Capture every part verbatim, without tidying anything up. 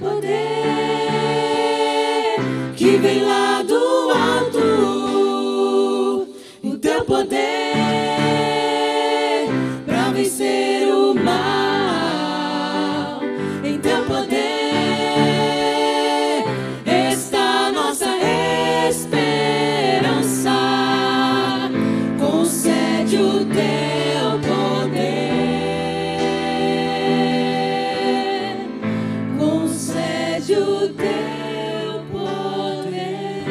poder que vem lá do alto, o teu poder pra vencer o mal. Em teu poder está a nossa esperança. Concede o teu poder, concede o teu poder.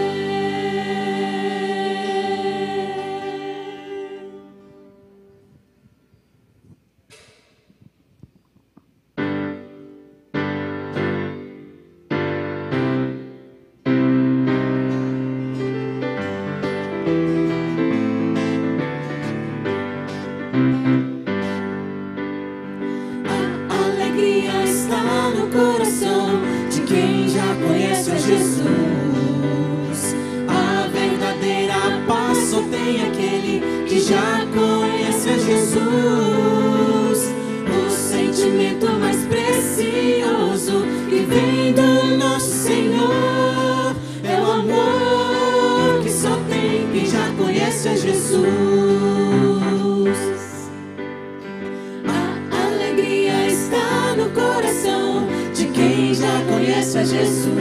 A alegria está no coração de quem já conhece a Jesus. A verdadeira paz só tem aquele que já conhece a Jesus. O sentimento mais precioso que vem do nosso Senhor é o amor que só tem quem já conhece a Jesus. A alegria está no coração de quem já conhece a Jesus.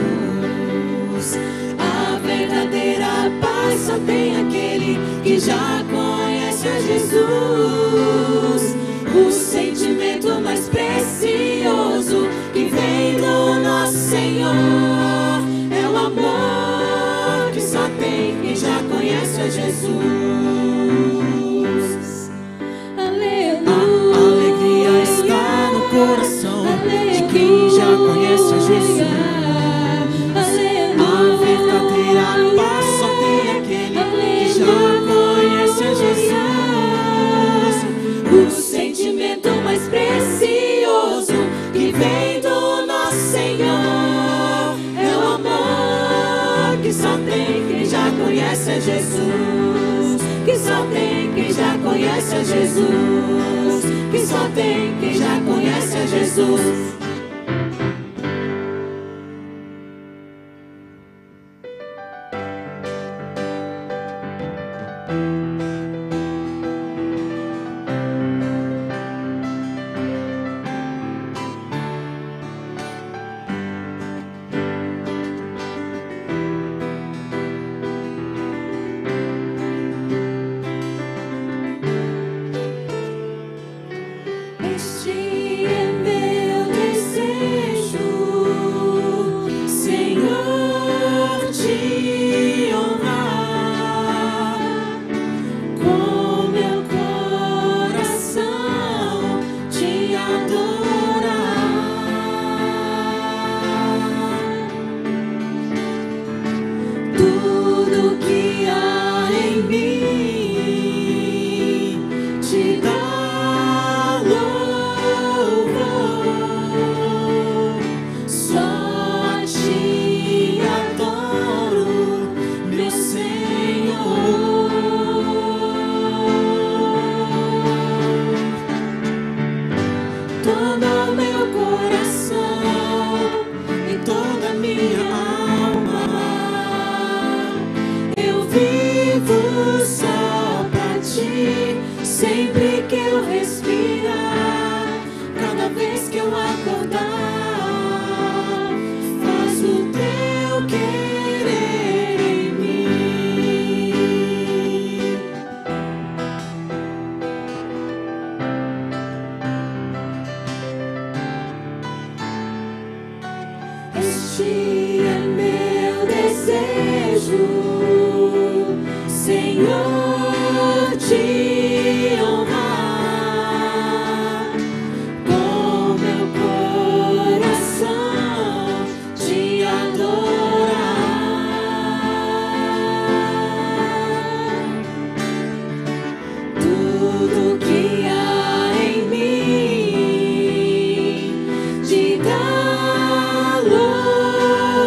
A verdadeira paz só tem aquele que já conhece a Jesus. O sentimento mais precioso que vem do nosso Senhor é o amor que só tem quem já conhece a Jesus. Aleluia. A alegria está no coração de quem já conhece a Jesus. A verdadeira paz só tem aquele que já conhece a Jesus. O sentimento mais precioso que vem do nosso Senhor é o amor que só tem quem já conhece a Jesus. Que só tem quem já conhece a Jesus. Que só tem quem já conhece a Jesus. Este é meu desejo, Senhor, te honrar com meu coração, te adorar. Tudo que há em mim te dá louvor. Só a ti adoro, meu Senhor. Todo o meu coração e toda a minha alma, eu vivo só pra ti. Sempre que eu respirar, cada vez que eu acordar, faz o teu querer em mim. Este é meu desejo, Senhor, te honrar com meu coração, te adorar. Tudo que há em mim te dá louvor.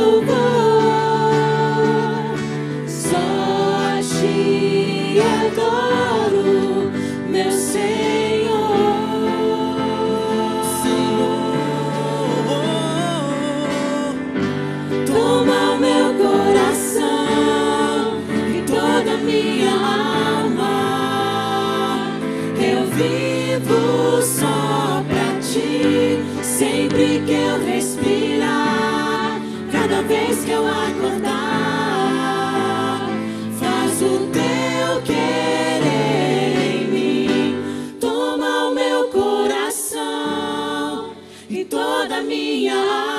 sempre que eu respirar, cada vez que eu acordar, faz o teu querer em mim. Toma o meu coração e toda a minha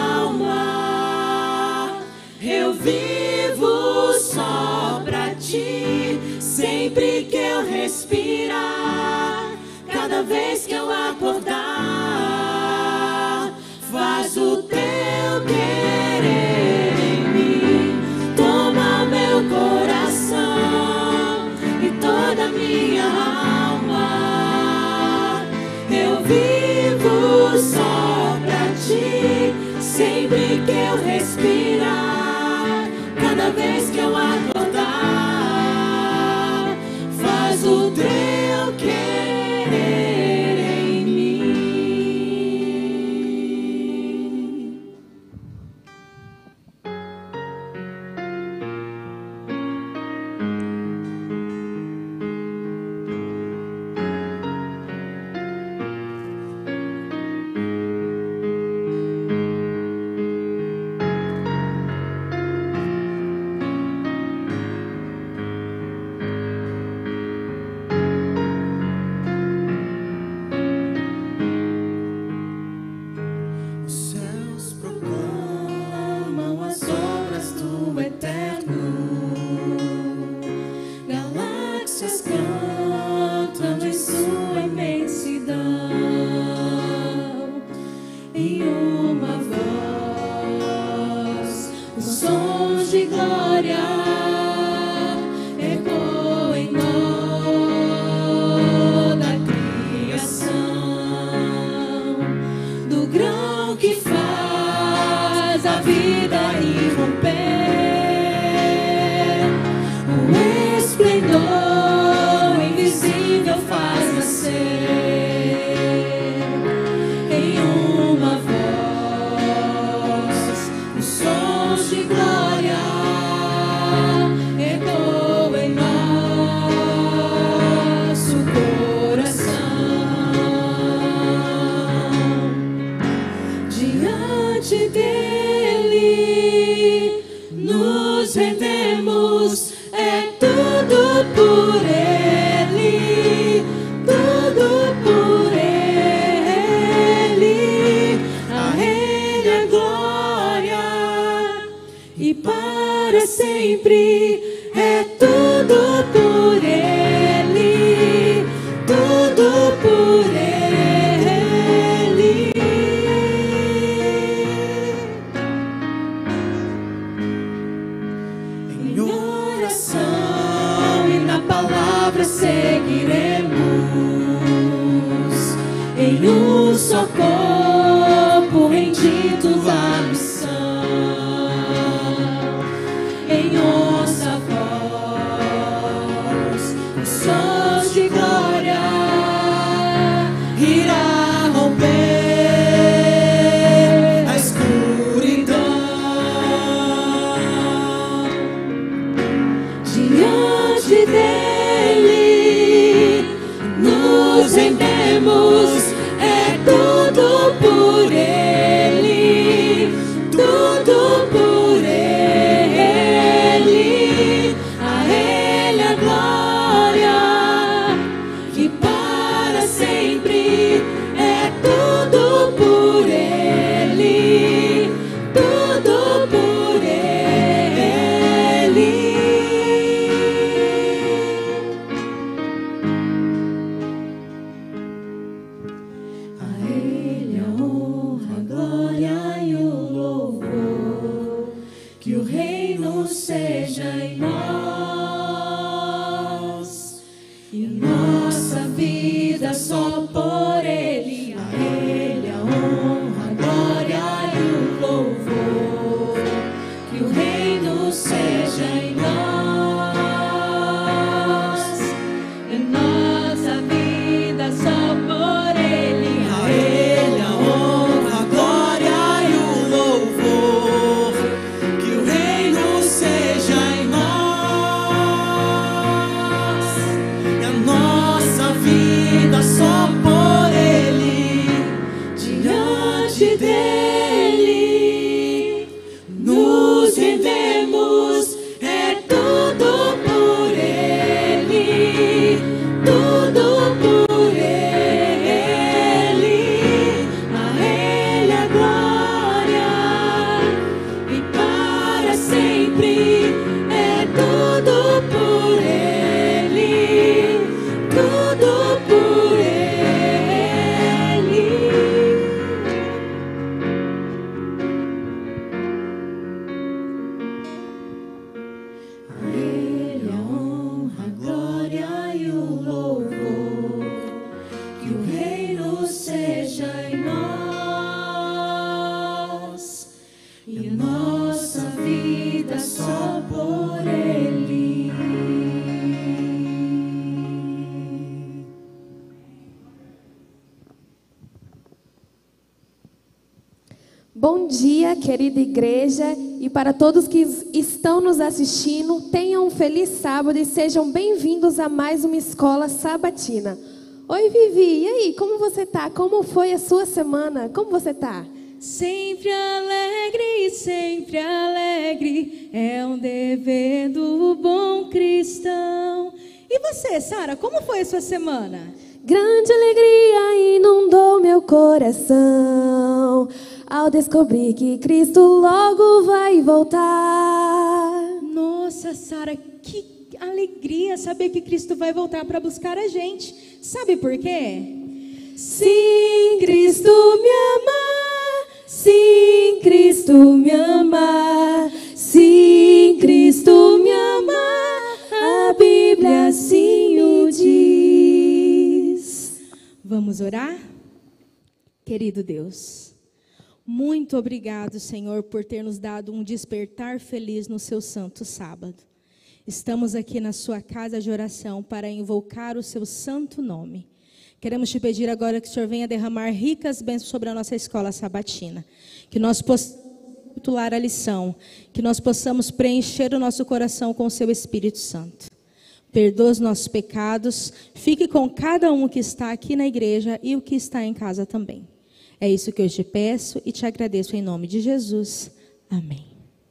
alma. Eu vivo só pra ti, sempre que eu respirar, cada vez que eu acordar, faz o teu querer em mim. Toma meu coração e toda a minha alma. Eu vivo só pra ti, sempre que eu respirar, cada vez que eu acordar, faz o teu querer em mim. Em ouça a voz Ele. Nos rendemos, é tudo por Ele, tudo por Ele. A Ele a glória e para sempre, é tudo por Ele, tudo por Ele. A Ele a honra, a glória e o louvor, que o reino seja em nós e nossa vida só por Ele. Bom dia, querida igreja, e para todos que estão nos assistindo, tenham um feliz sábado e sejam bem-vindos a mais uma escola sabatina. Oi, Vivi, e aí, como você tá? Como foi a sua semana? Como você tá? Sempre alegre, sempre alegre, é um dever do bom cristão. E você, Sara, como foi a sua semana? Grande alegria inundou meu coração ao descobrir que Cristo logo vai voltar. Nossa, Sara, que alegria saber que Cristo vai voltar para buscar a gente. Sabe por quê? Sim, Cristo me ama. Sim, Cristo me ama. Sim, Cristo me ama. A Bíblia assim o diz. Vamos orar? Querido Deus, muito obrigado, Senhor, por ter nos dado um despertar feliz no seu santo sábado. Estamos aqui na sua casa de oração para invocar o seu santo nome. Queremos te pedir agora que o Senhor venha derramar ricas bênçãos sobre a nossa escola sabatina. Que nós possamos titular a lição, que nós possamos preencher o nosso coração com o seu Espírito Santo. Perdoa os nossos pecados, fique com cada um que está aqui na igreja e o que está em casa também. É isso que eu te peço e te agradeço em nome de Jesus. Amém.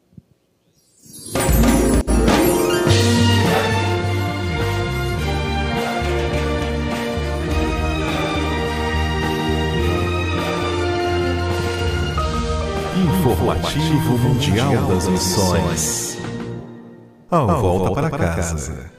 Informativo Mundial das Missões. A volta para casa.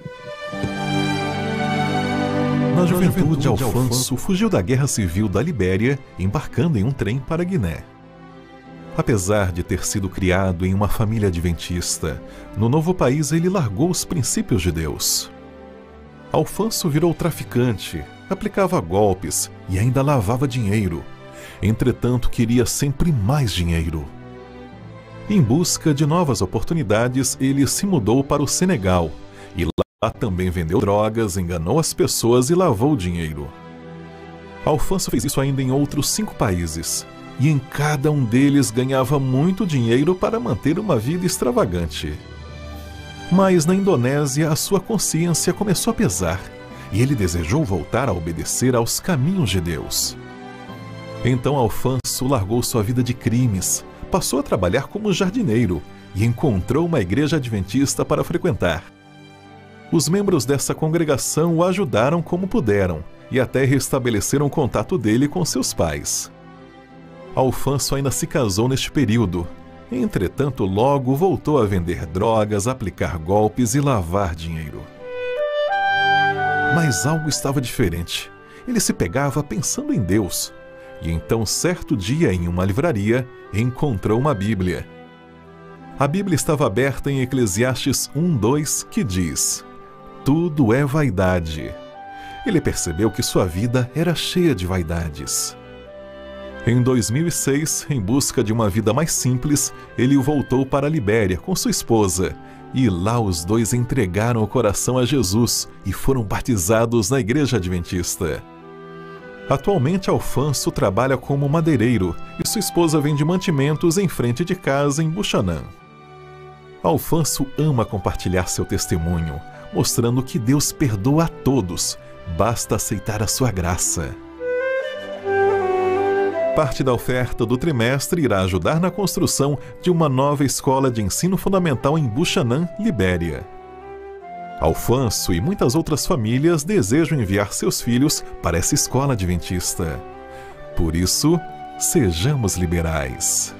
Na juventude, Alfonso fugiu da guerra civil da Libéria, embarcando em um trem para Guiné. Apesar de ter sido criado em uma família adventista, no novo país ele largou os princípios de Deus. Alfonso virou traficante, aplicava golpes e ainda lavava dinheiro. Entretanto, queria sempre mais dinheiro. Em busca de novas oportunidades, ele se mudou para o Senegal e lá também vendeu drogas, enganou as pessoas e lavou dinheiro. Alfonso fez isso ainda em outros cinco países, e em cada um deles ganhava muito dinheiro para manter uma vida extravagante. Mas na Indonésia a sua consciência começou a pesar, e ele desejou voltar a obedecer aos caminhos de Deus. Então Alfonso largou sua vida de crimes, passou a trabalhar como jardineiro e encontrou uma igreja adventista para frequentar. Os membros dessa congregação o ajudaram como puderam e até restabeleceram o contato dele com seus pais. Alfonso ainda se casou neste período. Entretanto, logo voltou a vender drogas, aplicar golpes e lavar dinheiro. Mas algo estava diferente. Ele se pegava pensando em Deus. E então, certo dia, em uma livraria, encontrou uma Bíblia. A Bíblia estava aberta em Eclesiastes um, dois, que diz: tudo é vaidade. Ele percebeu que sua vida era cheia de vaidades. Em dois mil e seis, em busca de uma vida mais simples, ele voltou para a Libéria com sua esposa, e lá os dois entregaram o coração a Jesus e foram batizados na igreja adventista. Atualmente, Alfonso trabalha como madeireiro e sua esposa vende mantimentos em frente de casa em Buxanã. Alfonso ama compartilhar seu testemunho, mostrando que Deus perdoa a todos, basta aceitar a sua graça. Parte da oferta do trimestre irá ajudar na construção de uma nova escola de ensino fundamental em Buchanan, Libéria. Alfonso e muitas outras famílias desejam enviar seus filhos para essa escola adventista. Por isso, sejamos liberais.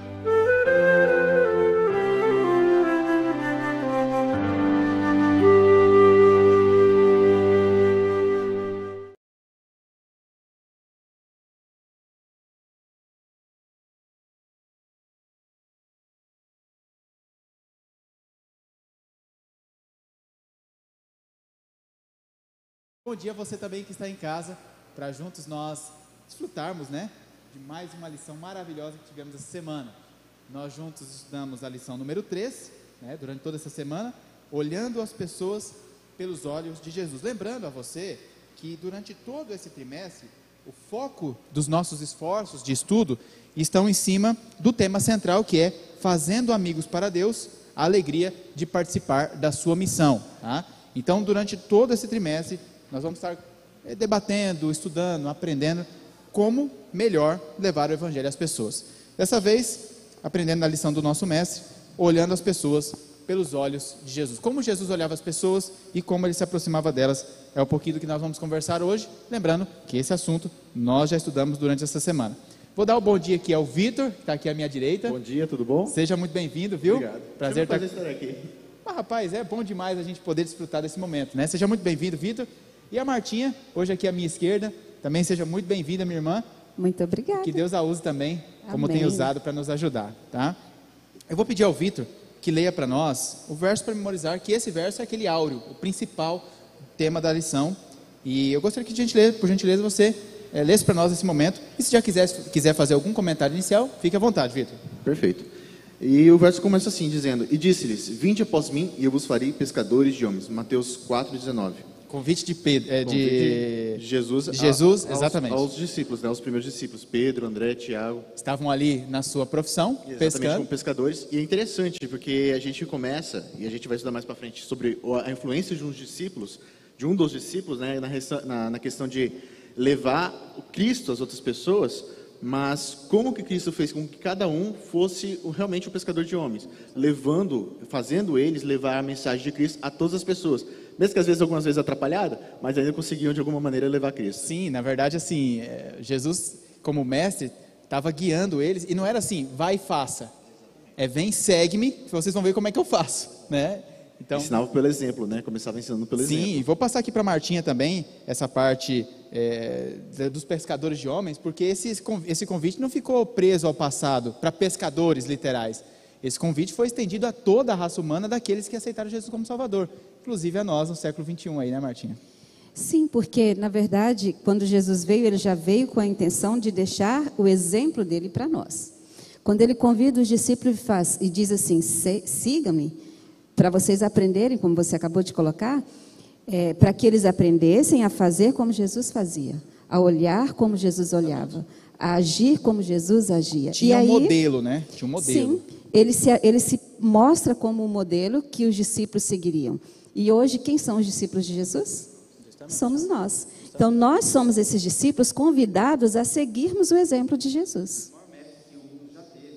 Bom dia a você também que está em casa, para juntos nós desfrutarmos, né, de mais uma lição maravilhosa que tivemos essa semana. Nós juntos estudamos a lição número três, né, durante toda essa semana, olhando as pessoas pelos olhos de Jesus. Lembrando a você que durante todo esse trimestre, o foco dos nossos esforços de estudo estão em cima do tema central, que é fazendo amigos para Deus, a alegria de participar da sua missão. Tá? Então, durante todo esse trimestre, nós vamos estar debatendo, estudando, aprendendo como melhor levar o Evangelho às pessoas. Dessa vez, aprendendo na lição do nosso mestre, olhando as pessoas pelos olhos de Jesus. Como Jesus olhava as pessoas e como ele se aproximava delas, é um pouquinho do que nós vamos conversar hoje. Lembrando que esse assunto nós já estudamos durante essa semana. Vou dar o um bom dia aqui ao Vitor, que está aqui à minha direita. Bom dia, tudo bom? Seja muito bem-vindo, viu? Obrigado. Prazer, prazer estar... estar aqui. Ah, rapaz, é bom demais a gente poder desfrutar desse momento, né? Seja muito bem-vindo, Vitor. E a Martinha, hoje aqui à minha esquerda, também seja muito bem-vinda, minha irmã. Muito obrigada. Que Deus a use também, como Amém. tem usado para nos ajudar, tá? Eu vou pedir ao Vitor que leia para nós o verso para memorizar, que esse verso é aquele áureo, o principal tema da lição. E eu gostaria que, gentileza, por gentileza, você é, lesse para nós nesse momento. E se já quiser, quiser fazer algum comentário inicial, fique à vontade, Vitor. Perfeito. E o verso começa assim, dizendo: E disse-lhes, vinde após mim, e eu vos farei pescadores de homens. Mateus quatro, dezenove. Convite de Pedro, é, de... de Jesus, de Jesus aos, exatamente. Aos discípulos, né, os primeiros discípulos, Pedro, André, Tiago. Estavam ali na sua profissão, exatamente, pescando. como pescadores. E é interessante, porque a gente começa, e a gente vai estudar mais para frente, sobre a influência de uns discípulos, de um dos discípulos, né, na, na, na questão de levar o Cristo às outras pessoas, mas como que Cristo fez com que cada um fosse realmente um pescador de homens, levando, fazendo eles levar a mensagem de Cristo a todas as pessoas. Mesmo que às vezes, algumas vezes atrapalhada, mas ainda conseguiam de alguma maneira levar Cristo. Sim, na verdade, assim, Jesus, como mestre, estava guiando eles, e não era assim, vai e faça. É, vem, segue-me, que vocês vão ver como é que eu faço, né? Então, ensinava pelo exemplo, né? Começava ensinando pelo sim, exemplo. Sim, e vou passar aqui para a Martinha também, essa parte é, dos pescadores de homens, porque esse, esse convite não ficou preso ao passado, para pescadores literais. Esse convite foi estendido a toda a raça humana daqueles que aceitaram Jesus como Salvador, inclusive a nós no século vinte e um aí, né, Martinha? Sim, porque na verdade, quando Jesus veio, ele já veio com a intenção de deixar o exemplo dele para nós. Quando ele convida os discípulos e, faz, e diz assim, siga-me, para vocês aprenderem, como você acabou de colocar, é, para que eles aprendessem a fazer como Jesus fazia, a olhar como Jesus olhava, a agir como Jesus agia. Tinha e aí, um modelo, né? Tinha um modelo. Sim, ele se, ele se mostra como um modelo que os discípulos seguiriam. E hoje, quem são os discípulos de Jesus? Justamente. Somos nós. Então, nós somos esses discípulos convidados a seguirmos o exemplo de Jesus. O maior mestre que o mundo já teve,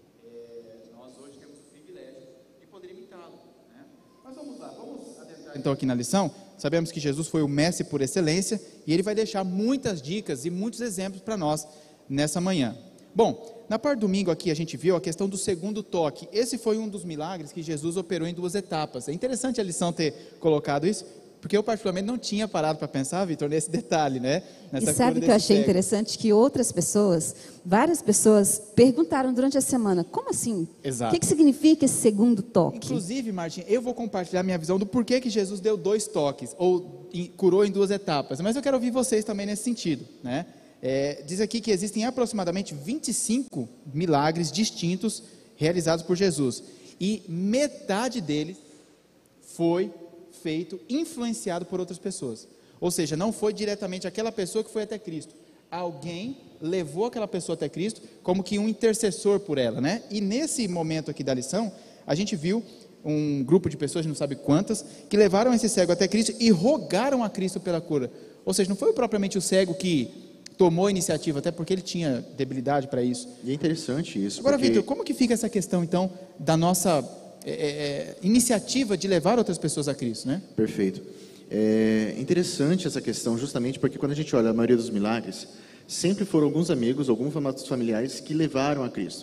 é, nós hoje temos o privilégio de poder imitá-lo, né? Mas vamos lá, vamos adentrar então aqui na lição. Sabemos que Jesus foi o mestre por excelência e ele vai deixar muitas dicas e muitos exemplos para nós nessa manhã. Bom, na parte do domingo aqui a gente viu a questão do segundo toque. Esse foi um dos milagres que Jesus operou em duas etapas. É interessante a lição ter colocado isso, porque eu particularmente não tinha parado para pensar, Vitor, nesse detalhe, né? Nessa e sabe o que eu achei cego. interessante? Que outras pessoas, várias pessoas, perguntaram durante a semana, como assim? Exato. O que, que significa esse segundo toque? Inclusive, Martim, eu vou compartilhar minha visão do porquê que Jesus deu dois toques, ou em, curou em duas etapas, mas eu quero ouvir vocês também nesse sentido, né? É, diz aqui que existem aproximadamente vinte e cinco milagres distintos realizados por Jesus, e metade deles foi feito, influenciado por outras pessoas, ou seja, não foi diretamente aquela pessoa que foi até Cristo, alguém levou aquela pessoa até Cristo, como que um intercessor por ela, né? E nesse momento aqui da lição, a gente viu um grupo de pessoas, não sabe quantas, que levaram esse cego até Cristo e rogaram a Cristo pela cura, ou seja, não foi propriamente o cego que tomou a iniciativa, até porque ele tinha debilidade para isso. E é interessante isso. Agora, porque... Vitor, como que fica essa questão, então, da nossa é, é, iniciativa de levar outras pessoas a Cristo, né? Perfeito. É interessante essa questão, justamente porque quando a gente olha a maioria dos milagres, sempre foram alguns amigos, alguns familiares que levaram a Cristo.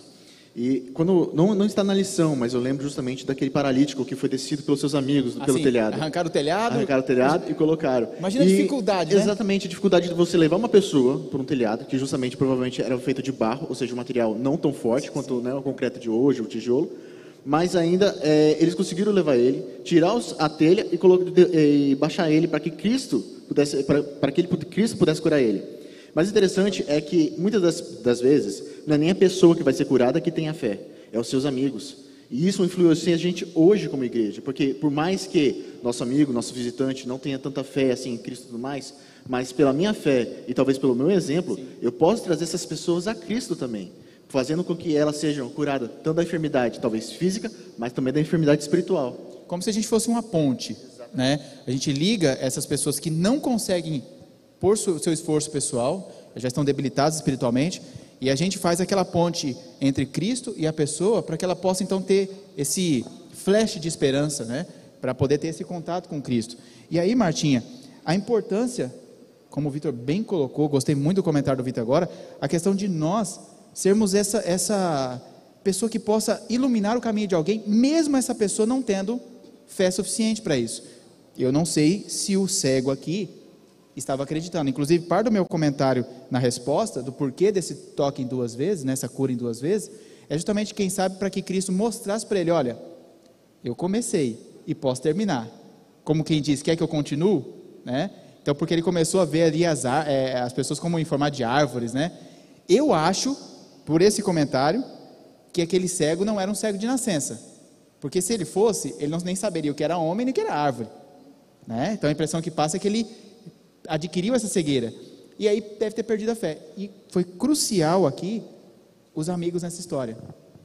E quando não, não está na lição, mas eu lembro justamente daquele paralítico que foi descido pelos seus amigos, Assim, pelo telhado. Arrancaram o telhado. Arrancaram o telhado e colocaram. Imagina a e, dificuldade, né? Exatamente, a dificuldade de você levar uma pessoa por um telhado, que justamente provavelmente era feito de barro, ou seja, um material não tão forte quanto, né, o concreto de hoje, o tijolo. Mas ainda é, eles conseguiram levar ele, tirar os, a telha e, colocar, e baixar ele para que Cristo pudesse, para, para que ele, Cristo pudesse curar ele. Mas interessante é que muitas das, das vezes não é nem a pessoa que vai ser curada que tem a fé, é os seus amigos. E isso influencia a gente hoje como igreja, porque por mais que nosso amigo, nosso visitante não tenha tanta fé assim em Cristo e tudo mais, mas pela minha fé e talvez pelo meu exemplo, Sim. eu posso trazer essas pessoas a Cristo também, fazendo com que elas sejam curadas tanto da enfermidade, talvez física, mas também da enfermidade espiritual. Como se a gente fosse uma ponte, né? A gente liga essas pessoas que não conseguem por seu esforço pessoal, já estão debilitados espiritualmente, e a gente faz aquela ponte entre Cristo e a pessoa, para que ela possa então ter esse flash de esperança, né? Para poder ter esse contato com Cristo. E aí, Martinha, a importância, como o Vitor bem colocou, gostei muito do comentário do Vitor agora, a questão de nós sermos essa, essa pessoa que possa iluminar o caminho de alguém, mesmo essa pessoa não tendo fé suficiente para isso. Eu não sei se o cego aqui estava acreditando. Inclusive, parte do meu comentário na resposta, do porquê desse toque em duas vezes, nessa cura em duas vezes, é justamente, quem sabe, para que Cristo mostrasse para ele, olha, eu comecei e posso terminar. Como quem diz, quer que eu continue? Né? Então, porque ele começou a ver ali as, é, as pessoas como em formato de árvores, né? Eu acho, por esse comentário, que aquele cego não era um cego de nascença. Porque se ele fosse, ele não nem saberia o que era homem nem o que era árvore. Né? Então, a impressão que passa é que ele adquiriu essa cegueira, e aí deve ter perdido a fé, e foi crucial aqui, os amigos nessa história.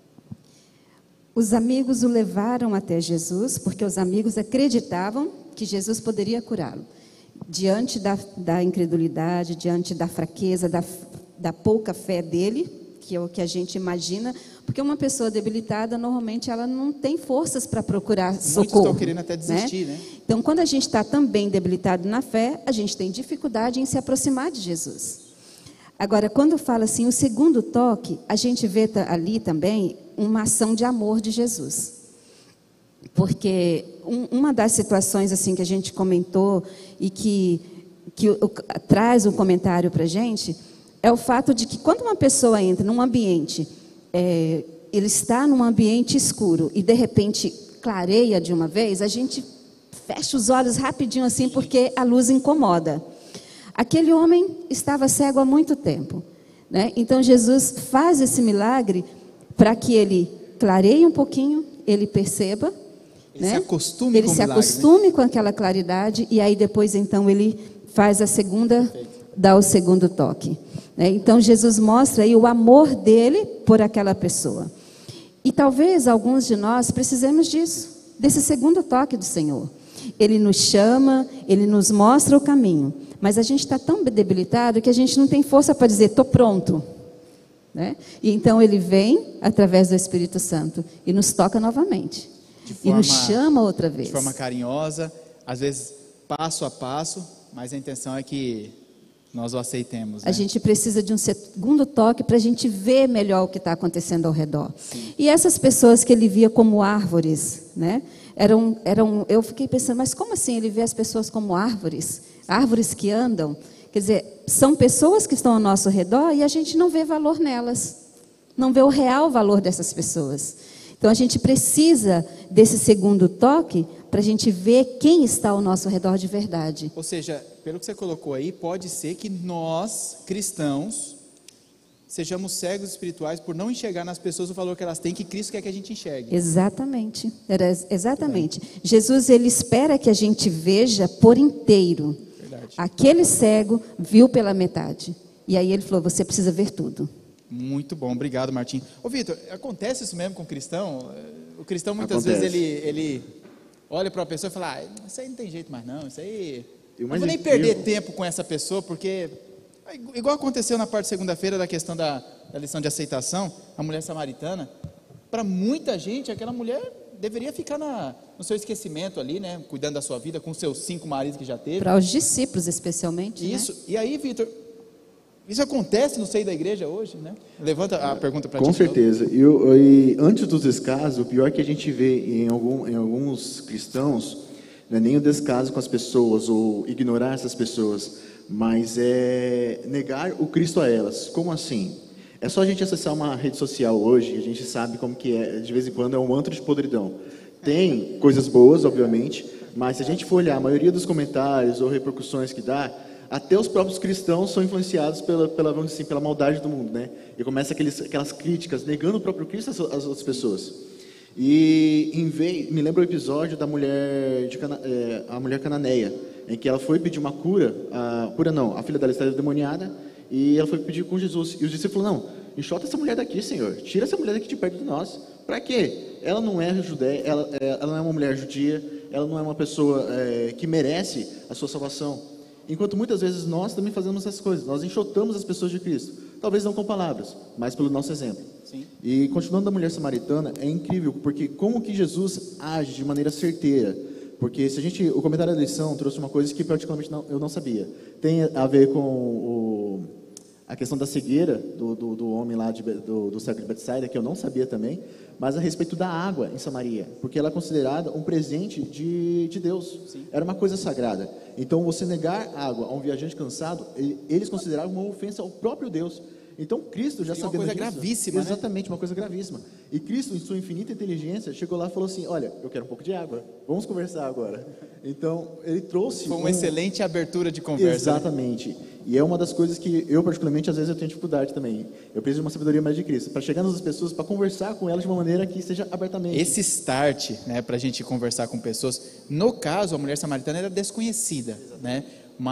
Os amigos o levaram até Jesus, porque os amigos acreditavam que Jesus poderia curá-lo, diante da, da incredulidade, diante da fraqueza, da, da pouca fé dele, que é o que a gente imagina, porque uma pessoa debilitada, normalmente, ela não tem forças para procurar socorro. Muitos estão querendo até desistir, né? né? Então, quando a gente está também debilitado na fé, a gente tem dificuldade em se aproximar de Jesus. Agora, quando fala assim, o segundo toque, a gente vê ali também uma ação de amor de Jesus. Porque um, uma das situações assim que a gente comentou e que, que o, traz um comentário para a gente, é o fato de que quando uma pessoa entra num ambiente, é, ele está num ambiente escuro e de repente clareia de uma vez, a gente fecha os olhos rapidinho assim porque a luz incomoda. Aquele homem estava cego há muito tempo, né? Então Jesus faz esse milagre para que ele clareie um pouquinho, ele perceba, ele né? se acostume, ele com, se o milagre, acostume né? com aquela claridade e aí depois então ele faz a segunda, Perfeito. dá o segundo toque. Então Jesus mostra aí o amor dele por aquela pessoa. E talvez alguns de nós precisemos disso, desse segundo toque do Senhor. Ele nos chama, ele nos mostra o caminho, mas a gente está tão debilitado que a gente não tem força para dizer, estou pronto. Né? E então ele vem através do Espírito Santo e nos toca novamente. De forma, e nos chama outra vez. De forma carinhosa, às vezes passo a passo, mas a intenção é que nós o aceitemos. Né? A gente precisa de um segundo toque para a gente ver melhor o que está acontecendo ao redor. Sim. E essas pessoas que ele via como árvores, né? Eram, eram, eu fiquei pensando, mas como assim ele vê as pessoas como árvores? Árvores que andam? Quer dizer, são pessoas que estão ao nosso redor e a gente não vê valor nelas. Não vê o real valor dessas pessoas. Então a gente precisa desse segundo toque para a gente ver quem está ao nosso redor de verdade. Ou seja, pelo que você colocou aí, pode ser que nós, cristãos, sejamos cegos espirituais por não enxergar nas pessoas o valor que elas têm, que Cristo quer que a gente enxergue. Exatamente. Era exatamente. Jesus, ele espera que a gente veja por inteiro. Verdade. Aquele cego viu pela metade. E aí ele falou, você precisa ver tudo. Muito bom, obrigado, Martim. Ô, Vitor, acontece isso mesmo com o cristão? O cristão muitas Acontece. vezes ele, ele olha para a pessoa e fala, ah, isso aí não tem jeito mais não, isso aí... Eu não vou nem perder tempo com essa pessoa, porque Igual aconteceu na parte de segunda-feira da questão da, da lição de aceitação, a mulher samaritana, para muita gente, aquela mulher deveria ficar na, no seu esquecimento ali, né, cuidando da sua vida, com seus cinco maridos que já teve. Para os discípulos, especialmente. Isso, né? E aí, Vitor, isso acontece no seio da igreja hoje, né? Levanta a pergunta para ti. Com certeza. E, eu- e antes do descaso, o pior que a gente vê em, algum, em alguns cristãos, não é nem o descaso com as pessoas ou ignorar essas pessoas, mas é negar o Cristo a elas. Como assim? É só a gente acessar uma rede social hoje, a gente sabe como que é, de vez em quando é um antro de podridão. Tem coisas boas, obviamente, mas se a gente for olhar a maioria dos comentários ou repercussões que dá, até os próprios cristãos são influenciados pela, pela, vamos dizer assim, pela maldade do mundo, né? E começa aqueles, aquelas críticas, negando o próprio Cristo às, às outras pessoas. E em vez, me lembra o episódio da mulher, de Cana, é, a mulher cananeia, em que ela foi pedir uma cura, a cura não, a filha dela estava endemoniada, e ela foi pedir com Jesus. E os discípulos falaram, não, enxota essa mulher daqui, Senhor, tira essa mulher daqui de perto de nós. Para quê? Ela não é judeia, ela, ela não é uma mulher judia, ela não é uma pessoa é, que merece a sua salvação. Enquanto muitas vezes nós também fazemos essas coisas, nós enxotamos as pessoas de Cristo, talvez não com palavras, mas pelo nosso exemplo. Sim. E continuando da mulher samaritana, é incrível, porque como que Jesus age de maneira certeira, porque se a gente, o comentário da lição trouxe uma coisa que particularmente não, eu não sabia, tem a ver com o, a questão da cegueira do, do, do homem lá de, do, do cego de Betsaida, que eu não sabia também, mas a respeito da água em Samaria, porque ela é considerada um presente de, de Deus. Sim. Era uma coisa sagrada. Então, você negar água a um viajante cansado, ele- eles consideravam uma ofensa ao próprio Deus. Então, Cristo já Seria uma sabendo coisa disso. gravíssima, né? Exatamente, uma coisa gravíssima. E Cristo, em sua infinita inteligência, chegou lá e falou assim, olha, eu quero um pouco de água, vamos conversar agora. Então, ele trouxe... Foi uma um- excelente abertura de conversa. né? Exatamente. E é uma das coisas que eu, particularmente, às vezes eu tenho dificuldade também. Eu preciso de uma sabedoria mais de Cristo, para chegar nas pessoas, para conversar com elas de uma maneira que seja abertamente. Esse start, né, para a gente conversar com pessoas, no caso, a mulher samaritana era desconhecida, né?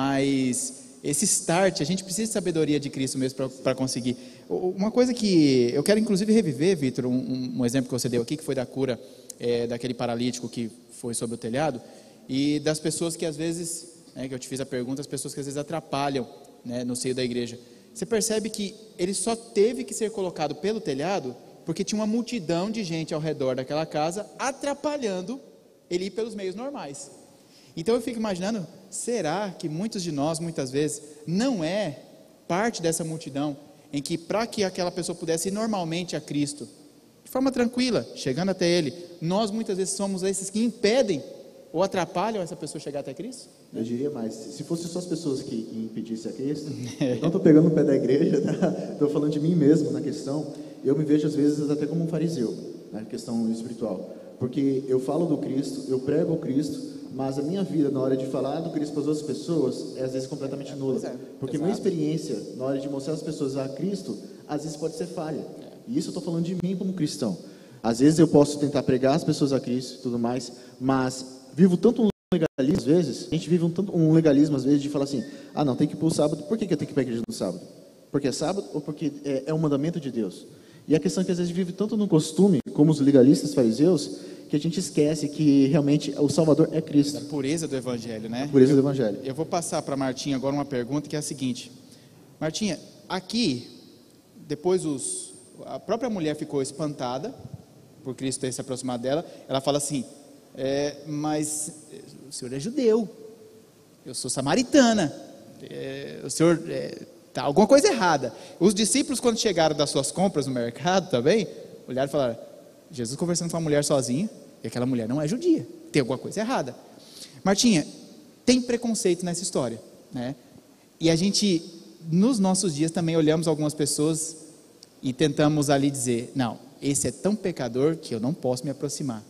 Mas esse start, a gente precisa de sabedoria de Cristo mesmo para conseguir. O- Uma coisa que eu quero inclusive reviver, Vitor, um, um- um exemplo que você deu aqui, que foi da cura é, daquele paralítico que foi sobre o telhado, e das pessoas que às vezes, né, que eu te fiz a pergunta, as pessoas que às vezes atrapalham, né, no seio da igreja. Você percebe que ele só teve que ser colocado pelo telhado porque tinha uma multidão de gente ao redor daquela casa atrapalhando ele ir pelos meios normais. Então eu fico imaginando, será que muitos de nós, muitas vezes, não é parte dessa multidão em que para que aquela pessoa pudesse ir normalmente a Cristo, de forma tranquila, chegando até Ele, nós muitas vezes somos esses que impedem ou atrapalham essa pessoa chegar até Cristo? Eu diria mais, se fossem só as pessoas que, que impedissem a Cristo, eu não estou pegando o pé da igreja, estou falando de mim mesmo na questão, eu me vejo às vezes até como um fariseu, na questão espiritual, porque eu falo do Cristo, eu prego o Cristo, mas a minha vida na hora de falar do Cristo para as outras pessoas é às vezes completamente nula, Pois é, porque exato. minha experiência na hora de mostrar às pessoas a Cristo, às vezes pode ser falha, e isso eu estou falando de mim como cristão. Às vezes eu posso tentar pregar as pessoas a Cristo e tudo mais, mas vivo tanto um legalismo, às vezes, a gente vive um, tanto, um legalismo, às vezes, de falar assim, ah, não, tem que ir para o sábado, por que, que eu tenho que ir para a igreja no sábado? Porque é sábado ou porque é, é um mandamento de Deus? E a questão é que às vezes vive tanto no costume, como os legalistas fariseus, que a gente esquece que realmente o Salvador é Da Cristo, pureza do Evangelho, né? a pureza do Evangelho. Eu vou passar para a Martinha agora uma pergunta que é a seguinte. Martinha, aqui, depois os, a própria mulher ficou espantada por Cristo ter se aproximado dela. Ela fala assim, é, mas o senhor é judeu, eu sou samaritana, é, o senhor está alguma coisa errada. Os discípulos, quando chegaram das suas compras no mercado também, olharam e falaram, Jesus conversando com uma mulher sozinha, e aquela mulher não é judia, tem alguma coisa errada. Martinha, tem preconceito nessa história, né? E a gente, nos nossos dias, também olhamos algumas pessoas e tentamos ali dizer, não, esse é tão pecador que eu não posso me aproximar.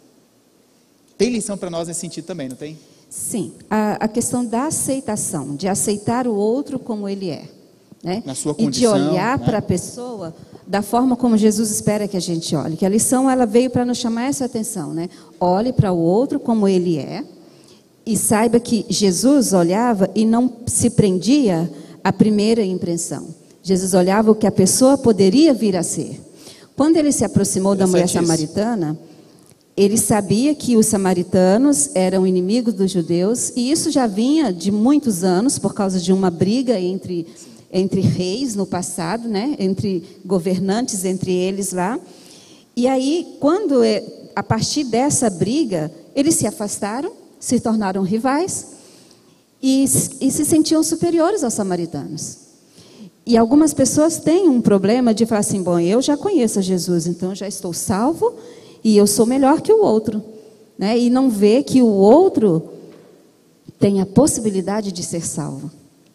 Tem lição para nós nesse sentido também, não tem? Sim, a, a questão da aceitação, de aceitar o outro como ele é, né? Na sua e de condição, olhar né? para a pessoa da forma como Jesus espera que a gente olhe. Que a lição ela veio para nos chamar essa atenção, né? Olhe para o outro como ele é e saiba que Jesus olhava e não se prendia à primeira impressão. Jesus olhava o que a pessoa poderia vir a ser. Quando ele se aproximou da mulher Interessante isso. samaritana, ele sabia que os samaritanos eram inimigos dos judeus, e isso já vinha de muitos anos, por causa de uma briga entre, entre reis no passado, né? Entre governantes, entre eles lá. E aí, quando, a partir dessa briga, eles se afastaram, se tornaram rivais e, e se sentiam superiores aos samaritanos. E algumas pessoas têm um problema de falar assim, bom, eu já conheço Jesus, então eu já estou salvo e eu sou melhor que o outro, né? E não vê que o outro tem a possibilidade de ser salvo.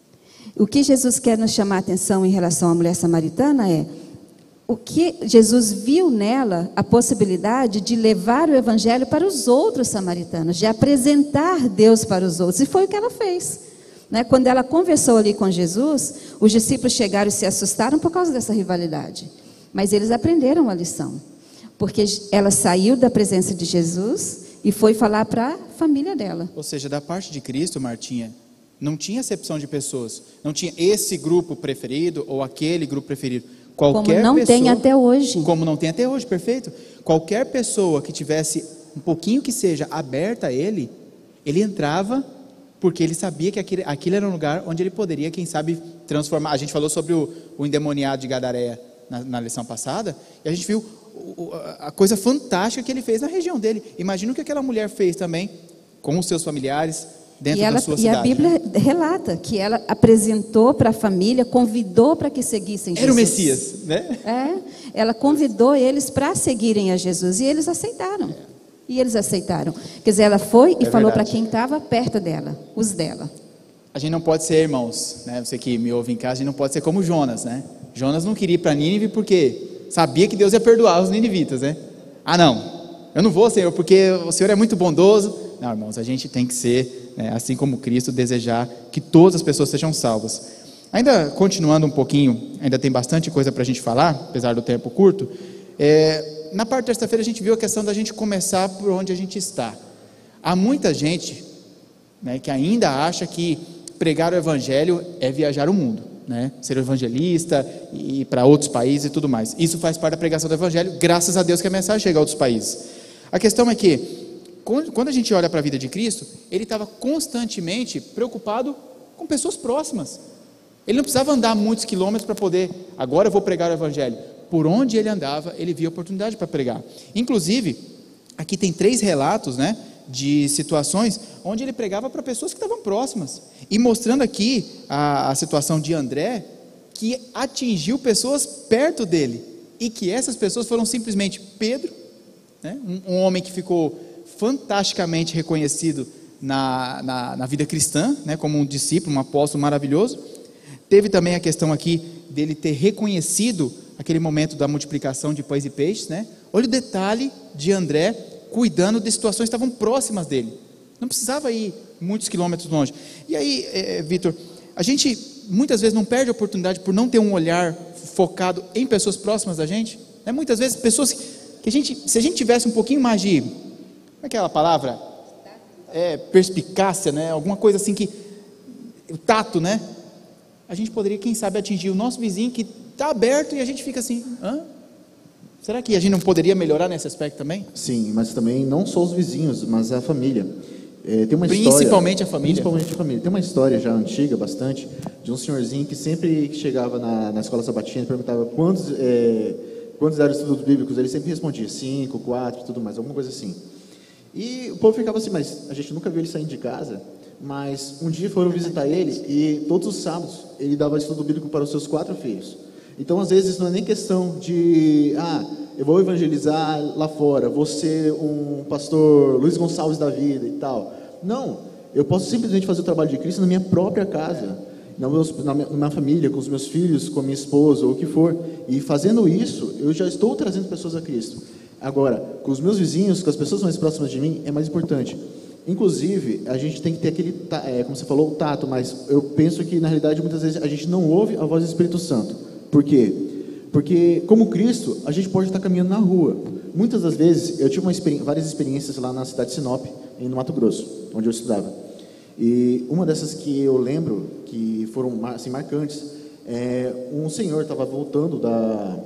O que Jesus quer nos chamar a atenção em relação à mulher samaritana é o que Jesus viu nela, a possibilidade de levar o evangelho para os outros samaritanos, de apresentar Deus para os outros. E foi o que ela fez, né? Quando ela conversou ali com Jesus, os discípulos chegaram e se assustaram por causa dessa rivalidade. Mas eles aprenderam a lição, porque ela saiu da presença de Jesus e foi falar para a família dela. Ou seja, da parte de Cristo, Martinha, não tinha acepção de pessoas. Não tinha esse grupo preferido ou aquele grupo preferido. Qualquer como não pessoa, tem até hoje. Como não tem até hoje, perfeito. Qualquer pessoa que tivesse um pouquinho que seja aberta a ele, ele entrava porque ele sabia que aquilo, aquilo era um lugar onde ele poderia, quem sabe, transformar. A gente falou sobre o, o endemoniado de Gadareia na, na lição passada, e a gente viu o, a coisa fantástica que ele fez na região dele. Imagina o que aquela mulher fez também com os seus familiares, dentro e ela, da sua e cidade. a Bíblia, né? relata que ela apresentou para a família, convidou para que seguissem Jesus. Era o Messias, né? É, ela convidou eles para seguirem a Jesus, e eles aceitaram. É. E eles aceitaram. Quer dizer, ela foi e é falou para verdade. quem estava perto dela, os dela. A gente não pode ser, irmãos, né? Você que me ouve em casa, a gente não pode ser como Jonas, né? Jonas não queria ir para Nínive porque sabia que Deus ia perdoar os ninivitas, né? Ah, não, eu não vou, Senhor, porque o Senhor é muito bondoso. Não, irmãos, a gente tem que ser, né, assim como Cristo, desejar que todas as pessoas sejam salvas. Ainda continuando um pouquinho, ainda tem bastante coisa para a gente falar, apesar do tempo curto. É, na parte de terça-feira a gente viu a questão da gente começar por onde a gente está. Há muita gente, né, que ainda acha que pregar o evangelho é viajar o mundo, né? Ser evangelista e ir para outros países e tudo mais. Isso faz parte da pregação do evangelho, graças a Deus que a mensagem chega a outros países. A questão é que quando a gente olha para a vida de Cristo, ele estava constantemente preocupado com pessoas próximas. Ele não precisava andar muitos quilômetros para poder, agora eu vou pregar o evangelho. Por onde ele andava, ele via oportunidade para pregar. Inclusive, aqui tem três relatos, né, de situações onde ele pregava para pessoas que estavam próximas. E mostrando aqui a, a situação de André, que atingiu pessoas perto dele. E que essas pessoas foram simplesmente Pedro, né, um, um homem que ficou fantasticamente reconhecido na, na, na vida cristã, né, como um discípulo, um apóstolo maravilhoso. Teve também a questão aqui dele ter reconhecido aquele momento da multiplicação de pães e peixes, né? Olha o detalhe de André cuidando de situações que estavam próximas dele, não precisava ir muitos quilômetros longe. E aí, é, Vitor, a gente muitas vezes não perde a oportunidade por não ter um olhar focado em pessoas próximas da gente, né? Muitas vezes pessoas que a gente, se a gente tivesse um pouquinho mais de, como é aquela palavra? É, perspicácia, né? Alguma coisa assim que, o tato, né? A gente poderia, quem sabe, atingir o nosso vizinho que está aberto e a gente fica assim, hã? Será que a gente não poderia melhorar nesse aspecto também? Sim, mas também não só os vizinhos, mas a família. É, tem uma Principalmente história, a família. Principalmente a família. Tem uma história já antiga, bastante, de um senhorzinho que sempre que chegava na, na escola sabatina perguntava quantos, é, quantos eram estudos bíblicos, ele sempre respondia cinco, quatro, tudo mais, alguma coisa assim. E o povo ficava assim, mas a gente nunca viu ele saindo de casa. Mas um dia foram visitar ele e todos os sábados ele dava estudo bíblico para os seus quatro filhos. Então, às vezes, não é nem questão de, ah, eu vou evangelizar lá fora, vou ser um pastor Luiz Gonçalves da vida e tal. Não, eu posso simplesmente fazer o trabalho de Cristo na minha própria casa, na, meus, na, minha, na minha família, com os meus filhos, com a minha esposa, ou o que for. E fazendo isso, eu já estou trazendo pessoas a Cristo. Agora, com os meus vizinhos, com as pessoas mais próximas de mim, é mais importante. Inclusive, a gente tem que ter aquele, é, como você falou, o tato, mas eu penso que, na realidade, muitas vezes a gente não ouve a voz do Espírito Santo. Por quê? Porque, como Cristo, a gente pode estar caminhando na rua. Muitas das vezes, eu tive uma experi- várias experiências lá na cidade de Sinop, no Mato Grosso, onde eu estudava. E uma dessas que eu lembro, que foram assim, marcantes, é, um senhor estava voltando da,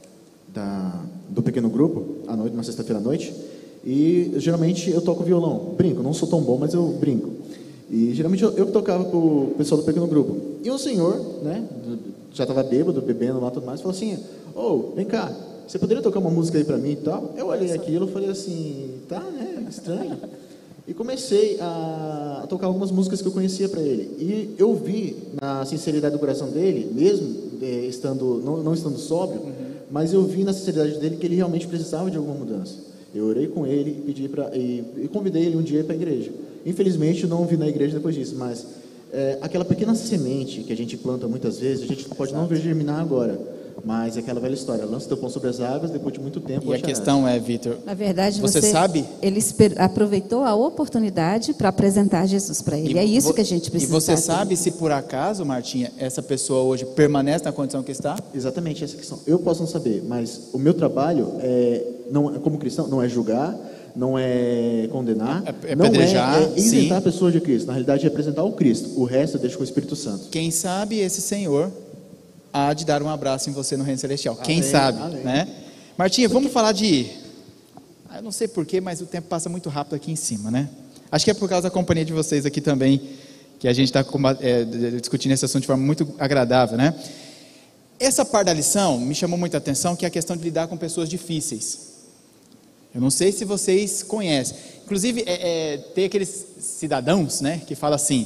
da, do pequeno grupo, à noite, na sexta-feira à noite, e geralmente eu toco violão, brinco, não sou tão bom, mas eu brinco. E geralmente eu, eu que tocava para o pessoal do pequeno grupo. E um senhor, né, já estava bêbado, bebendo lá e tudo mais, falou assim: ô, oh, vem cá, você poderia tocar uma música aí para mim e tal? Eu olhei aquilo e falei assim: tá, né, estranho. E comecei a tocar algumas músicas que eu conhecia para ele. E eu vi na sinceridade do coração dele, mesmo é, estando, não, não estando sóbrio, uhum. mas eu vi na sinceridade dele que ele realmente precisava de alguma mudança. Eu orei com ele e, pedi pra, e, e convidei ele um dia para a igreja. Infelizmente, eu não o vi na igreja depois disso, mas é, aquela pequena semente que a gente planta muitas vezes, a gente pode não ver germinar agora. Mas é aquela velha história, lança teu pão sobre as águas, depois de muito tempo... E a questão é, Vitor, na verdade, você, você sabe... Ele aproveitou a oportunidade para apresentar Jesus para ele. E é isso que a gente precisa. E você sabe se por acaso, Martinha, essa pessoa hoje permanece na condição que está? Exatamente, essa questão. Eu posso não saber, mas o meu trabalho, é, não, como cristão, não é julgar, não é condenar, é, é não pedrejar, é, é isentar sim. a pessoa de Cristo. Na realidade, é apresentar o Cristo. O resto eu deixo com o Espírito Santo. Quem sabe esse Senhor há de dar um abraço em você no reino celestial. Amém, Quem sabe, amém. né? Martinha, vamos falar de... Eu não sei porquê, mas o tempo passa muito rápido aqui em cima, né? Acho que é por causa da companhia de vocês aqui também, que a gente está é, discutindo esse assunto de forma muito agradável, né? Essa parte da lição me chamou muita atenção, que é a questão de lidar com pessoas difíceis. Eu não sei se vocês conhecem. Inclusive, é, é, tem aqueles cidadãos, né, que falam assim: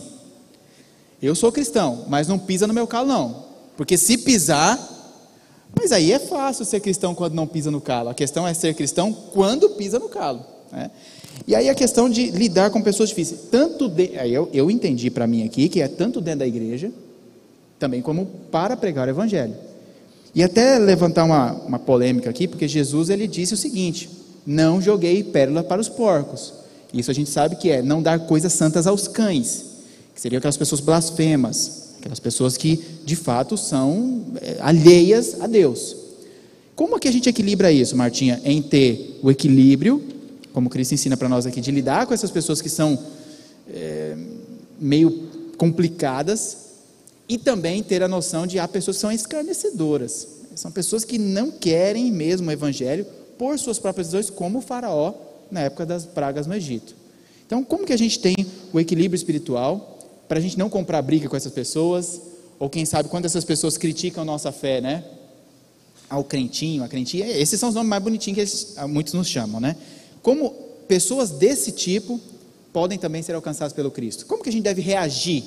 eu sou cristão, mas não pisa no meu calo, não. Porque se pisar, mas aí é fácil ser cristão quando não pisa no calo. A questão é ser cristão quando pisa no calo, né? E aí a questão de lidar com pessoas difíceis. Tanto de, aí eu, eu entendi para mim aqui que é tanto dentro da igreja, também como para pregar o evangelho. E até levantar uma, uma polêmica aqui, porque Jesus ele disse o seguinte: não joguei pérola para os porcos. Isso a gente sabe que é não dar coisas santas aos cães, que seriam aquelas pessoas blasfemas, aquelas pessoas que, de fato, são é, alheias a Deus. Como é que a gente equilibra isso, Martinha? Em ter o equilíbrio, como Cristo ensina para nós aqui, de lidar com essas pessoas que são é, meio complicadas, e também ter a noção de há pessoas que são escarnecedoras. São pessoas que não querem mesmo o evangelho por suas próprias decisões, como o faraó na época das pragas no Egito. Então, como que a gente tem o equilíbrio espiritual para a gente não comprar briga com essas pessoas, ou quem sabe quando essas pessoas criticam a nossa fé, né? Ao crentinho, a crentinha, esses são os nomes mais bonitinhos que eles, muitos nos chamam, né? Como pessoas desse tipo podem também ser alcançadas pelo Cristo? Como que a gente deve reagir?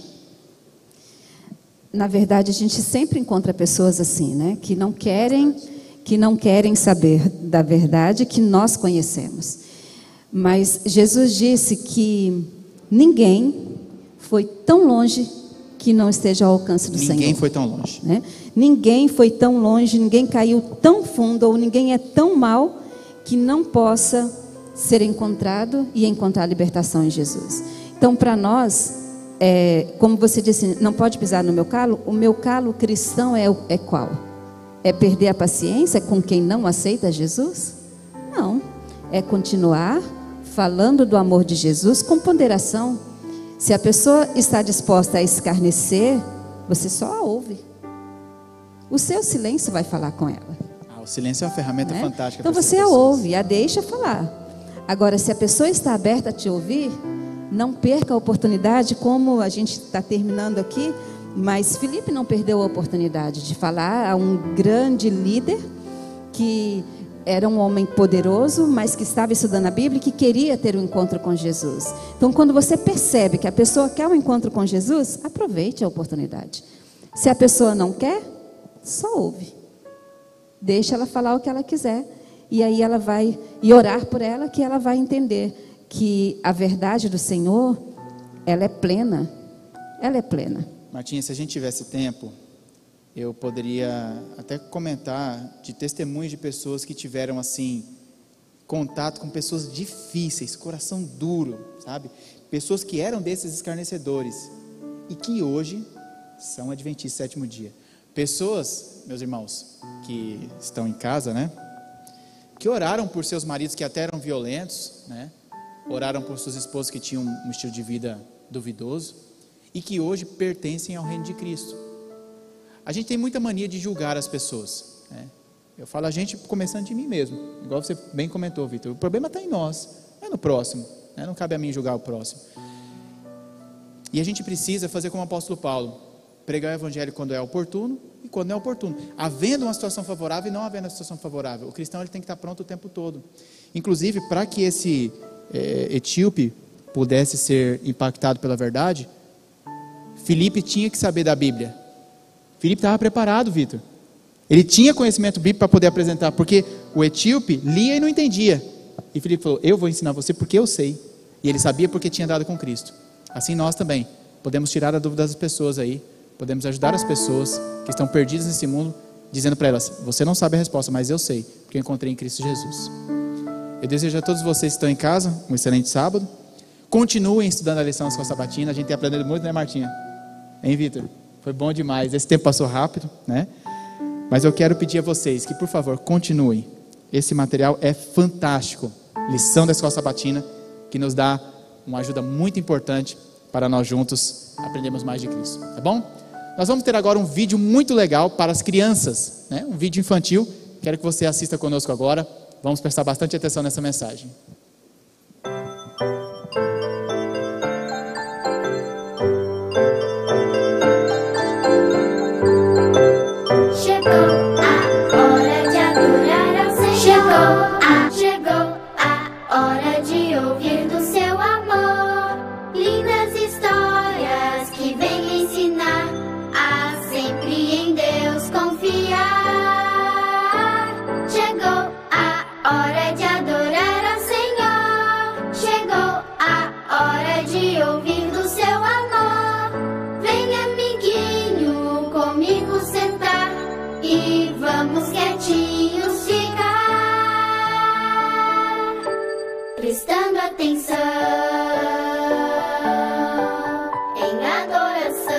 Na verdade, a gente sempre encontra pessoas assim, né? Que não querem, que não querem saber da verdade que nós conhecemos. Mas Jesus disse que ninguém foi tão longe que não esteja ao alcance do Senhor. Ninguém foi tão longe. Né? Ninguém foi tão longe, ninguém caiu tão fundo, ou ninguém é tão mal que não possa ser encontrado e encontrar libertação em Jesus. Então, para nós, é, como você disse, não pode pisar no meu calo. O meu calo cristão é, é qual? É perder a paciência com quem não aceita Jesus? Não. É continuar falando do amor de Jesus com ponderação. Se a pessoa está disposta a escarnecer, você só a ouve. O seu silêncio vai falar com ela. Ah, o silêncio é uma ferramenta né? fantástica. Então você a ouve, a deixa falar. Agora, se a pessoa está aberta a te ouvir, não perca a oportunidade, como a gente está terminando aqui, mas Filipe não perdeu a oportunidade de falar a um grande líder que era um homem poderoso, mas que estava estudando a Bíblia e que queria ter um encontro com Jesus. Então, quando você percebe que a pessoa quer um encontro com Jesus, aproveite a oportunidade. Se a pessoa não quer, só ouve. Deixa ela falar o que ela quiser. E aí ela vai, e orar por ela, que ela vai entender que a verdade do Senhor, ela é plena. Ela é plena. Martinha, se a gente tivesse tempo, eu poderia até comentar de testemunhos de pessoas que tiveram, assim, contato com pessoas difíceis, coração duro, sabe? Pessoas que eram desses escarnecedores e que hoje são adventistas do sétimo dia. Pessoas, meus irmãos, que estão em casa, né? Que oraram por seus maridos que até eram violentos, né? Oraram por suas esposas que tinham um estilo de vida duvidoso e que hoje pertencem ao reino de Cristo. A gente tem muita mania de julgar as pessoas, né? Eu falo a gente começando de mim mesmo, igual você bem comentou, Vitor. O problema está em nós, não é no próximo, né? Não cabe a mim julgar o próximo. E a gente precisa fazer como o apóstolo Paulo, pregar o evangelho quando é oportuno e quando não é oportuno, havendo uma situação favorável e não havendo uma situação favorável. O cristão ele tem que estar pronto o tempo todo. Inclusive, para que esse é, etíope pudesse ser impactado pela verdade, Filipe tinha que saber da Bíblia. Filipe estava preparado, Vitor. Ele tinha conhecimento bíblico para poder apresentar, porque o etíope lia e não entendia. E Filipe falou, eu vou ensinar você porque eu sei. E ele sabia porque tinha dado com Cristo. Assim nós também podemos tirar a dúvida das pessoas aí, podemos ajudar as pessoas que estão perdidas nesse mundo, dizendo para elas, você não sabe a resposta, mas eu sei, porque eu encontrei em Cristo Jesus. Eu desejo a todos vocês que estão em casa um excelente sábado. Continuem estudando a lição da escola sabatina, a gente tem aprendido muito, né, Martinha? Hein, Vitor? Foi bom demais, esse tempo passou rápido, né? Mas eu quero pedir a vocês que, por favor, continuem. Esse material é fantástico. Lição da escola sabatina, que nos dá uma ajuda muito importante para nós juntos aprendermos mais de Cristo, tá bom? Nós vamos ter agora um vídeo muito legal para as crianças, né? Um vídeo infantil. Quero que você assista conosco agora. Vamos prestar bastante atenção nessa mensagem. Prestando atenção em adoração.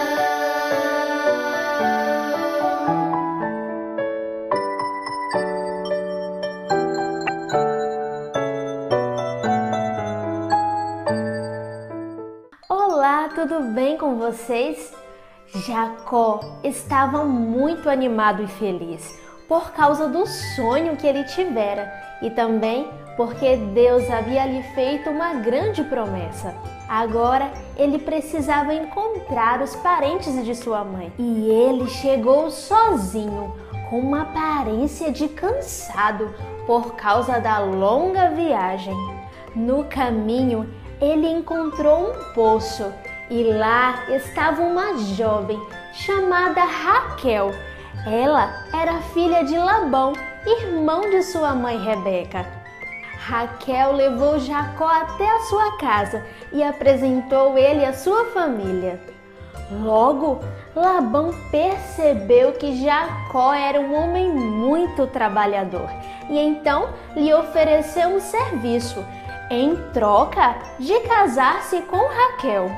Olá, tudo bem com vocês? Jacó estava muito animado e feliz por causa do sonho que ele tivera e também porque Deus havia lhe feito uma grande promessa. Agora ele precisava encontrar os parentes de sua mãe. E ele chegou sozinho, com uma aparência de cansado por causa da longa viagem. No caminho, ele encontrou um poço e lá estava uma jovem chamada Raquel. Ela era filha de Labão, irmão de sua mãe Rebeca. Raquel levou Jacó até a sua casa e apresentou ele à sua família. Logo, Labão percebeu que Jacó era um homem muito trabalhador e então lhe ofereceu um serviço, em troca de casar-se com Raquel.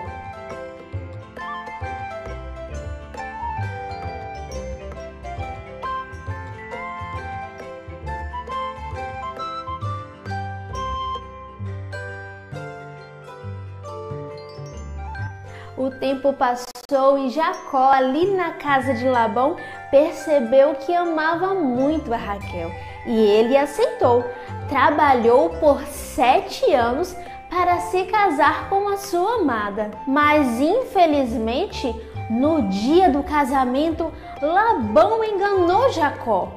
O tempo passou e Jacó, ali na casa de Labão, percebeu que amava muito a Raquel e ele aceitou. Trabalhou por sete anos para se casar com a sua amada. Mas, infelizmente, no dia do casamento, Labão enganou Jacó.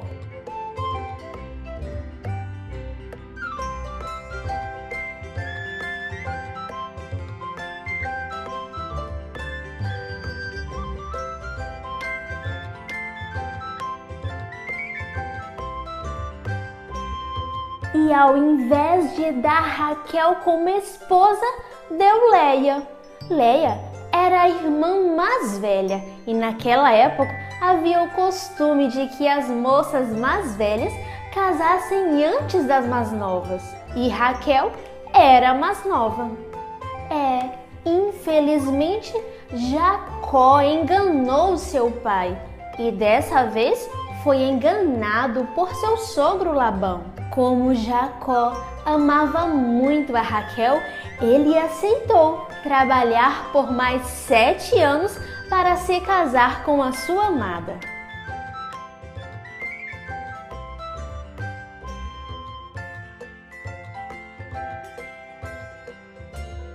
E ao invés de dar Raquel como esposa, deu Leia. Leia era a irmã mais velha e naquela época havia o costume de que as moças mais velhas casassem antes das mais novas. E Raquel era a mais nova. É, infelizmente, Jacó enganou seu pai e dessa vez foi enganado por seu sogro Labão. Como Jacó amava muito a Raquel, ele aceitou trabalhar por mais sete anos para se casar com a sua amada.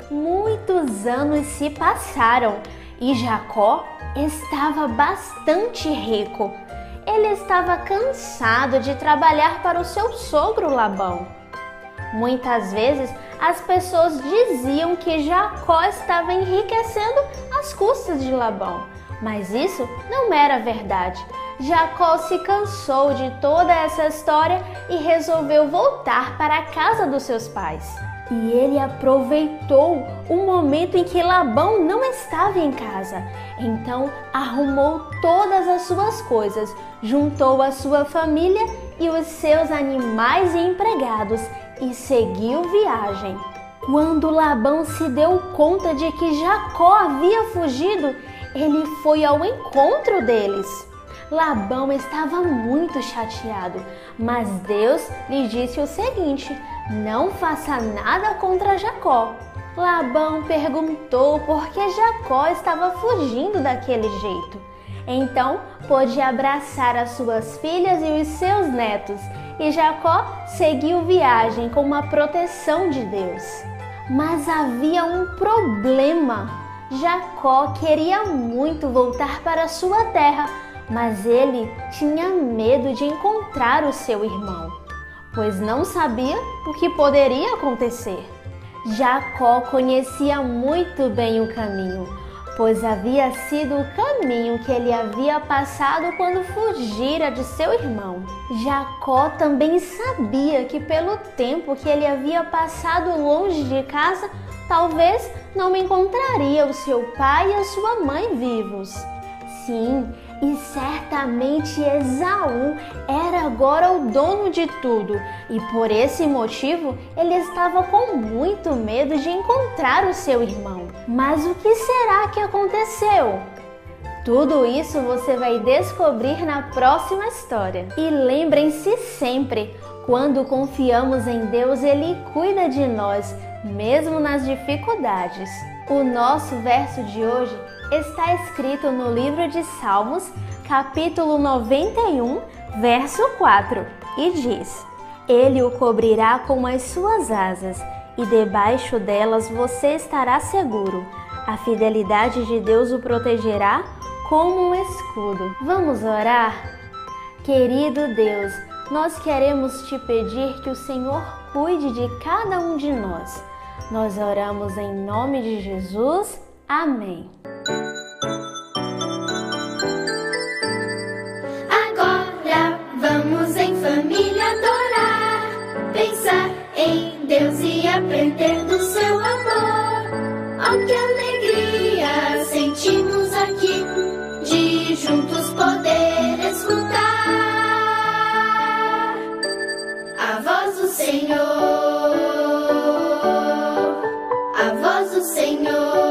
muitos anos se passaram e Jacó estava bastante rico. Ele estava cansado de trabalhar para o seu sogro Labão. Muitas vezes as pessoas diziam que Jacó estava enriquecendo às custas de Labão, mas isso não era verdade. Jacó se cansou de toda essa história e resolveu voltar para a casa dos seus pais. E ele aproveitou o momento em que Labão não estava em casa. Então arrumou todas as suas coisas, juntou a sua família e os seus animais e empregados e seguiu viagem. Quando Labão se deu conta de que Jacó havia fugido, ele foi ao encontro deles. Labão estava muito chateado, mas Deus lhe disse o seguinte: não faça nada contra Jacó. Labão perguntou por que Jacó estava fugindo daquele jeito. Então pôde abraçar as suas filhas e os seus netos, e Jacó seguiu viagem com uma proteção de Deus. Mas havia um problema. Jacó queria muito voltar para sua terra, mas ele tinha medo de encontrar o seu irmão, pois não sabia o que poderia acontecer. Jacó conhecia muito bem o caminho, pois havia sido o caminho que ele havia passado quando fugira de seu irmão. Jacó também sabia que pelo tempo que ele havia passado longe de casa, talvez não encontraria o seu pai e a sua mãe vivos. Sim, e certamente Esaú era agora o dono de tudo, e por esse motivo ele estava com muito medo de encontrar o seu irmão. Mas o que será que aconteceu? Tudo isso você vai descobrir na próxima história. E lembrem-se sempre, quando confiamos em Deus, Ele cuida de nós, mesmo nas dificuldades. O nosso verso de hoje está escrito no livro de Salmos, capítulo noventa e um, verso quatro, e diz: Ele o cobrirá com as suas asas, e debaixo delas você estará seguro. A fidelidade de Deus o protegerá como um escudo. Vamos orar? Querido Deus, nós queremos te pedir que o Senhor cuide de cada um de nós. Nós oramos em nome de Jesus. Amém. Agora vamos em família adorar, pensar em Deus e aprender do seu amor. Oh, que alegria sentimos aqui de juntos poder escutar a voz do Senhor, a voz do Senhor.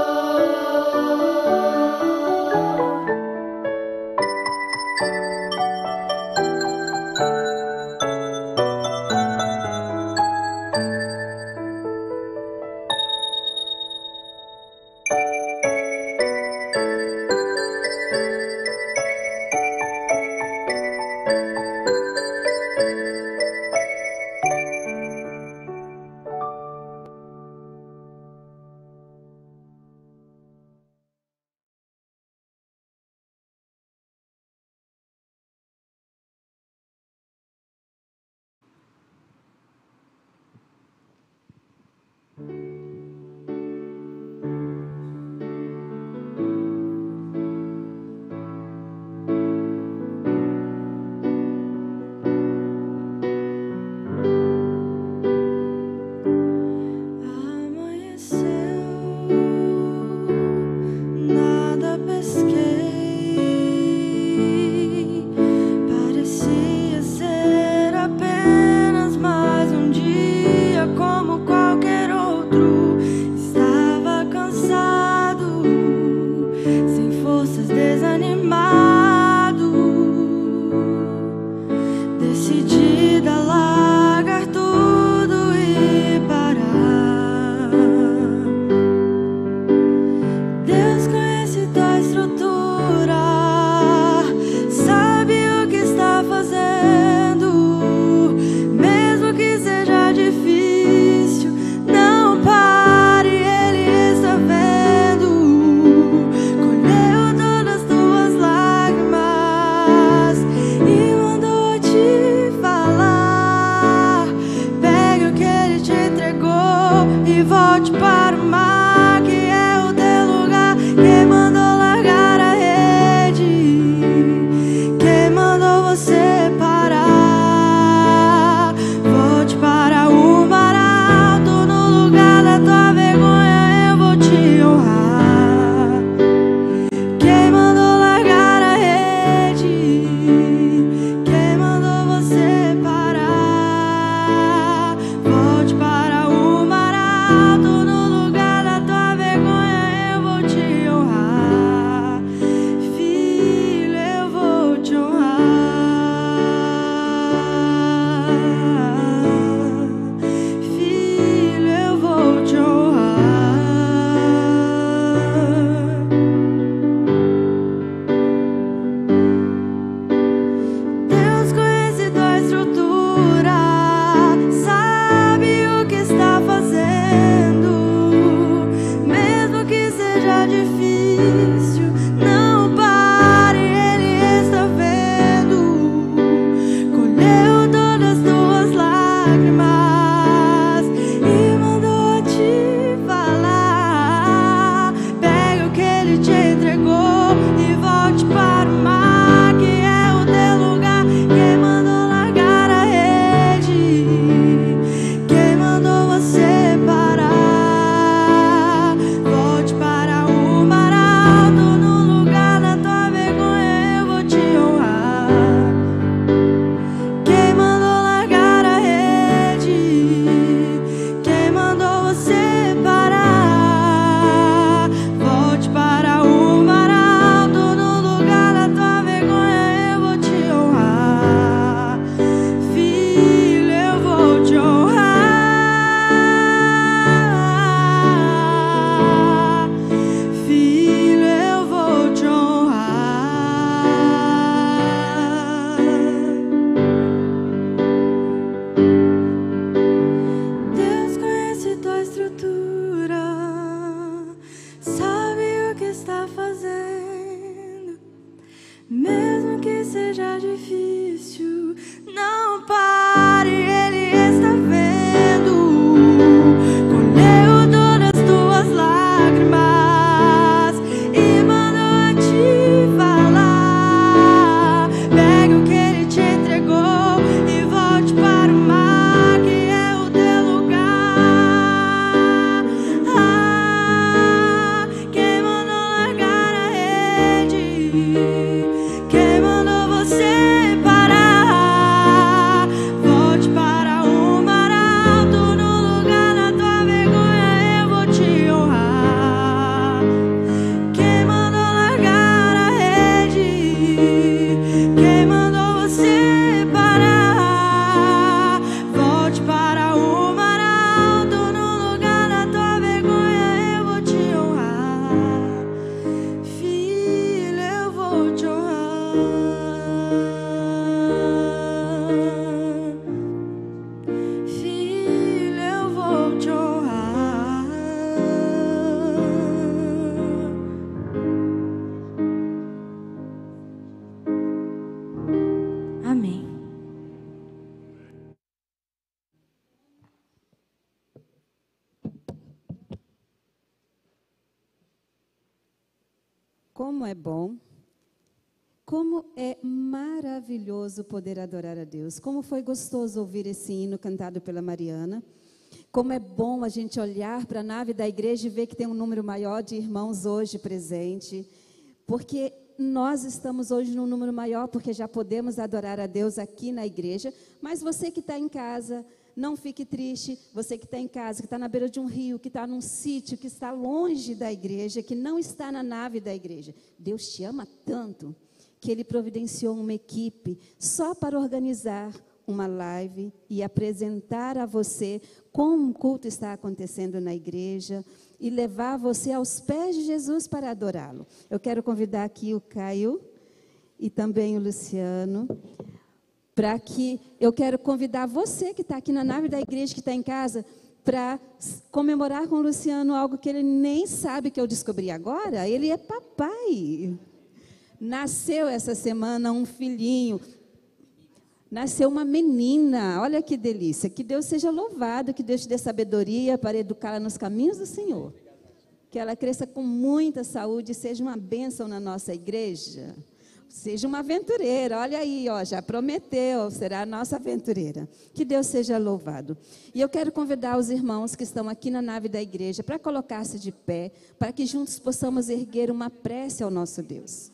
Como é bom, como é maravilhoso poder adorar a Deus. Como foi gostoso ouvir esse hino cantado pela Mariana. Como é bom a gente olhar para a nave da igreja e ver que tem um número maior de irmãos hoje presente. Porque nós estamos hoje num número maior, porque já podemos adorar a Deus aqui na igreja. Mas você que está em casa, não fique triste. Você que está em casa, que está na beira de um rio, que está num sítio, que está longe da igreja, que não está na nave da igreja. Deus te ama tanto que Ele providenciou uma equipe só para organizar uma live e apresentar a você como o culto está acontecendo na igreja e levar você aos pés de Jesus para adorá-lo. Eu quero convidar aqui o Caio e também o Luciano, para que eu quero convidar você que está aqui na nave da igreja, que está em casa, para comemorar com o Luciano algo que ele nem sabe que eu descobri agora. Ele é papai. Nasceu essa semana um filhinho. Nasceu uma menina. Olha que delícia. Que Deus seja louvado, que Deus te dê sabedoria para educá-la nos caminhos do Senhor. Que ela cresça com muita saúde e seja uma bênção na nossa igreja. Seja uma aventureira. Olha aí, ó, já prometeu, será a nossa aventureira. Que Deus seja louvado. E eu quero convidar os irmãos que estão aqui na nave da igreja para colocar-se de pé, para que juntos possamos erguer uma prece ao nosso Deus.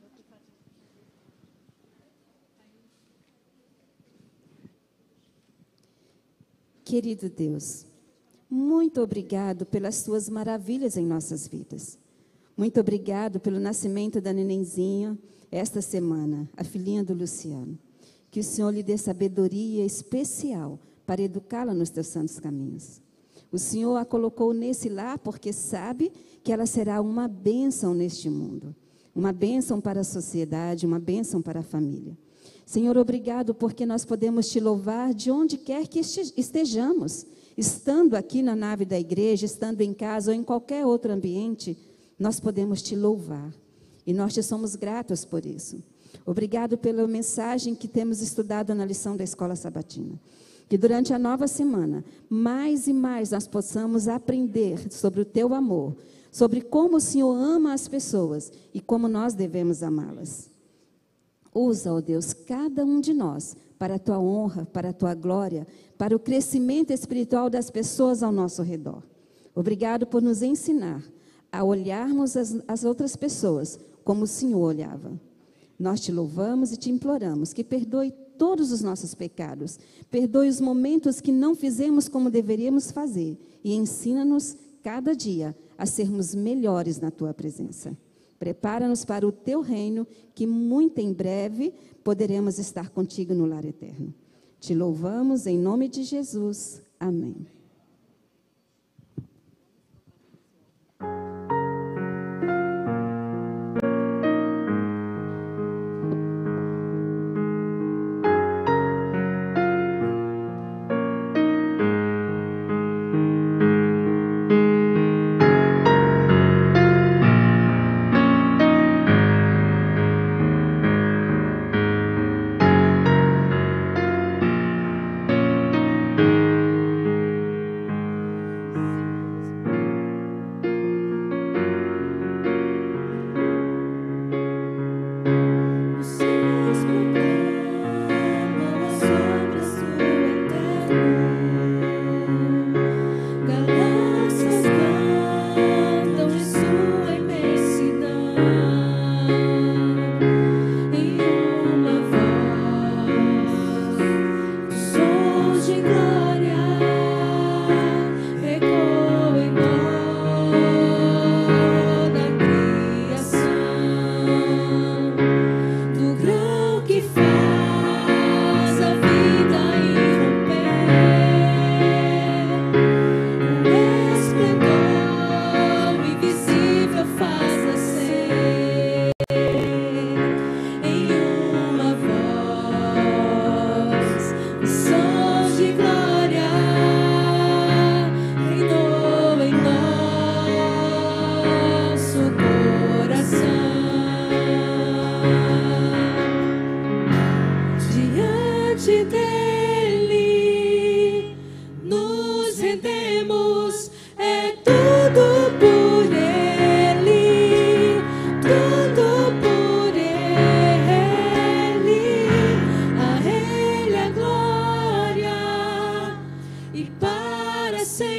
Querido Deus, muito obrigado pelas suas maravilhas em nossas vidas. Muito obrigado pelo nascimento da nenenzinha esta semana, a filhinha do Luciano. Que o Senhor lhe dê sabedoria especial para educá-la nos teus santos caminhos. O Senhor a colocou nesse lar porque sabe que ela será uma bênção neste mundo. Uma bênção para a sociedade, uma bênção para a família. Senhor, obrigado porque nós podemos te louvar de onde quer que estejamos. Estando aqui na nave da igreja, estando em casa ou em qualquer outro ambiente, nós podemos te louvar. E nós te somos gratos por isso. Obrigado pela mensagem que temos estudado na lição da Escola Sabatina. Que durante a nova semana, mais e mais nós possamos aprender sobre o teu amor, sobre como o Senhor ama as pessoas e como nós devemos amá-las. Usa, ó Deus, cada um de nós para a tua honra, para a tua glória, para o crescimento espiritual das pessoas ao nosso redor. Obrigado por nos ensinar a olharmos as, as outras pessoas como o Senhor olhava. Nós te louvamos e te imploramos que perdoe todos os nossos pecados, perdoe os momentos que não fizemos como deveríamos fazer e ensina-nos cada dia a sermos melhores na tua presença. Prepara-nos para o teu reino, que muito em breve poderemos estar contigo no lar eterno. Te louvamos em nome de Jesus. Amém.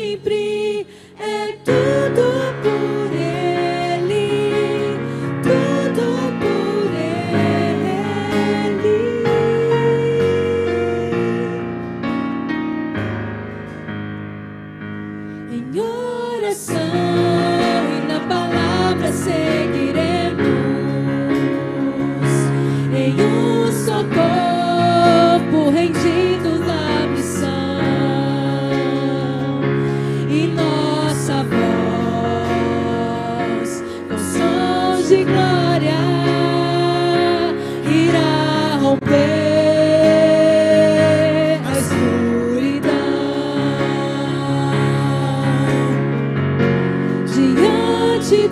sempre. É tudo por Ele, tudo por Ele. Em oração e na palavra seguiremos, em um só corpo rendidos à missão, e nossa voz com sons de glória irá romper a escuridão. Diante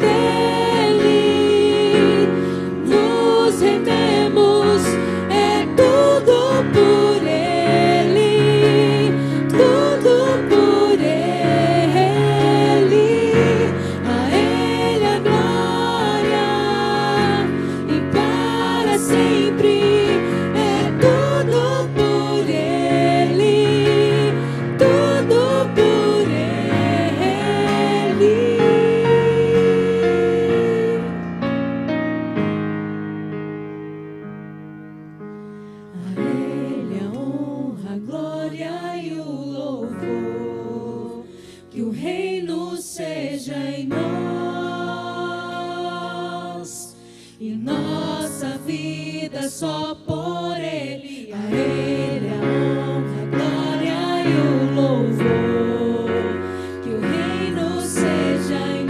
dele nos rendemos, é tudo por ele, tudo por ele. A ele a glória e para sempre. É tudo por ele, tudo por ele. A Ele a honra, a glória e o louvor, que o reino seja em nós e nossa vida só por Ele. A Ele a honra, a glória e o louvor, que o reino seja em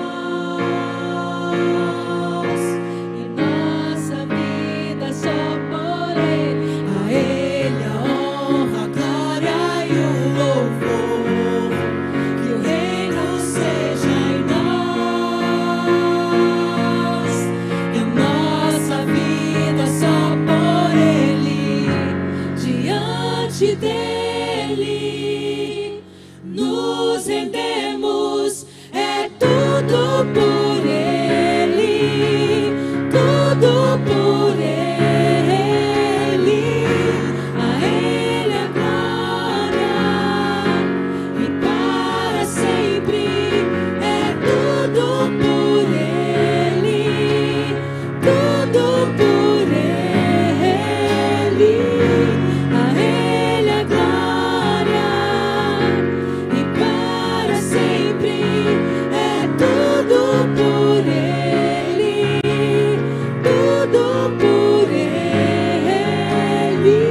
nós e nossa vida só por Ele. A Ele a honra, a glória e o louvor, que o reino seja em nós e nossa vida só por Ele. Diante dele nos rendemos, é tudo por ele, tudo por ele. A ele a glória e para sempre. É tudo por ele, tudo por ele. A ele a glória e para sempre. É tudo por ele, tudo por ele.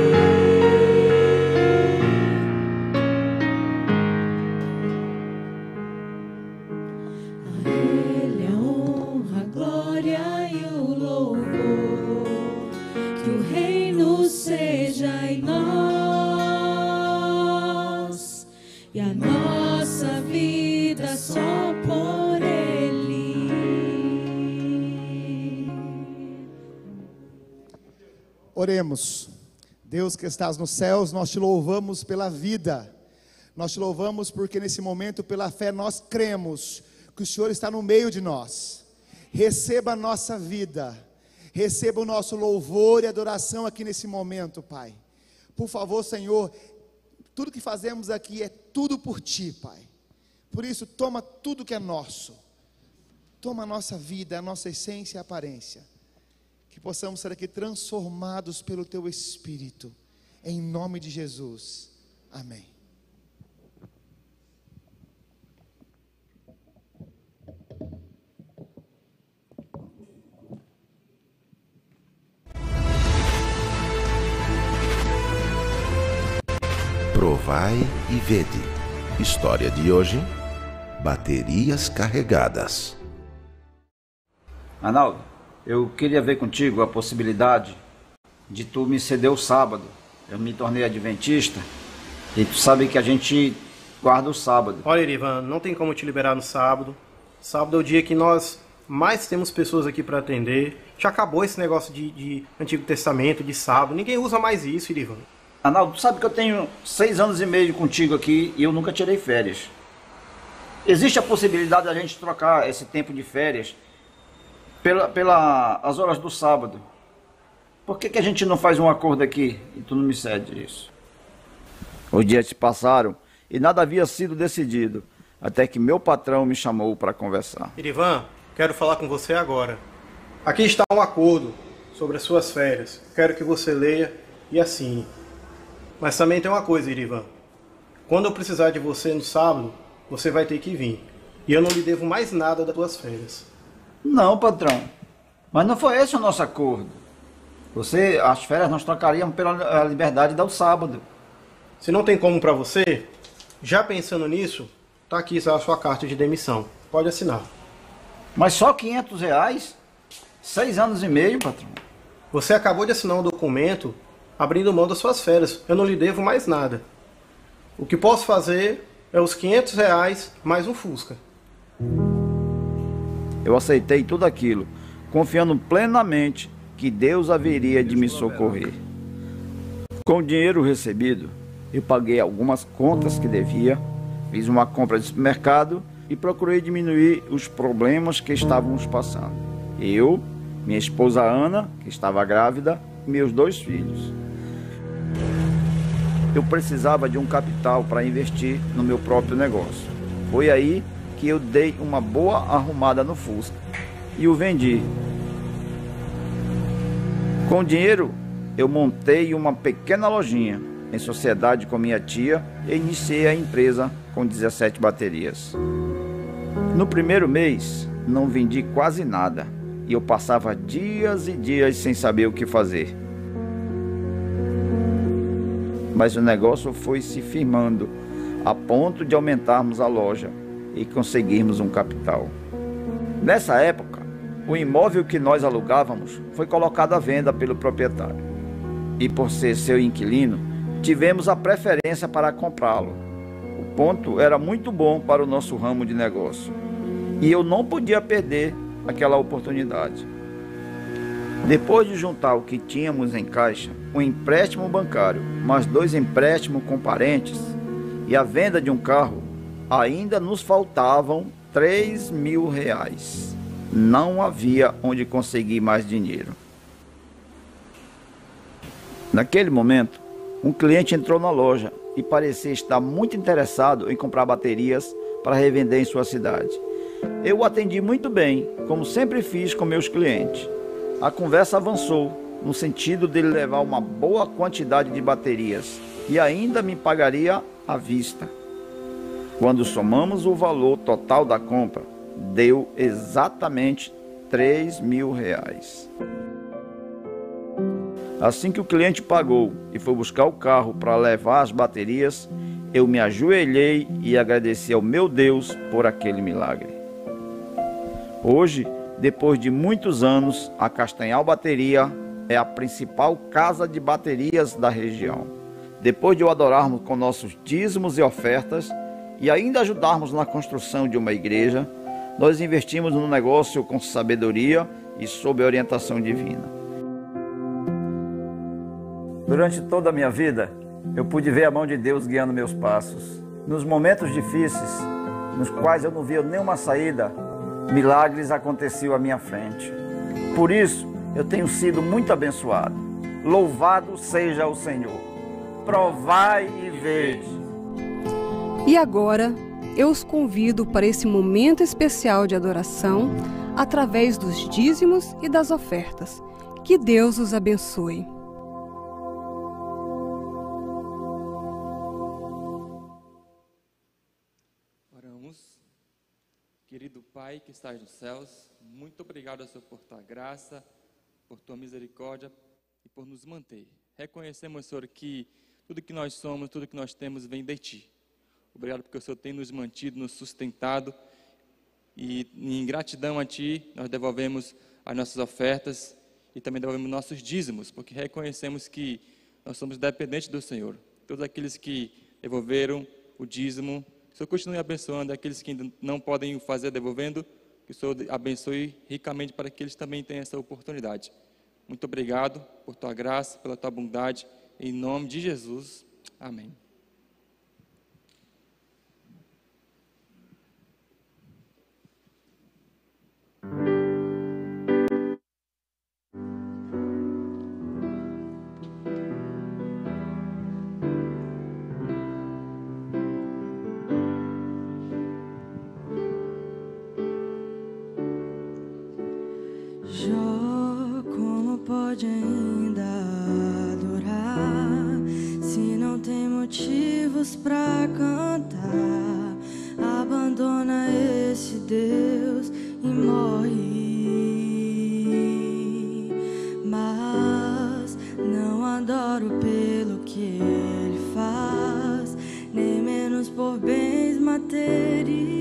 A ele a honra, a glória e o louvor, que o reino seja em nós e a nossa vida só por ele. Oremos. Deus que estás nos céus, nós te louvamos pela vida. Nós te louvamos porque nesse momento, pela fé, nós cremos que o Senhor está no meio de nós. Receba a nossa vida, receba o nosso louvor e adoração aqui nesse momento, Pai. Por favor, Senhor, tudo que fazemos aqui é tudo por Ti, Pai. Por isso, toma tudo que é nosso. Toma a nossa vida, a nossa essência e aparência. Que possamos ser aqui transformados pelo Teu Espírito. Em nome de Jesus. Amém. Provai e vede. História de hoje: baterias carregadas. Arnaldo, eu queria ver contigo a possibilidade de tu me ceder o sábado. Eu me tornei adventista e tu sabe que a gente guarda o sábado. Olha, Irivan, não tem como te liberar no sábado. Sábado é o dia que nós mais temos pessoas aqui para atender. Já acabou esse negócio de, de Antigo Testamento, de sábado. Ninguém usa mais isso, Irivan. Arnaldo, tu sabe que eu tenho seis anos e meio contigo aqui e eu nunca tirei férias. Existe a possibilidade da gente trocar esse tempo de férias pelas pela, as horas do sábado. Por que, que a gente não faz um acordo aqui e tu não me cede isso? Os dias se passaram e nada havia sido decidido, até que meu patrão me chamou para conversar. Irivan, quero falar com você agora. Aqui está um acordo sobre as suas férias. Quero que você leia e assine. Mas também tem uma coisa, Irivan. Quando eu precisar de você no sábado, você vai ter que vir. E eu não lhe devo mais nada das suas férias. Não, patrão. Mas não foi esse o nosso acordo. Você, as férias nós trocaríamos pela liberdade do sábado. Se não tem como para você, já pensando nisso, tá aqui a sua carta de demissão. Pode assinar. Mas só quinhentos reais? Seis anos e meio, patrão. Você acabou de assinar um documento abrindo mão das suas férias. Eu não lhe devo mais nada. O que posso fazer é os quinhentos reais mais um Fusca. Eu aceitei tudo aquilo, confiando plenamente que Deus haveria de me socorrer. Com o dinheiro recebido, eu paguei algumas contas que devia, fiz uma compra de supermercado e procurei diminuir os problemas que estávamos passando. Eu, minha esposa Ana, que estava grávida, e meus dois filhos. Eu precisava de um capital para investir no meu próprio negócio. Foi aí que eu dei uma boa arrumada no Fusca e o vendi. Com o dinheiro, eu montei uma pequena lojinha em sociedade com minha tia e iniciei a empresa com dezessete baterias. No primeiro mês, não vendi quase nada e eu passava dias e dias sem saber o que fazer. Mas o negócio foi se firmando a ponto de aumentarmos a loja e conseguirmos um capital. Nessa época, o imóvel que nós alugávamos foi colocado à venda pelo proprietário. E por ser seu inquilino, tivemos a preferência para comprá-lo. O ponto era muito bom para o nosso ramo de negócio. E eu não podia perder aquela oportunidade. Depois de juntar o que tínhamos em caixa, um empréstimo bancário, mais dois empréstimos com parentes e a venda de um carro, ainda nos faltavam três mil reais. Não havia onde conseguir mais dinheiro. Naquele momento, um cliente entrou na loja e parecia estar muito interessado em comprar baterias para revender em sua cidade. Eu o atendi muito bem, como sempre fiz com meus clientes. A conversa avançou no sentido de ele levar uma boa quantidade de baterias e ainda me pagaria à vista. Quando somamos o valor total da compra, deu exatamente três mil reais. Assim que o cliente pagou e foi buscar o carro para levar as baterias, eu me ajoelhei e agradeci ao meu Deus por aquele milagre. Hoje, depois de muitos anos, a Castanhal Bateria é a principal casa de baterias da região. Depois de o adorarmos com nossos dízimos e ofertas e ainda ajudarmos na construção de uma igreja, nós investimos no negócio com sabedoria e sob orientação divina. Durante toda a minha vida, eu pude ver a mão de Deus guiando meus passos. Nos momentos difíceis, nos quais eu não via nenhuma saída, milagres aconteciam à minha frente. Por isso, eu tenho sido muito abençoado. Louvado seja o Senhor. Provai e vede. E agora, eu os convido para esse momento especial de adoração, através dos dízimos e das ofertas. Que Deus os abençoe. Querido Pai que estás nos céus, muito obrigado, Senhor, por tua graça, por tua misericórdia e por nos manter. Reconhecemos, Senhor, que tudo que nós somos, tudo que nós temos vem de Ti. Obrigado porque o Senhor tem nos mantido, nos sustentado e em gratidão a Ti nós devolvemos as nossas ofertas e também devolvemos nossos dízimos, porque reconhecemos que nós somos dependentes do Senhor. Todos aqueles que devolveram o dízimo, o Senhor continue abençoando aqueles que ainda não podem o fazer devolvendo, que o Senhor abençoe ricamente para que eles também tenham essa oportunidade. Muito obrigado por tua graça, pela tua bondade, em nome de Jesus. Amém. pode ainda adorar se não tem motivos pra cantar? Abandona esse Deus e morre. Mas não adoro pelo que ele faz, nem menos por bens materiais.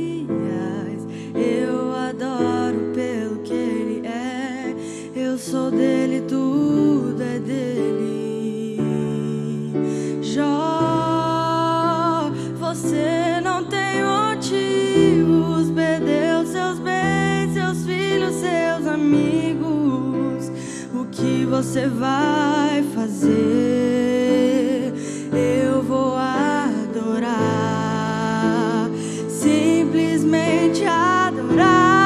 Eu adoro pelo que ele é. Eu sou dele, tudo é dele. Jó, você não tem motivos, perdeu seus bens, seus filhos, seus amigos. O que você vai fazer? Eu vou adorar, simplesmente adorar.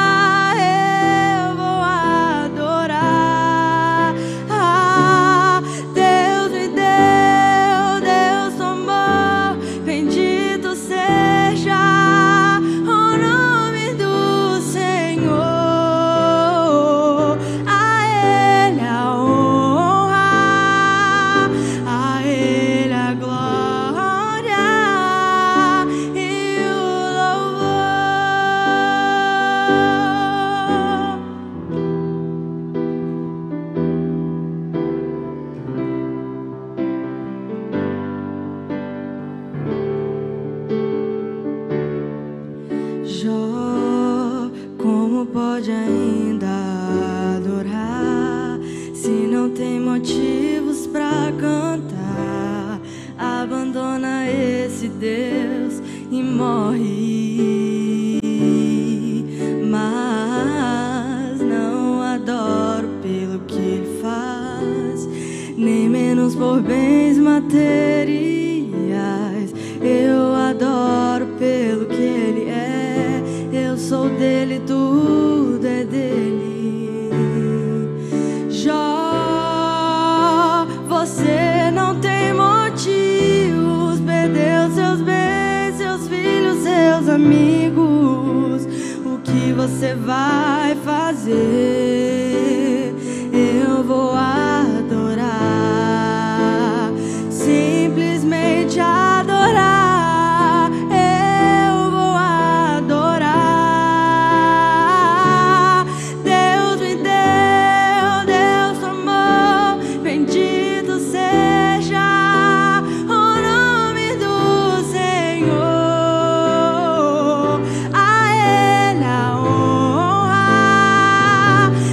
Jó, como pode ainda adorar se não tem motivos pra cantar? Abandona esse Deus e morre. Mas não adoro pelo que ele faz, nem menos por bens materiais. Eu adoro pelo que ele é. Eu sou dele, tudo é dele. Jó, você não tem motivos, perdeu seus bens, seus filhos, seus amigos. O que você vai fazer? Eu vou adorar, simplesmente adorar. A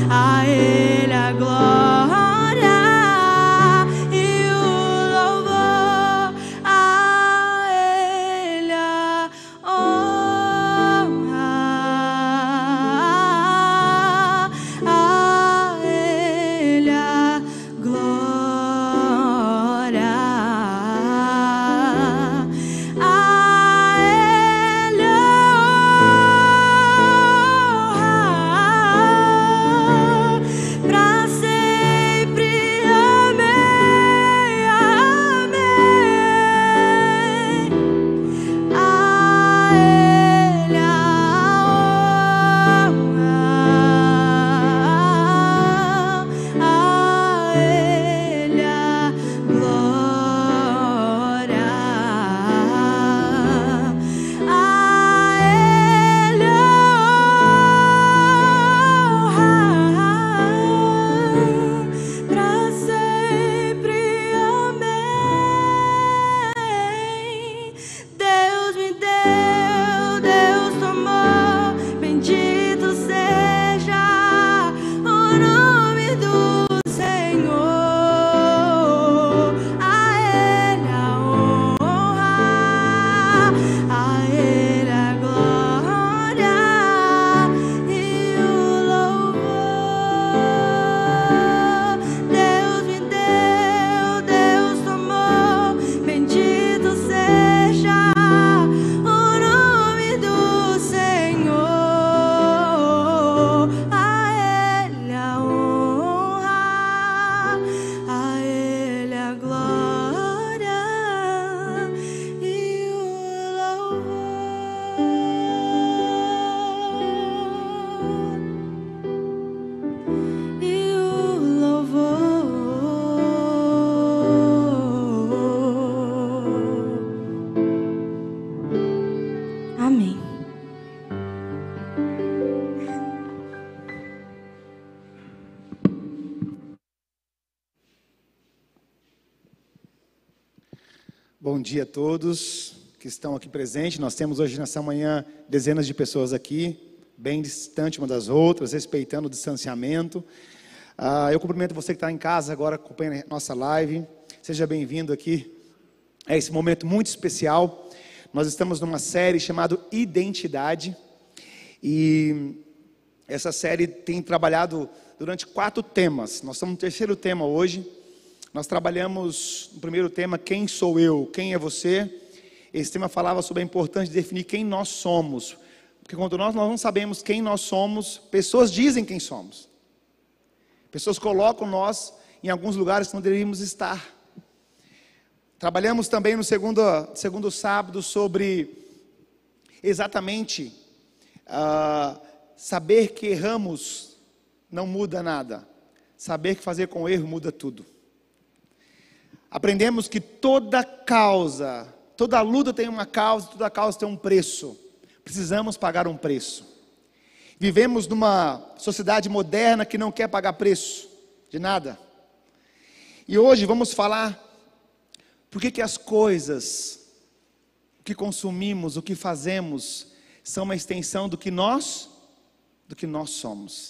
Bom dia a todos que estão aqui presentes. Nós temos hoje nessa manhã dezenas de pessoas aqui, bem distante uma das outras, respeitando o distanciamento. Ah, eu cumprimento você que está em casa agora, acompanha a nossa live. Seja bem-vindo aqui a esse momento muito especial. Nós estamos numa série chamada Identidade. E essa série tem trabalhado durante quatro temas. Nós estamos no terceiro tema hoje. Nós trabalhamos no primeiro tema, quem sou eu, quem é você. Esse tema falava sobre a importância de definir quem nós somos. Porque quando nós, nós não sabemos quem nós somos, pessoas dizem quem somos. Pessoas colocam nós em alguns lugares que não deveríamos estar. Trabalhamos também no segundo, segundo sábado sobre exatamente uh, saber que erramos não muda nada. Saber que fazer com erro muda tudo. Aprendemos que toda causa, toda luta tem uma causa, toda causa tem um preço. Precisamos pagar um preço. Vivemos numa sociedade moderna que não quer pagar preço de nada. E hoje vamos falar por que que as coisas, o que consumimos, o que fazemos, são uma extensão do que nós, do que nós somos.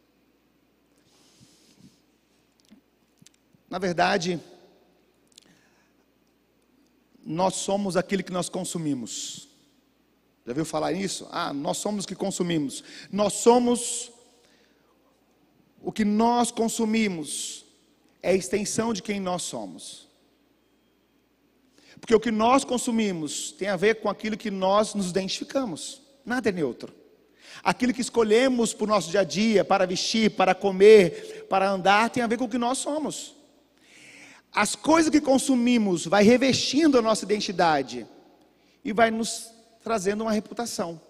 Na verdade, nós somos aquilo que nós consumimos. Já ouviu falar nisso? Ah, nós somos o que consumimos. Nós somos o que nós consumimos. É a extensão de quem nós somos. Porque o que nós consumimos tem a ver com aquilo que nós nos identificamos. Nada é neutro. Aquilo que escolhemos para o nosso dia a dia, para vestir, para comer, para andar, tem a ver com o que nós somos. As coisas que consumimos vai revestindo a nossa identidade e vai nos trazendo uma reputação.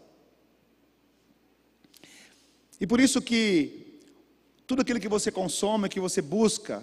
E por isso que tudo aquilo que você consome, que você busca,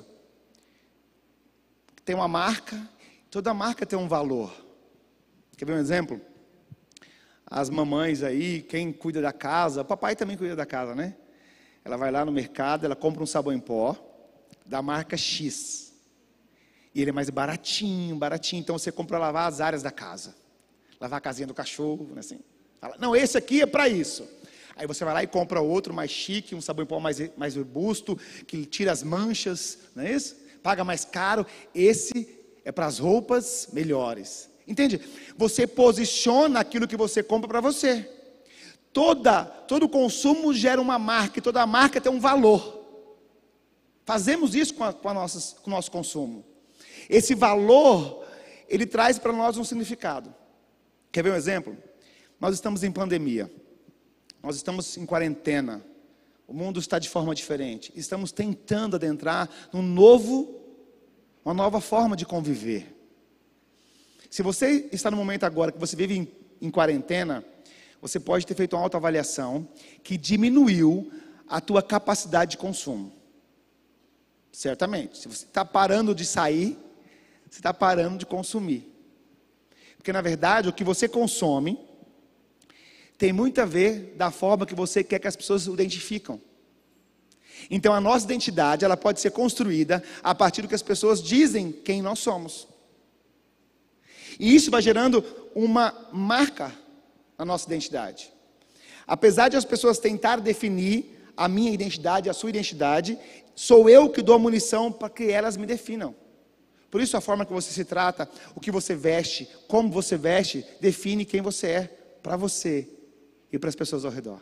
tem uma marca, toda marca tem um valor. Quer ver um exemplo? As mamães aí, quem cuida da casa, o papai também cuida da casa, né? Ela vai lá no mercado, ela compra um sabão em pó da marca X. E ele é mais baratinho, baratinho. Então você compra para lavar as áreas da casa. Lavar a casinha do cachorro, né, assim. Fala, não, esse aqui é para isso. Aí você vai lá e compra outro mais chique, um sabão em pó mais, mais robusto, que tira as manchas, não é isso? Paga mais caro. Esse é para as roupas melhores. Entende? Você posiciona aquilo que você compra para você. Toda, todo consumo gera uma marca, e toda marca tem um valor. Fazemos isso com, a, com, a nossas, com o nosso consumo. Esse valor, ele traz para nós um significado. Quer ver um exemplo? Nós estamos em pandemia. Nós estamos em quarentena. O mundo está de forma diferente. Estamos tentando adentrar num novo, uma nova forma de conviver. Se você está no momento agora que você vive em, em quarentena, você pode ter feito uma autoavaliação que diminuiu a tua capacidade de consumo. Certamente. Se você está parando de sair, você está parando de consumir. Porque na verdade o que você consome tem muito a ver da forma que você quer que as pessoas o identificam. Então a nossa identidade, ela pode ser construída a partir do que as pessoas dizem quem nós somos. E isso vai gerando uma marca na nossa identidade. Apesar de as pessoas tentarem definir a minha identidade, a sua identidade, sou eu que dou a munição para que elas me definam. Por isso a forma que você se trata, o que você veste, como você veste, define quem você é para você e para as pessoas ao redor.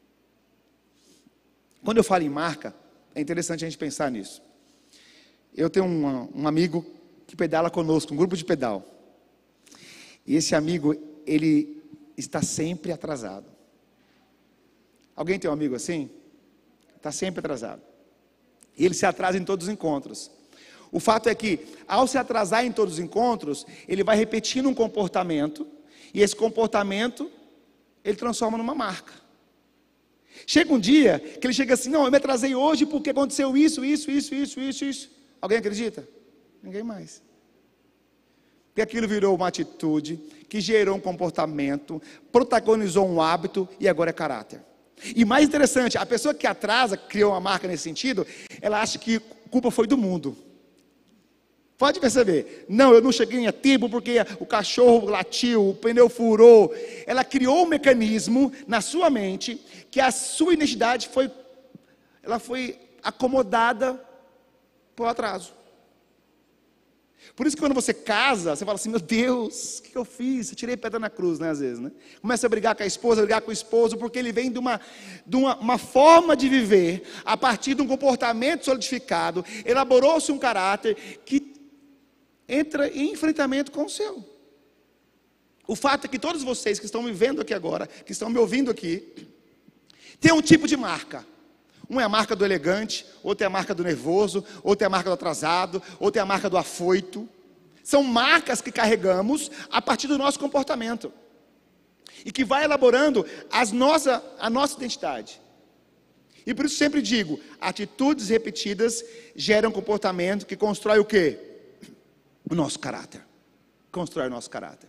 Quando eu falo em marca, é interessante a gente pensar nisso. Eu tenho um, um amigo que pedala conosco, um grupo de pedal. E esse amigo, ele está sempre atrasado. Alguém tem um amigo assim? Está sempre atrasado. E ele se atrasa em todos os encontros. O fato é que, ao se atrasar em todos os encontros, ele vai repetindo um comportamento, e esse comportamento, ele transforma numa marca. Chega um dia, que ele chega assim, não, eu me atrasei hoje porque aconteceu isso, isso, isso, isso, isso, isso. Alguém acredita? Ninguém mais. Porque aquilo virou uma atitude, que gerou um comportamento, protagonizou um hábito, e agora é caráter. E mais interessante, a pessoa que atrasa, criou uma marca nesse sentido, ela acha que a culpa foi do mundo. Pode perceber. Não, eu não cheguei a tempo porque o cachorro latiu, o pneu furou. Ela criou um mecanismo na sua mente que a sua identidade foi, ela foi acomodada por atraso. Por isso que quando você casa, você fala assim, meu Deus, o que eu fiz? Eu tirei pedra na cruz, né, às vezes, né? Começa a brigar com a esposa, a brigar com o esposo, porque ele vem de uma, de uma, uma forma de viver, a partir de um comportamento solidificado, elaborou-se um caráter que entra em enfrentamento com o seu. O fato é que todos vocês que estão me vendo aqui agora, que estão me ouvindo aqui, tem um tipo de marca. Um é a marca do elegante, outro é a marca do nervoso, outro é a marca do atrasado, outro é a marca do afoito. São marcas que carregamos a partir do nosso comportamento. E que vai elaborando as nossa, a nossa identidade. E por isso sempre digo, atitudes repetidas geram comportamento que constrói o quê? O nosso caráter. Constrói o nosso caráter.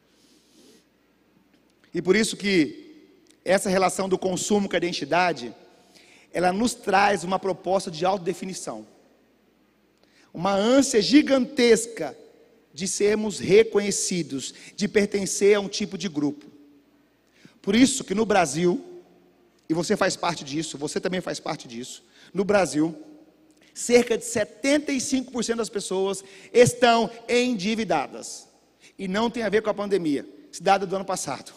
E por isso que essa relação do consumo com a identidade, ela nos traz uma proposta de autodefinição. Uma ânsia gigantesca de sermos reconhecidos, de pertencer a um tipo de grupo. Por isso que no Brasil, e você faz parte disso, você também faz parte disso, no Brasil, cerca de setenta e cinco por cento das pessoas estão endividadas. E não tem a ver com a pandemia, esse dado é do ano passado.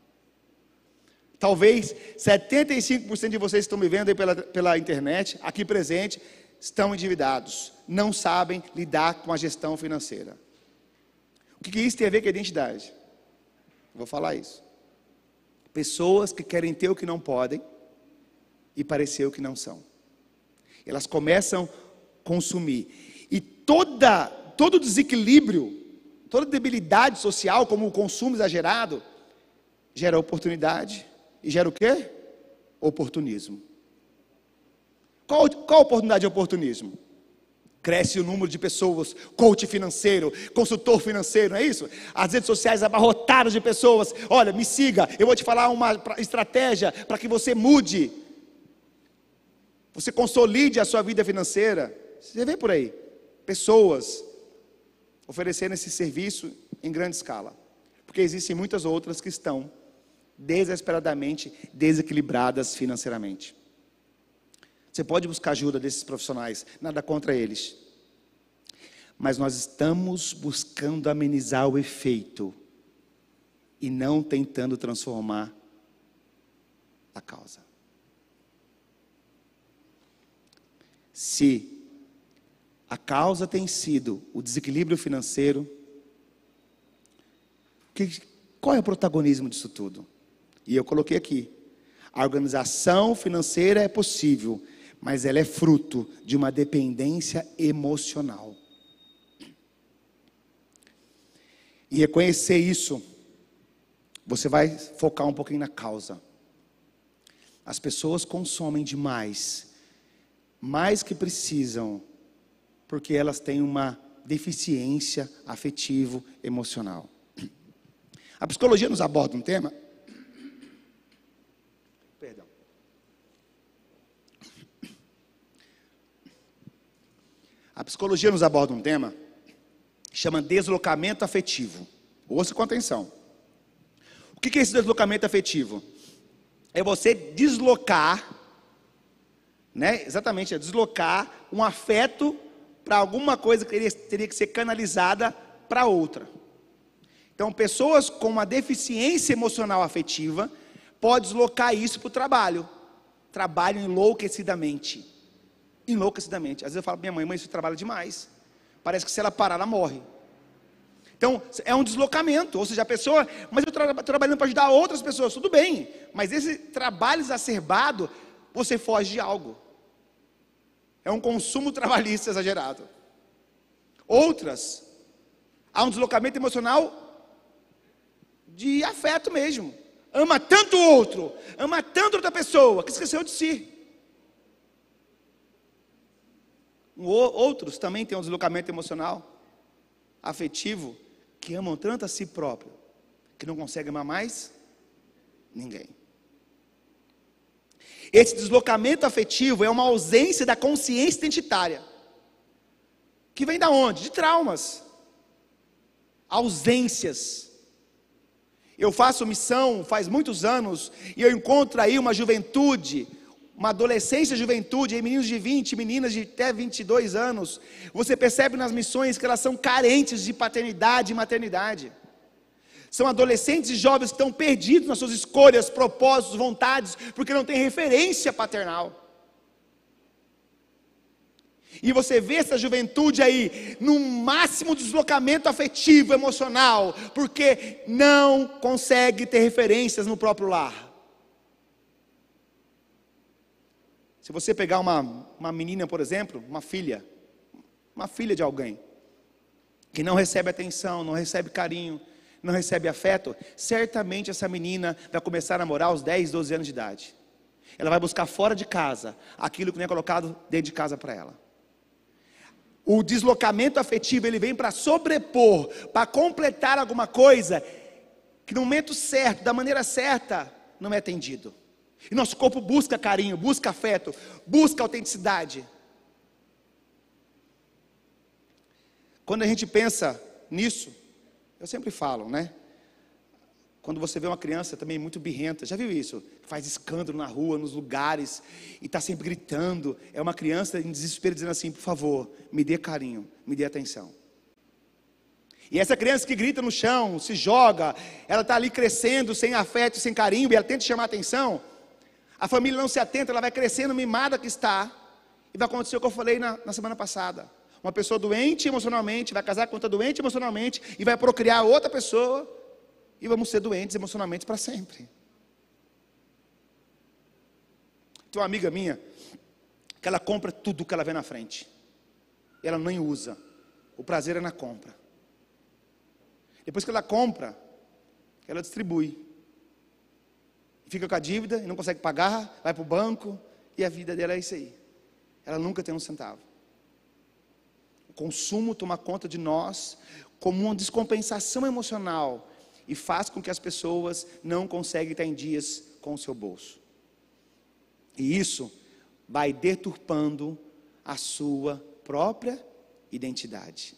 Talvez setenta e cinco por cento de vocês que estão me vendo aí pela, pela internet, aqui presente, estão endividados. Não sabem lidar com a gestão financeira. O que isso tem a ver com a identidade? Vou falar isso. Pessoas que querem ter o que não podem e parecer o que não são. Elas começam a consumir. E toda, todo desequilíbrio, toda debilidade social, como o consumo exagerado, gera oportunidade. E gera o quê? Oportunismo. Qual, qual oportunidade de oportunismo? Cresce o número de pessoas, coach financeiro, consultor financeiro, não é isso? As redes sociais abarrotadas de pessoas. Olha, me siga, eu vou te falar uma estratégia para que você mude. Você consolide a sua vida financeira. Você vê por aí, pessoas oferecendo esse serviço em grande escala. Porque existem muitas outras que estão desesperadamente desequilibradas financeiramente. Você pode buscar ajuda desses profissionais, nada contra eles. Mas nós estamos buscando amenizar o efeito e não tentando transformar a causa. Se a causa tem sido o desequilíbrio financeiro, que, qual é o protagonismo disso tudo? E eu coloquei aqui, a organização financeira é possível, mas ela é fruto de uma dependência emocional. E reconhecer isso, você vai focar um pouquinho na causa. As pessoas consomem demais, mais que precisam, porque elas têm uma deficiência afetivo-emocional. A psicologia nos aborda um tema. Perdão. A psicologia nos aborda um tema que chama deslocamento afetivo. Ouça com atenção. O que é esse deslocamento afetivo? É você deslocar, né? Exatamente, é deslocar um afeto para alguma coisa que teria, teria que ser canalizada para outra. Então, pessoas com uma deficiência emocional afetiva podem deslocar isso para o trabalho. Trabalham enlouquecidamente. Enlouquecidamente. Às vezes eu falo para minha mãe, mãe, você trabalha demais. Parece que se ela parar, ela morre. Então, é um deslocamento. Ou seja, a pessoa, mas eu estou tra trabalhando para ajudar outras pessoas. Tudo bem, mas esse trabalho exacerbado, você foge de algo. É um consumo trabalhista exagerado. Outras, há um deslocamento emocional de afeto mesmo. Ama tanto o outro, ama tanto outra pessoa, que esqueceu de si. Outros também têm um deslocamento emocional, afetivo, que amam tanto a si próprio, que não conseguem amar mais ninguém. Esse deslocamento afetivo é uma ausência da consciência identitária. Que vem da onde? De traumas, ausências. Eu faço missão faz muitos anos e eu encontro aí uma juventude, uma adolescência, juventude, meninos de vinte, meninas de até vinte e dois anos. Você percebe nas missões que elas são carentes de paternidade e maternidade. São adolescentes e jovens que estão perdidos nas suas escolhas, propósitos, vontades, porque não tem referência paternal. E você vê essa juventude aí, no máximo deslocamento afetivo, emocional, porque não consegue ter referências no próprio lar. Se você pegar uma, uma menina, por exemplo, uma filha, uma filha de alguém, que não recebe atenção, não recebe carinho, não recebe afeto, certamente essa menina vai começar a namorar aos dez, doze anos de idade. Ela vai buscar fora de casa aquilo que não é colocado dentro de casa para ela. O deslocamento afetivo, ele vem para sobrepor, para completar alguma coisa que no momento certo, da maneira certa, não é atendido. E nosso corpo busca carinho, busca afeto, busca autenticidade. Quando a gente pensa nisso, eu sempre falo, né? Quando você vê uma criança também muito birrenta, já viu isso? Faz escândalo na rua, nos lugares, e está sempre gritando. É uma criança em desespero dizendo assim: por favor, me dê carinho, me dê atenção. E essa criança que grita no chão, se joga, ela está ali crescendo sem afeto, sem carinho, e ela tenta chamar atenção. A família não se atenta, ela vai crescendo mimada que está, e vai acontecer o que eu falei na, na semana passada. Uma pessoa doente emocionalmente, vai casar com outra doente emocionalmente, e vai procriar outra pessoa, e vamos ser doentes emocionalmente para sempre. Tem uma amiga minha, que ela compra tudo que ela vê na frente, ela nem usa, o prazer é na compra. Depois que ela compra, ela distribui, fica com a dívida e não consegue pagar, vai para o banco, e a vida dela é isso aí, ela nunca tem um centavo. O consumo toma conta de nós, como uma descompensação emocional, e faz com que as pessoas não conseguem estar em dias com o seu bolso. E isso vai deturpando a sua própria identidade.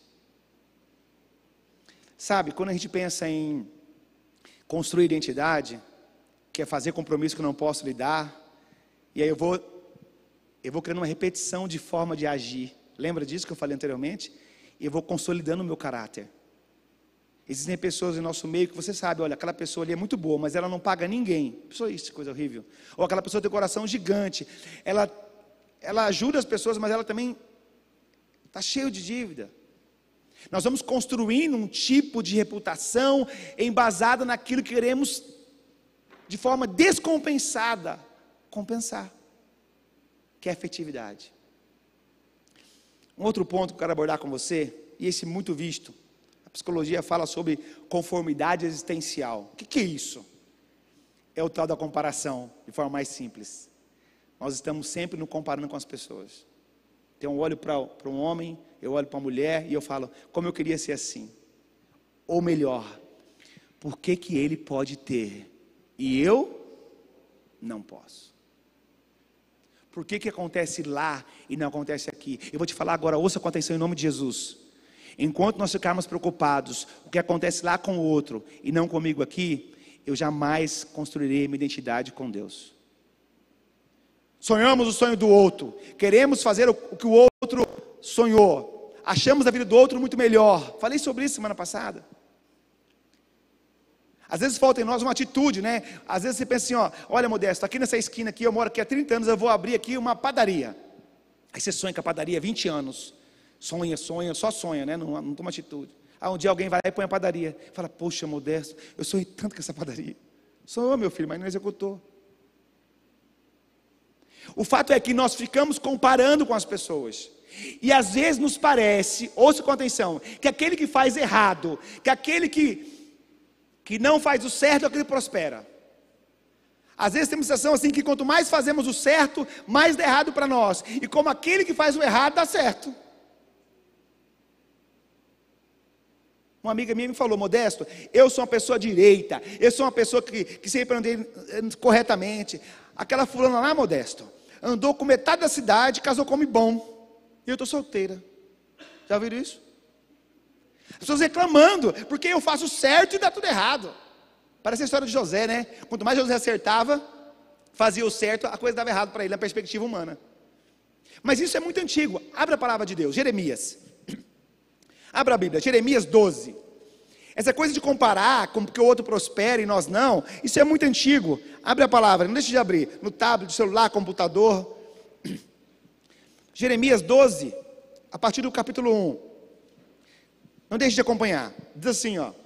Sabe, quando a gente pensa em construir identidade, que é fazer compromisso que eu não posso lidar, e aí eu vou, eu vou criando uma repetição de forma de agir. Lembra disso que eu falei anteriormente? E eu vou consolidando o meu caráter. Existem pessoas em nosso meio que você sabe, olha, aquela pessoa ali é muito boa, mas ela não paga ninguém. Pessoa, isso, coisa horrível. Ou aquela pessoa tem um coração gigante, ela, ela ajuda as pessoas, mas ela também está cheia de dívida. Nós vamos construindo um tipo de reputação embasada naquilo que queremos, de forma descompensada, compensar, que é a afetividade. Um outro ponto que eu quero abordar com você, e esse muito visto, a psicologia fala sobre conformidade existencial. O que, que é isso? É o tal da comparação, de forma mais simples. Nós estamos sempre nos comparando com as pessoas. Então eu olho para um homem, eu olho para uma mulher e eu falo, como eu queria ser assim. Ou melhor, por que que ele pode ter e eu não posso? Por que que acontece lá e não acontece aqui? Eu vou te falar agora, ouça com atenção em nome de Jesus. Enquanto nós ficarmos preocupados, o que acontece lá com o outro e não comigo aqui, eu jamais construirei minha identidade com Deus. Sonhamos o sonho do outro, queremos fazer o que o outro sonhou, achamos a vida do outro muito melhor. Falei sobre isso semana passada. Às vezes falta em nós uma atitude, né? Às vezes você pensa assim, ó, olha Modesto, aqui nessa esquina aqui, eu moro aqui há trinta anos, eu vou abrir aqui uma padaria. Aí você sonha com a padaria há vinte anos, sonha, sonha, só sonha, né? Não, não toma atitude. Aí um dia alguém vai lá e põe a padaria, fala, poxa Modesto, eu sonhei tanto com essa padaria. Sonhou meu filho, mas não executou. O fato é que nós ficamos comparando com as pessoas. E às vezes nos parece, ouça com atenção, que aquele que faz errado, que aquele que que não faz o certo é aquele que prospera. Às vezes temos a sensação assim que quanto mais fazemos o certo, mais dá errado para nós. E como aquele que faz o errado dá certo. Uma amiga minha me falou, Modesto, eu sou uma pessoa direita, eu sou uma pessoa que, que sempre andei corretamente. Aquela fulana lá, Modesto, andou com metade da cidade, casou com homem bom. E eu estou solteira. Já ouviram isso? As pessoas reclamando, porque eu faço certo e dá tudo errado. Parece a história de José, né? Quanto mais José acertava, fazia o certo, a coisa dava errado para ele, na perspectiva humana. Mas isso é muito antigo. Abra a palavra de Deus, Jeremias. Abra a Bíblia, Jeremias doze. Essa coisa de comparar com que o outro prospera e nós não, isso é muito antigo. Abre a palavra, não deixe de abrir, no tablet, celular, computador. Jeremias doze, a partir do capítulo um. Não deixe de acompanhar. Diz assim, ó.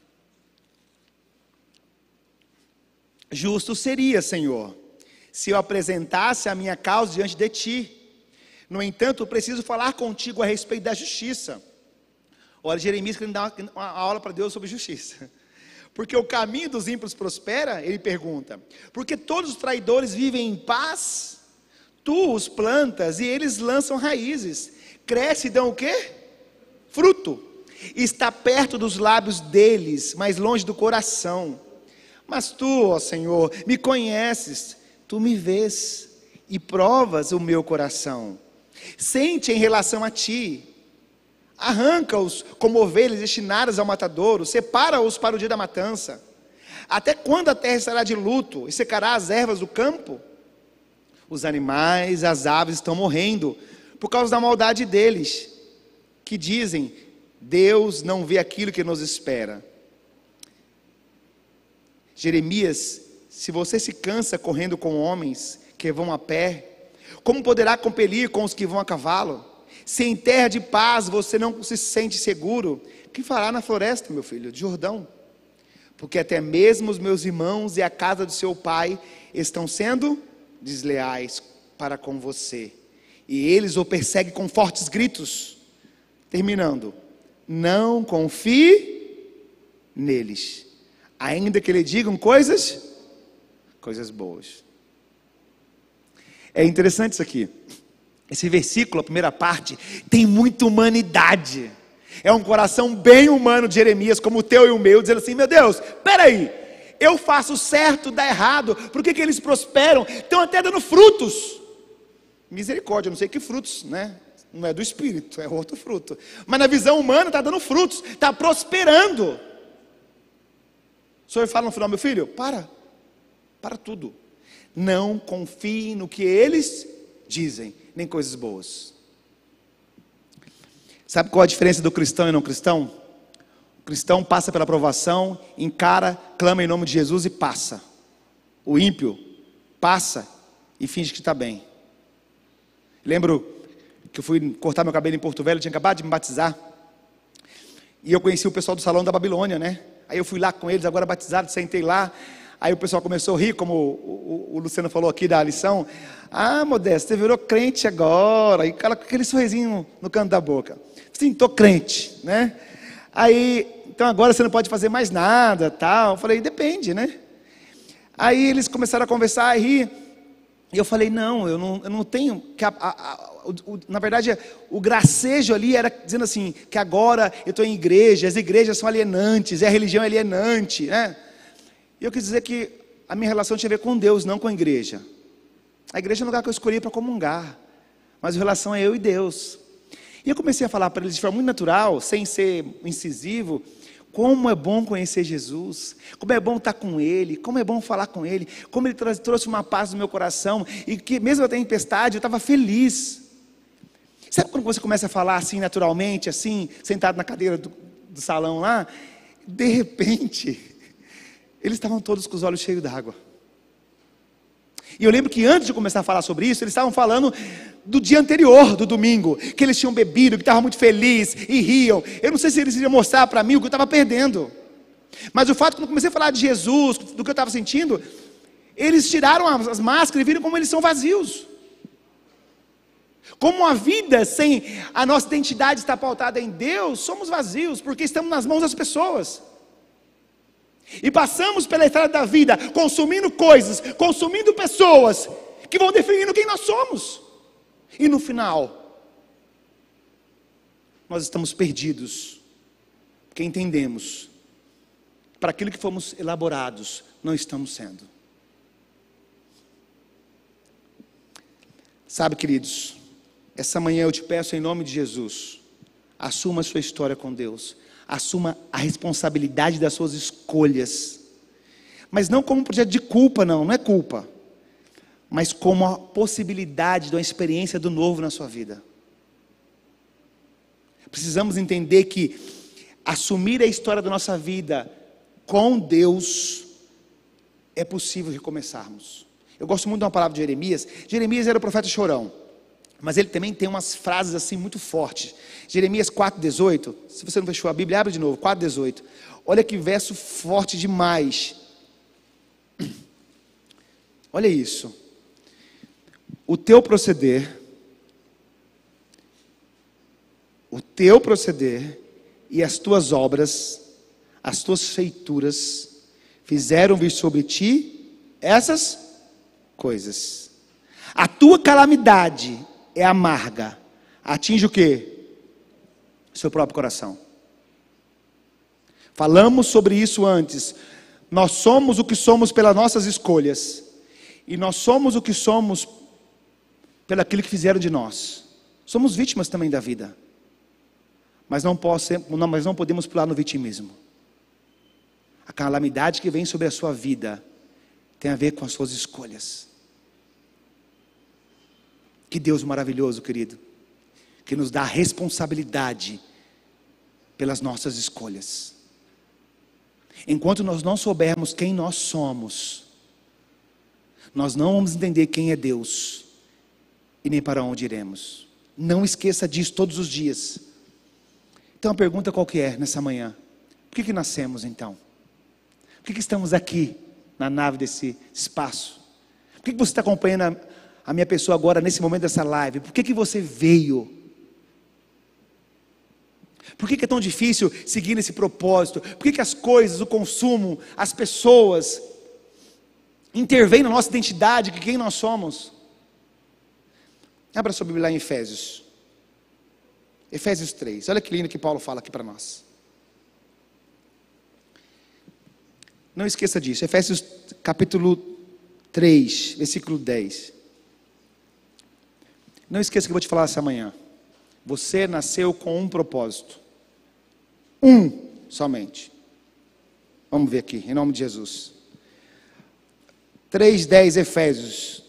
Justo seria, Senhor, se eu apresentasse a minha causa diante de ti. No entanto, eu preciso falar contigo a respeito da justiça. Olha, Jeremias querendo dar uma, uma aula para Deus sobre justiça. Porque o caminho dos ímpios prospera, ele pergunta. Porque todos os traidores vivem em paz, tu os plantas e eles lançam raízes. Cresce e dão o quê? Fruto. Está perto dos lábios deles, mas longe do coração. Mas tu, ó Senhor, me conheces, tu me vês e provas o meu coração. Sente em relação a ti. Arranca-os como ovelhas destinadas ao matadouro, separa-os para o dia da matança. Até quando a terra estará de luto e secará as ervas do campo? Os animais, as aves estão morrendo por causa da maldade deles, que dizem, Deus não vê aquilo que nos espera. Jeremias, se você se cansa correndo com homens que vão a pé, como poderá compelir com os que vão a cavalo? Se em terra de paz você não se sente seguro, o que fará na floresta, meu filho, de Jordão? Porque até mesmo os meus irmãos e a casa do seu pai estão sendo desleais para com você. E eles o perseguem com fortes gritos. Terminando. Não confie neles, ainda que lhe digam coisas, coisas boas. É interessante isso aqui. Esse versículo, a primeira parte, tem muita humanidade. É um coração bem humano de Jeremias, como o teu e o meu, dizendo assim, meu Deus, peraí, eu faço certo, dá errado, por que que eles prosperam? Estão até dando frutos. Misericórdia, eu não sei que frutos, né? Não é do Espírito, é outro fruto. Mas na visão humana está dando frutos, está prosperando. O Senhor fala no final, meu filho, para, para tudo. Não confie no que eles dizem, nem coisas boas. Sabe qual a diferença do cristão e não cristão? O cristão passa pela provação, encara, clama em nome de Jesus e passa. O ímpio passa e finge que está bem. Lembro que eu fui cortar meu cabelo em Porto Velho, eu tinha acabado de me batizar. E eu conheci o pessoal do Salão da Babilônia, né? Aí eu fui lá com eles, agora batizado, sentei lá. Aí o pessoal começou a rir, como o, o, o Luciano falou aqui da lição. Ah, Modesto, você virou crente agora. E com aquele sorrisinho no, no canto da boca. Sim, estou crente, né? Aí, então agora você não pode fazer mais nada, tal. Eu falei, depende, né? Aí eles começaram a conversar e rir. E eu falei, não, eu não, eu não tenho... Que a, a, a, o, na verdade, o gracejo ali era dizendo assim, que agora eu estou em igreja, as igrejas são alienantes, a religião é alienante, né? E eu quis dizer que a minha relação tinha a ver com Deus, não com a igreja. A igreja é o lugar que eu escolhi para comungar, mas a relação é eu e Deus. E eu comecei a falar para eles de forma muito natural, sem ser incisivo, como é bom conhecer Jesus, como é bom estar com Ele, como é bom falar com Ele, como Ele trouxe uma paz no meu coração, e que mesmo na tempestade eu estava feliz. Sabe quando você começa a falar assim naturalmente, assim, sentado na cadeira do, do salão lá, de repente, eles estavam todos com os olhos cheios d'água. E eu lembro que antes de começar a falar sobre isso, eles estavam falando do dia anterior, do domingo, que eles tinham bebido, que estavam muito felizes e riam. Eu não sei se eles iriam mostrar para mim o que eu estava perdendo. Mas o fato, quando eu comecei a falar de Jesus, do que eu estava sentindo, eles tiraram as máscaras e viram como eles são vazios. Como a vida sem a nossa identidade está pautada em Deus, somos vazios, porque estamos nas mãos das pessoas. E passamos pela estrada da vida, consumindo coisas, consumindo pessoas, que vão definindo quem nós somos. E no final, nós estamos perdidos, porque entendemos, para aquilo que fomos elaborados, não estamos sendo. Sabe, queridos, essa manhã eu te peço em nome de Jesus, Assuma a sua história com Deus. Assuma a responsabilidade das suas escolhas. Mas não como um projeto de culpa, não, não é culpa. Mas como a possibilidade de uma experiência do novo na sua vida. Precisamos entender que assumir a história da nossa vida com Deus é possível recomeçarmos. Eu gosto muito de uma palavra de Jeremias. Jeremias era o profeta chorão, mas ele também tem umas frases assim muito fortes. Jeremias quatro, dezoito, se você não fechou a Bíblia, abre de novo, quatro, dezoito. Olha que verso forte demais. Olha isso. O teu proceder, o teu proceder e as tuas obras, as tuas feituras, fizeram vir sobre ti essas coisas. A tua calamidade é amarga. Atinge o quê? Seu próprio coração. Falamos sobre isso antes. Nós somos o que somos pelas nossas escolhas. E nós somos o que somos pelo aquilo que fizeram de nós. Somos vítimas também da vida. Mas não, posso, não, mas não podemos pular no vitimismo. A calamidade que vem sobre a sua vida tem a ver com as suas escolhas. Que Deus maravilhoso, querido, que nos dá a responsabilidade pelas nossas escolhas. Enquanto nós não soubermos quem nós somos, nós não vamos entender quem é Deus e nem para onde iremos. Não esqueça disso todos os dias. Então a pergunta qual que é nessa manhã? Por que que nascemos então? Por que que estamos aqui na nave desse espaço? Por que que você está acompanhando a, a minha pessoa agora nesse momento dessa live? Por que que você veio? Por que que é tão difícil seguir nesse propósito? Por que que as coisas, o consumo, as pessoas intervêm na nossa identidade, que quem nós somos? Abra sua Bíblia lá em Efésios. Efésios três, olha que lindo que Paulo fala aqui para nós. Não esqueça disso, Efésios capítulo três, versículo dez. Não esqueça que eu vou te falar essa manhã. Você nasceu com um propósito. Um somente. Vamos ver aqui, em nome de Jesus. três, dez, Efésios.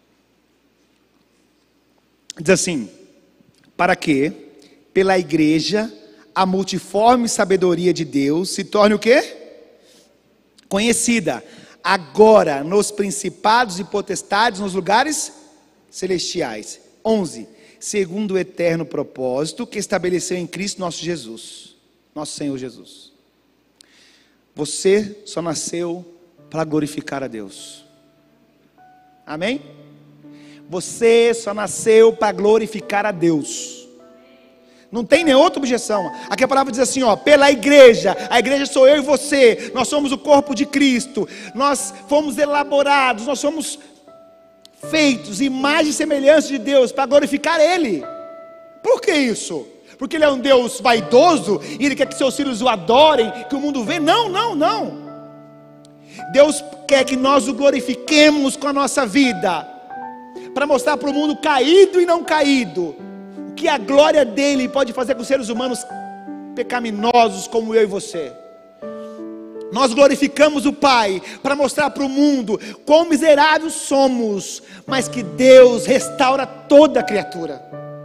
Diz assim: para que, pela igreja, a multiforme sabedoria de Deus se torne o quê? Conhecida, agora nos principados e potestades, nos lugares celestiais. onze. Segundo o eterno propósito que estabeleceu em Cristo nosso Jesus, nosso Senhor Jesus. Você só nasceu para glorificar a Deus. Amém? Você só nasceu para glorificar a Deus. Não tem nem outra objeção. Aqui a palavra diz assim, ó, pela igreja. A igreja sou eu e você. Nós somos o corpo de Cristo. Nós fomos elaborados, nós somos feitos, imagem e semelhança de Deus, para glorificar Ele. Por que isso? Porque Ele é um Deus vaidoso, e Ele quer que seus filhos o adorem, que o mundo vê? Não, não, não. Deus quer que nós o glorifiquemos com a nossa vida, para mostrar para o mundo caído e não caído, o que a glória dEle pode fazer com os seres humanos pecaminosos como eu e você. Nós glorificamos o Pai para mostrar para o mundo quão miseráveis somos, mas que Deus restaura toda a criatura.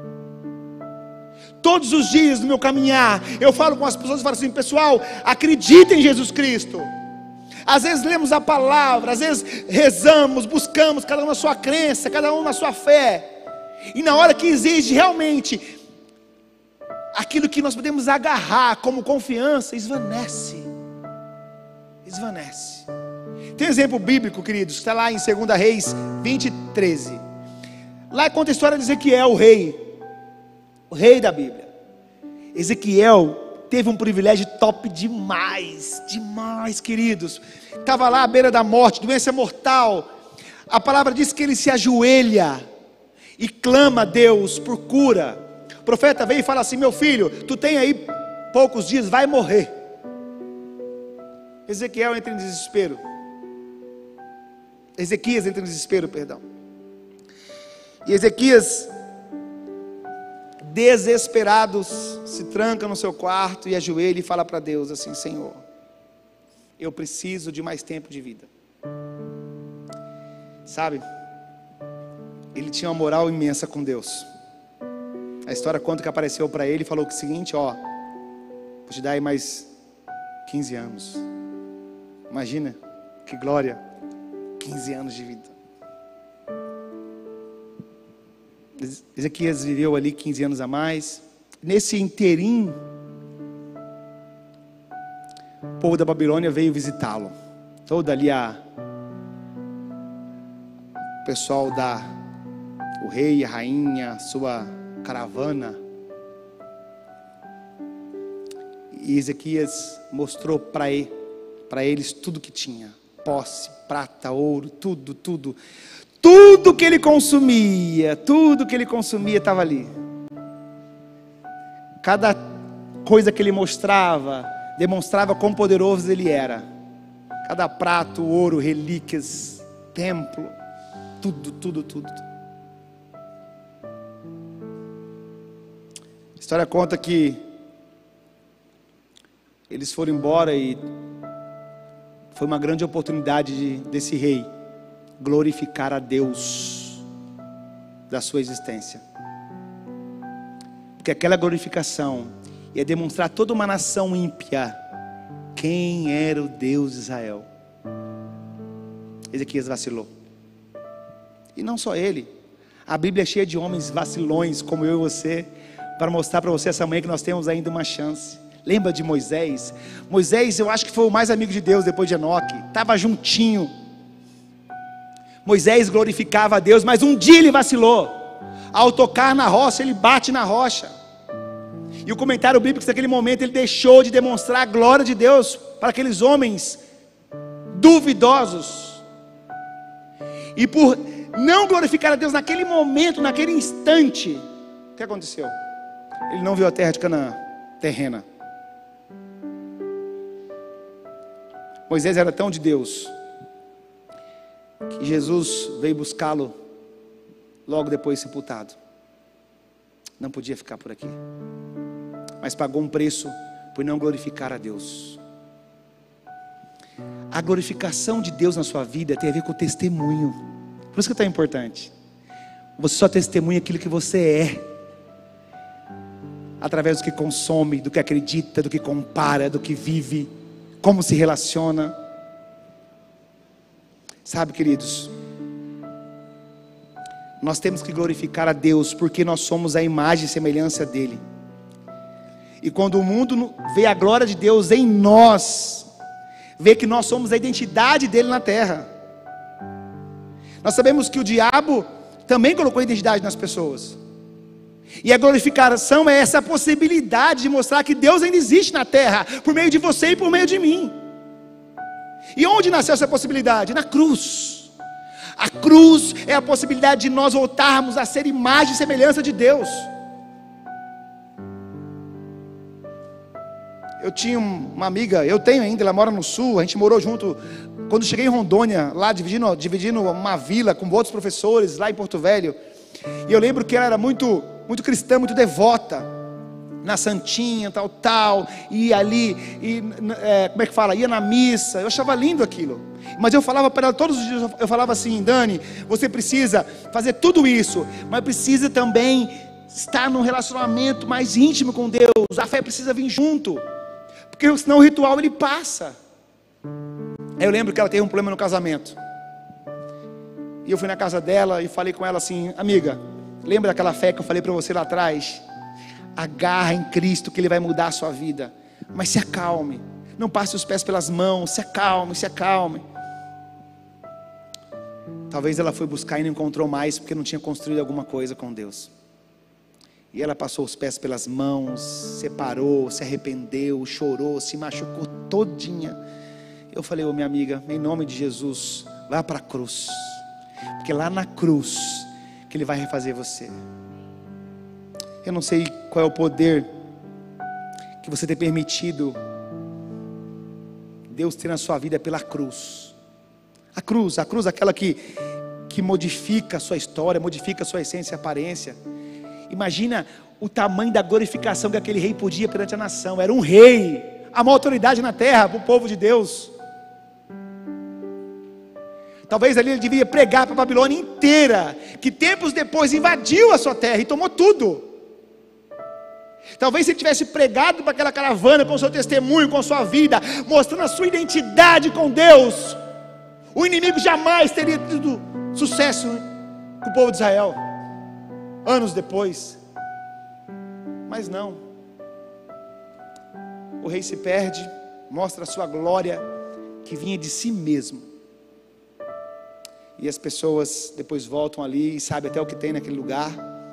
Todos os dias no meu caminhar, eu falo com as pessoas e falo assim, pessoal, acredita em Jesus Cristo. Às vezes lemos a palavra, às vezes rezamos, buscamos, cada um na sua crença, cada um na sua fé. E na hora que exige realmente aquilo que nós podemos agarrar como confiança, esvanece. Esvanece. Tem um exemplo bíblico, queridos, está lá em segunda Reis vinte, treze. Lá conta a história de Ezequiel, o rei, o rei da Bíblia. Ezequiel teve um privilégio top demais, demais, queridos. Estava lá à beira da morte, doença mortal. A palavra diz que ele se ajoelha e clama a Deus por cura. O profeta veio e fala assim, meu filho, tu tem aí poucos dias, vai morrer. Ezequiel entra em desespero. Ezequias entra em desespero, perdão. E Ezequias desesperado, se tranca no seu quarto e ajoelha e fala para Deus assim: Senhor, eu preciso de mais tempo de vida. Sabe, ele tinha uma moral imensa com Deus. A história conta que apareceu para ele e falou o seguinte: ó, vou te dar aí mais quinze anos. Imagina, que glória, quinze anos de vida. Ezequias viveu ali quinze anos a mais. Nesse inteirinho, o povo da Babilônia veio visitá-lo. Toda ali a o pessoal da o rei, a rainha, sua caravana. E Ezequias mostrou para ele, para eles tudo que tinha: posse, prata, ouro, tudo, tudo. Tudo que ele consumia, tudo que ele consumia estava ali. Cada coisa que ele mostrava, demonstrava quão poderoso ele era. Cada prato, ouro, relíquias, templo, tudo, tudo, tudo. A história conta que eles foram embora e foi uma grande oportunidade de, desse rei glorificar a Deus da sua existência, porque aquela glorificação ia demonstrar a toda uma nação ímpia quem era o Deus de Israel. Ezequias vacilou, e não só ele. A Bíblia é cheia de homens vacilões como eu e você, para mostrar para você essa manhã que nós temos ainda uma chance. Lembra de Moisés? Moisés, eu acho que foi o mais amigo de Deus depois de Enoque, estava juntinho. Moisés glorificava a Deus, mas um dia ele vacilou. Ao tocar na rocha, ele bate na rocha. E o comentário bíblico naquele momento, ele deixou de demonstrar a glória de Deus para aqueles homens duvidosos. E por não glorificar a Deus naquele momento, naquele instante, o que aconteceu? Ele não viu a terra de Canaã, terrena. Moisés era tão de Deus que Jesus veio buscá-lo logo depois sepultado. Não podia ficar por aqui, mas pagou um preço por não glorificar a Deus. A glorificação de Deus na sua vida tem a ver com o testemunho. Por isso que é tão importante. Você só testemunha aquilo que você é, através do que consome, do que acredita, do que compara, do que vive, como se relaciona. Sabe, queridos, nós temos que glorificar a Deus, porque nós somos a imagem e semelhança dele. E quando o mundo vê a glória de Deus em nós, vê que nós somos a identidade dele na terra. Nós sabemos que o diabo também colocou identidade nas pessoas, e a glorificação é essa possibilidade de mostrar que Deus ainda existe na terra, por meio de você e por meio de mim. E onde nasceu essa possibilidade? Na cruz. A cruz é a possibilidade de nós voltarmos a ser imagem e semelhança de Deus. Eu tinha uma amiga, eu tenho ainda, ela mora no sul, a gente morou junto. Quando cheguei em Rondônia, lá dividindo, dividindo uma vila com outros professores, lá em Porto Velho. E eu lembro que ela era muito, muito cristã, muito devota. Na santinha, tal, tal, ia ali, e, é, como é que fala? Ia na missa. Eu achava lindo aquilo. Mas eu falava para ela todos os dias, eu falava assim: Dani, você precisa fazer tudo isso, mas precisa também estar num relacionamento mais íntimo com Deus. A fé precisa vir junto, porque senão o ritual ele passa. Aí eu lembro que ela teve um problema no casamento, e eu fui na casa dela e falei com ela assim: amiga, lembra daquela fé que eu falei para você lá atrás? Agarra em Cristo que Ele vai mudar a sua vida. Mas se acalme, não passe os pés pelas mãos, se acalme, se acalme. Talvez ela foi buscar e não encontrou mais, porque não tinha construído alguma coisa com Deus. E ela passou os pés pelas mãos, separou, se arrependeu, chorou, se machucou todinha. Eu falei: ô minha amiga, em nome de Jesus, vá para a cruz, porque lá na cruz que Ele vai refazer você. Eu não sei qual é o poder que você tem permitido Deus ter na sua vida pela cruz. A cruz, a cruz, aquela que, que modifica a sua história, modifica a sua essência e aparência. Imagina o tamanho da glorificação que aquele rei podia perante a nação. Era um rei, a maior autoridade na terra para o povo de Deus. Talvez ali ele devia pregar para a Babilônia inteira, que tempos depois invadiu a sua terra e tomou tudo. Talvez se ele tivesse pregado para aquela caravana com o seu testemunho, com a sua vida, mostrando a sua identidade com Deus, o inimigo jamais teria tido sucesso com o povo de Israel, anos depois. Mas não, o rei se perde, mostra a sua glória que vinha de si mesmo, e as pessoas depois voltam ali e sabem até o que tem naquele lugar.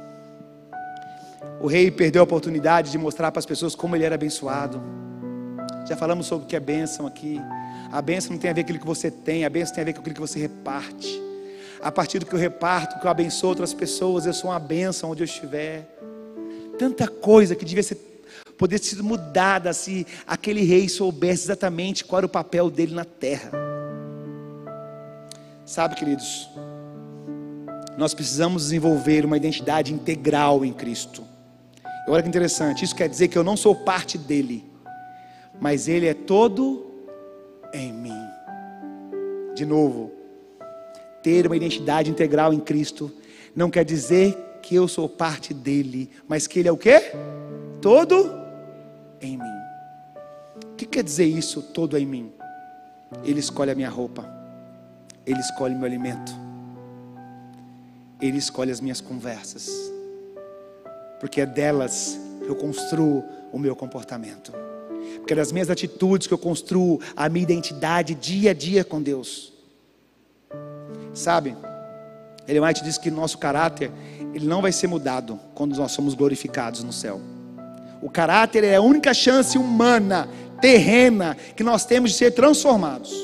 O rei perdeu a oportunidade de mostrar para as pessoas como ele era abençoado. Já falamos sobre o que é bênção aqui. A bênção não tem a ver com aquilo que você tem, a bênção tem a ver com aquilo que você reparte. A partir do que eu reparto, que eu abençoo outras pessoas, eu sou uma bênção onde eu estiver. Tanta coisa que devia ser, poder ser mudada se aquele rei soubesse exatamente qual era o papel dele na terra. Sabe, queridos, nós precisamos desenvolver uma identidade integral em Cristo. E olha que interessante, isso quer dizer que eu não sou parte dele, mas ele é todo em mim. De novo, ter uma identidade integral em Cristo não quer dizer que eu sou parte dele, mas que ele é o quê? Todo em mim. O que quer dizer isso, todo em mim? Ele escolhe a minha roupa, ele escolhe meu alimento, ele escolhe as minhas conversas, porque é delas que eu construo o meu comportamento, porque é das minhas atitudes que eu construo a minha identidade dia a dia com Deus. Sabe, Ellen White diz que nosso caráter, ele não vai ser mudado quando nós somos glorificados no céu. O caráter é a única chance humana, terrena, que nós temos de ser transformados.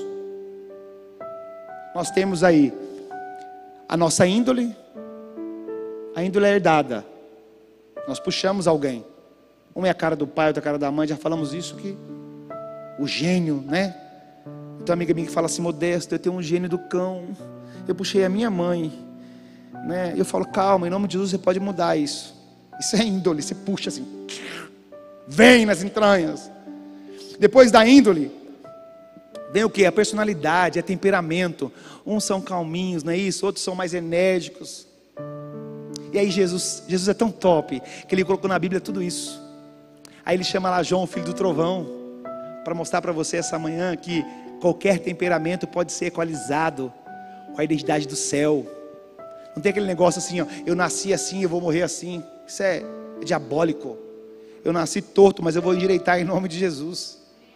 Nós temos aí a nossa índole, a índole é herdada. Nós puxamos alguém. Uma é a cara do pai, outra é a cara da mãe. Já falamos isso, que o gênio, né? Então, amiga minha que fala assim: Modesto, eu tenho um gênio do cão. Eu puxei a minha mãe, né? Eu falo: calma, em nome de Jesus você pode mudar isso. Isso é índole, você puxa assim, vem nas entranhas. Depois da índole vem o que? A personalidade, é temperamento. Uns são calminhos, não é isso? Outros são mais enérgicos. E aí Jesus, Jesus é tão top, que ele colocou na Bíblia tudo isso. Aí ele chama lá João, filho do trovão, para mostrar para você essa manhã que qualquer temperamento pode ser equalizado com a identidade do céu. Não tem aquele negócio assim, ó, eu nasci assim, eu vou morrer assim. Isso é, é diabólico. Eu nasci torto, mas eu vou endireitar em nome de Jesus.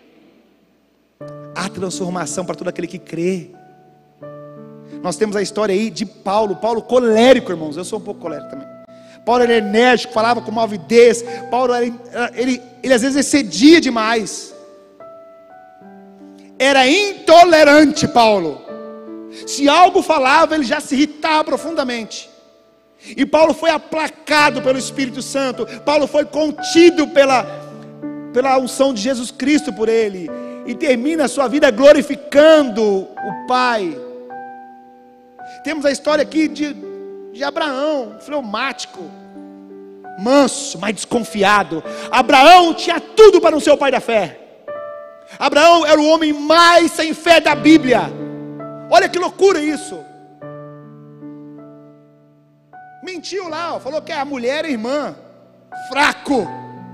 Há transformação para todo aquele que crê. Nós temos a história aí de Paulo. Paulo colérico, irmãos. Eu sou um pouco colérico também. Paulo era enérgico, falava com uma avidez. Paulo era, ele, ele, ele às vezes excedia demais. Era intolerante, Paulo. Se algo falava, ele já se irritava profundamente. E Paulo foi aplacado pelo Espírito Santo. Paulo foi contido pela, pela unção de Jesus Cristo por ele. E termina a sua vida glorificando o Pai. Temos a história aqui de, de Abraão, fleumático, manso, mas desconfiado. Abraão tinha tudo para não ser o pai da fé. Abraão era o homem mais sem fé da Bíblia. Olha que loucura isso. Mentiu lá, falou que a mulher era irmã. Fraco.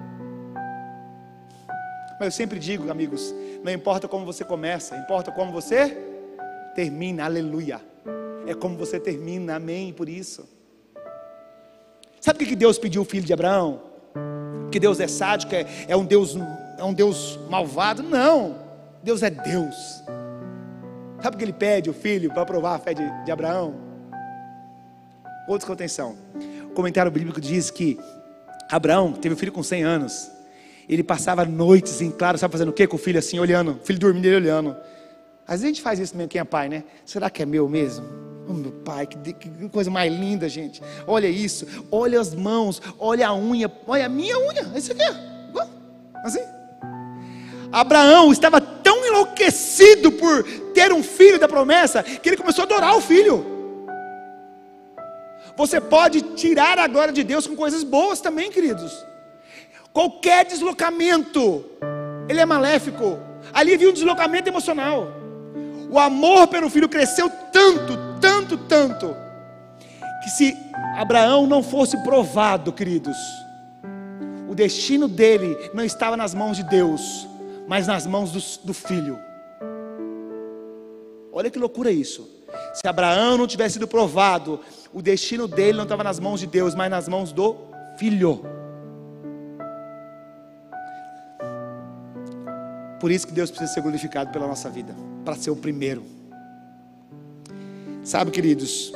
Mas eu sempre digo, amigos, não importa como você começa, importa como você termina. Aleluia. É como você termina, amém, por isso. Sabe o que Deus pediu o filho de Abraão? Que Deus é sádico, é, é, um Deus, é um Deus malvado? Não, Deus é Deus. Sabe o que ele pede o filho para provar a fé de, de Abraão? Outra contenção. O comentário bíblico diz que Abraão teve um filho com cem anos. Ele passava noites em claro, sabe fazendo o quê? Com o filho assim, olhando, o filho dormindo, ele olhando. Às vezes a gente faz isso mesmo, quem é pai, né? Será que é meu mesmo? Oh, meu pai, que, que coisa mais linda, gente. Olha isso, olha as mãos, olha a unha, olha a minha unha, isso aqui, assim. Abraão estava tão enlouquecido por ter um filho da promessa, que ele começou a adorar o filho. Você pode tirar a glória de Deus com coisas boas também, queridos. Qualquer deslocamento, ele é maléfico. Ali havia um deslocamento emocional. O amor pelo filho cresceu tanto, tanto, tanto, que se Abraão não fosse provado, queridos, o destino dele não estava nas mãos de Deus, mas nas mãos do, do filho. Olha que loucura isso. Se Abraão não tivesse sido provado, o destino dele não estava nas mãos de Deus, mas nas mãos do filho. Por isso que Deus precisa ser glorificado pela nossa vida, para ser o primeiro. Sabe, queridos,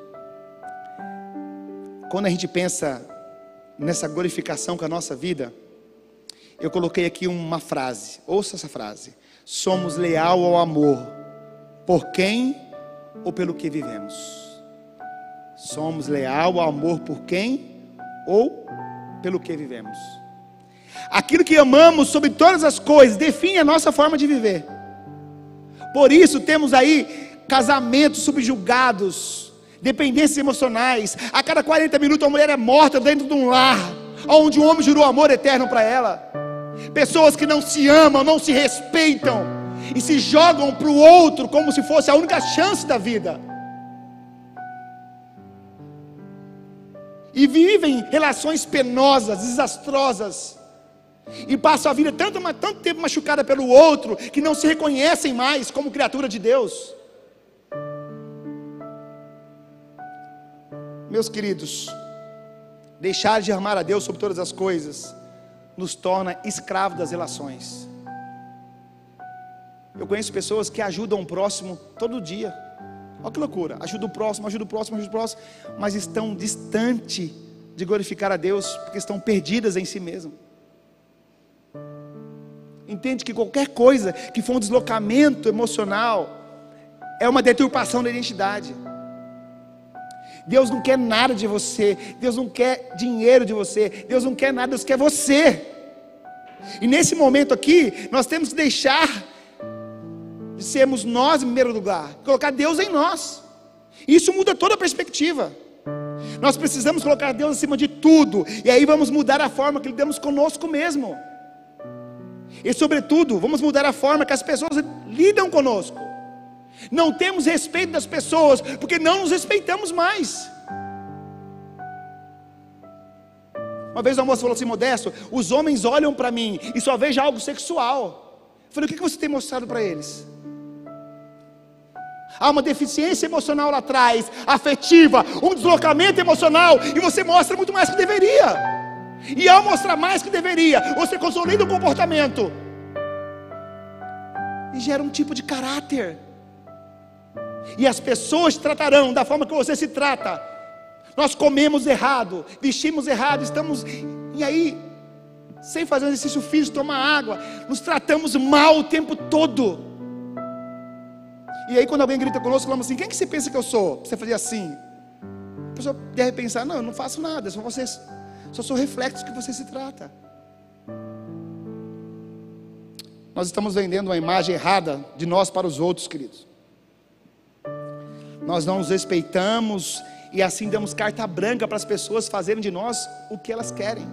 quando a gente pensa nessa glorificação com a nossa vida, eu coloquei aqui uma frase, ouça essa frase: somos leal ao amor, por quem ou pelo que vivemos. Somos leal ao amor por quem ou pelo que vivemos. Aquilo que amamos sobre todas as coisas define a nossa forma de viver. Por isso temos aí casamentos subjugados, dependências emocionais. A cada quarenta minutos a mulher é morta dentro de um lar, onde o homem jurou amor eterno para ela. Pessoas que não se amam, não se respeitam e se jogam para o outro como se fosse a única chance da vida. E vivem relações penosas, desastrosas. E passam a vida tanto, tanto tempo machucada pelo outro, que não se reconhecem mais como criatura de Deus. Meus queridos, deixar de amar a Deus sobre todas as coisas nos torna escravos das relações. Eu conheço pessoas que ajudam o próximo todo dia. Olha que loucura, ajuda o próximo, ajuda o próximo, ajuda o próximo, mas estão distantes de glorificar a Deus, porque estão perdidas em si mesmas. Entende que qualquer coisa que for um deslocamento emocional é uma deturpação da identidade. Deus não quer nada de você, Deus não quer dinheiro de você, Deus não quer nada, Deus quer você. E nesse momento aqui, nós temos que deixar de sermos nós em primeiro lugar, colocar Deus em nós. Isso muda toda a perspectiva. Nós precisamos colocar Deus acima de tudo, e aí vamos mudar a forma que lidamos conosco mesmo. E sobretudo, vamos mudar a forma que as pessoas lidam conosco. Não temos respeito das pessoas, porque não nos respeitamos mais. Uma vez a moça falou assim: Modesto, os homens olham para mim e só vejo algo sexual. Eu falei: o que você tem mostrado para eles? Há uma deficiência emocional lá atrás, afetiva, um deslocamento emocional, e você mostra muito mais que deveria. E ao mostrar mais que deveria, você consolida o comportamento e gera um tipo de caráter. E as pessoas te tratarão da forma que você se trata. Nós comemos errado, vestimos errado, estamos, e aí, sem fazer um exercício físico, tomar água, nos tratamos mal o tempo todo. E aí quando alguém grita conosco, falamos assim: quem que você pensa que eu sou? Você fazia assim. A pessoa deve pensar: não, eu não faço nada, só vocês, só sou reflexo que você se trata. Nós estamos vendendo uma imagem errada de nós para os outros, queridos. Nós não nos respeitamos e assim damos carta branca para as pessoas fazerem de nós o que elas querem.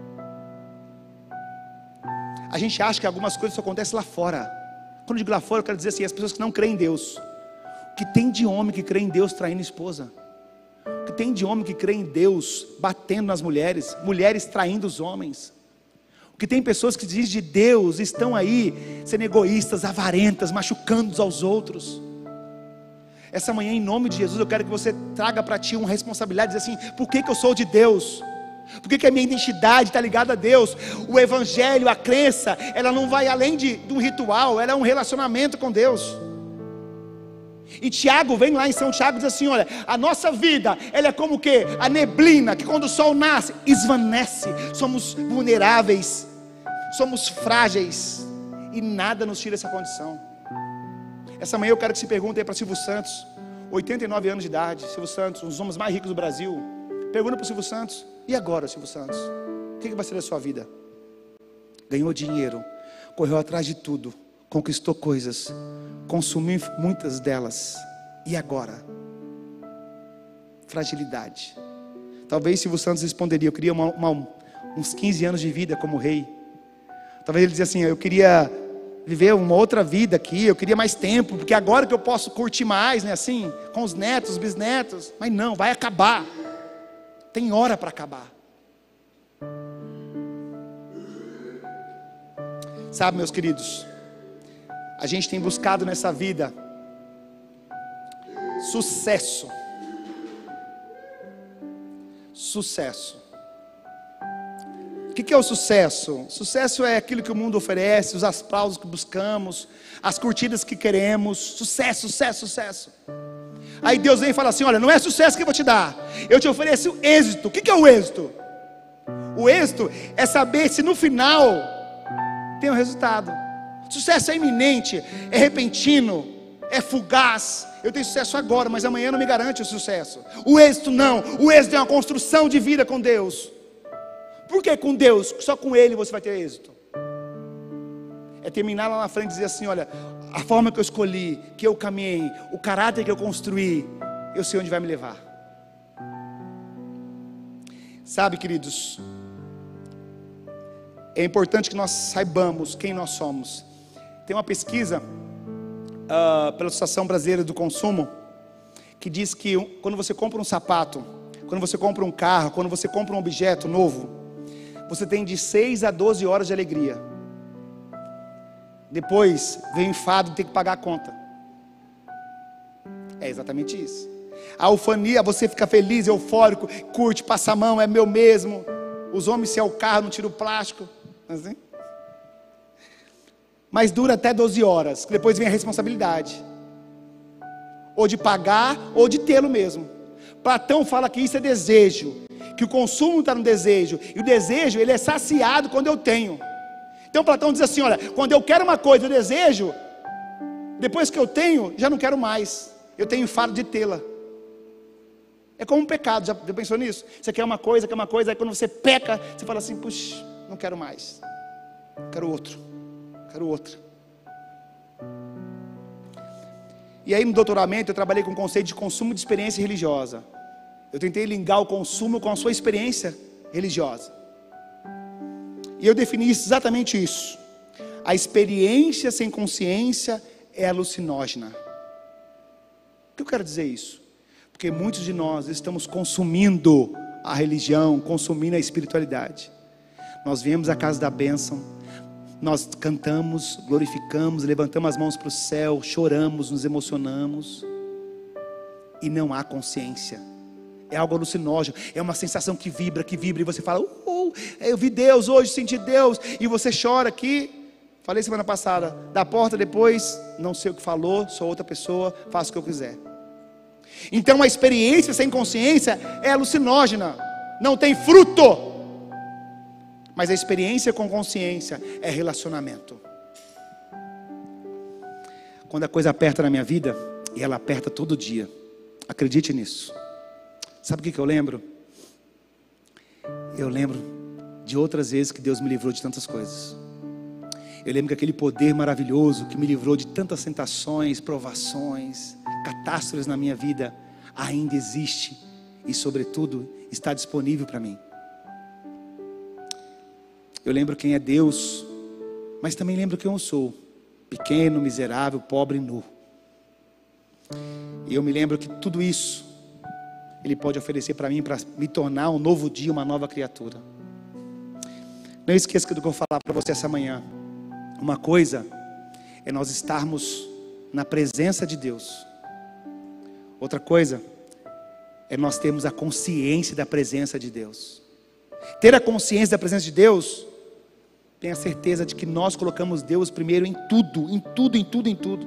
A gente acha que algumas coisas só acontecem lá fora. Quando eu digo lá fora, eu quero dizer assim: as pessoas que não creem em Deus. O que tem de homem que crê em Deus traindo esposa? O que tem de homem que crê em Deus batendo nas mulheres, mulheres traindo os homens? O que tem pessoas que dizem de Deus estão aí sendo egoístas, avarentas, machucando uns aos outros? Essa manhã, em nome de Jesus, eu quero que você traga para ti uma responsabilidade, dizer assim: por que que eu sou de Deus? Por que que a minha identidade está ligada a Deus? O evangelho, a crença, ela não vai além de, de um ritual, ela é um relacionamento com Deus. E Tiago vem lá em São Tiago e diz assim: olha, a nossa vida, ela é como o quê? A neblina, que quando o sol nasce, esvanece. Somos vulneráveis, somos frágeis, e nada nos tira essa condição. Essa manhã eu quero que se perguntem para Silvio Santos, oitenta e nove anos de idade. Silvio Santos, um dos homens mais ricos do Brasil. Pergunta para o Silvio Santos: e agora, Silvio Santos? O que vai ser da sua vida? Ganhou dinheiro, correu atrás de tudo, conquistou coisas, consumiu muitas delas. E agora? fragilidade. Talvez Silvio Santos responderia: eu queria uma, uma, uns quinze anos de vida como rei. Talvez ele dizia assim: eu queria viver uma outra vida aqui, eu queria mais tempo, porque agora que eu posso curtir mais, né, assim, com os netos, os bisnetos. Mas não, vai acabar. Tem hora para acabar. Sabe, meus queridos, a gente tem buscado nessa vida sucesso. Sucesso. O que é o sucesso? Sucesso é aquilo que o mundo oferece, os aplausos que buscamos, as curtidas que queremos. Sucesso, sucesso, sucesso. Aí Deus vem e fala assim: olha, não é sucesso que eu vou te dar, eu te ofereço êxito. O que é o êxito? O êxito é saber se no final tem um resultado. Sucesso é iminente, é repentino, é fugaz. Eu tenho sucesso agora, mas amanhã não me garante o sucesso. O êxito não, o êxito é uma construção de vida com Deus. Por que com Deus? Só com Ele você vai ter êxito. É terminar lá na frente e dizer assim: olha, a forma que eu escolhi, que eu caminhei, o caráter que eu construí, eu sei onde vai me levar. Sabe, queridos, é importante que nós saibamos quem nós somos. Tem uma pesquisa uh, pela Associação Brasileira do Consumo que diz que quando você compra um sapato, quando você compra um carro, quando você compra um objeto novo, você tem de seis a doze horas de alegria. Depois vem o enfado de ter que pagar a conta. É exatamente isso. A euforia, você fica feliz, eufórico, curte, passa a mão, é meu mesmo. Os homens, se é o carro, não tira o plástico. Assim. Mas dura até doze horas. Depois vem a responsabilidade. Ou de pagar, ou de tê-lo mesmo. Platão fala que isso é desejo. Que o consumo está no desejo. E o desejo, ele é saciado quando eu tenho. Então Platão diz assim: olha, quando eu quero uma coisa, eu desejo, depois que eu tenho, já não quero mais. Eu tenho enfado de tê-la. É como um pecado, já pensou nisso? Você quer uma coisa, quer uma coisa, aí quando você peca, você fala assim: puxa, não quero mais, quero outro, quero outra. E aí no doutoramento eu trabalhei com o conceito de consumo de experiência religiosa. Eu tentei ligar o consumo com a sua experiência religiosa. E eu defini exatamente isso. A experiência sem consciência é alucinógena. O que eu quero dizer isso? Porque muitos de nós estamos consumindo a religião, consumindo a espiritualidade. Nós viemos à casa da bênção, nós cantamos, glorificamos, levantamos as mãos para o céu, choramos, nos emocionamos, e não há consciência. É algo alucinógeno, é uma sensação que vibra, que vibra, e você fala: uh, eu vi Deus hoje, senti Deus, e você chora aqui. Falei semana passada, da porta depois, não sei o que falou, sou outra pessoa, faço o que eu quiser. Então a experiência sem consciência é alucinógena, não tem fruto. Mas a experiência com consciência é relacionamento. Quando a coisa aperta na minha vida, e ela aperta todo dia, acredite nisso. Sabe o que eu lembro? Eu lembro de outras vezes que Deus me livrou de tantas coisas. Eu lembro que aquele poder maravilhoso que me livrou de tantas tentações, provações, catástrofes na minha vida, ainda existe e, sobretudo, está disponível para mim. Eu lembro quem é Deus, mas também lembro quem eu sou: pequeno, miserável, pobre e nu. E eu me lembro que tudo isso Ele pode oferecer para mim, para me tornar um novo dia, uma nova criatura. Não esqueça do que eu vou falar para você essa manhã. Uma coisa é nós estarmos na presença de Deus. Outra coisa é nós termos a consciência da presença de Deus. Ter a consciência da presença de Deus, tenha certeza de que nós colocamos Deus primeiro em tudo, em tudo, em tudo, em tudo.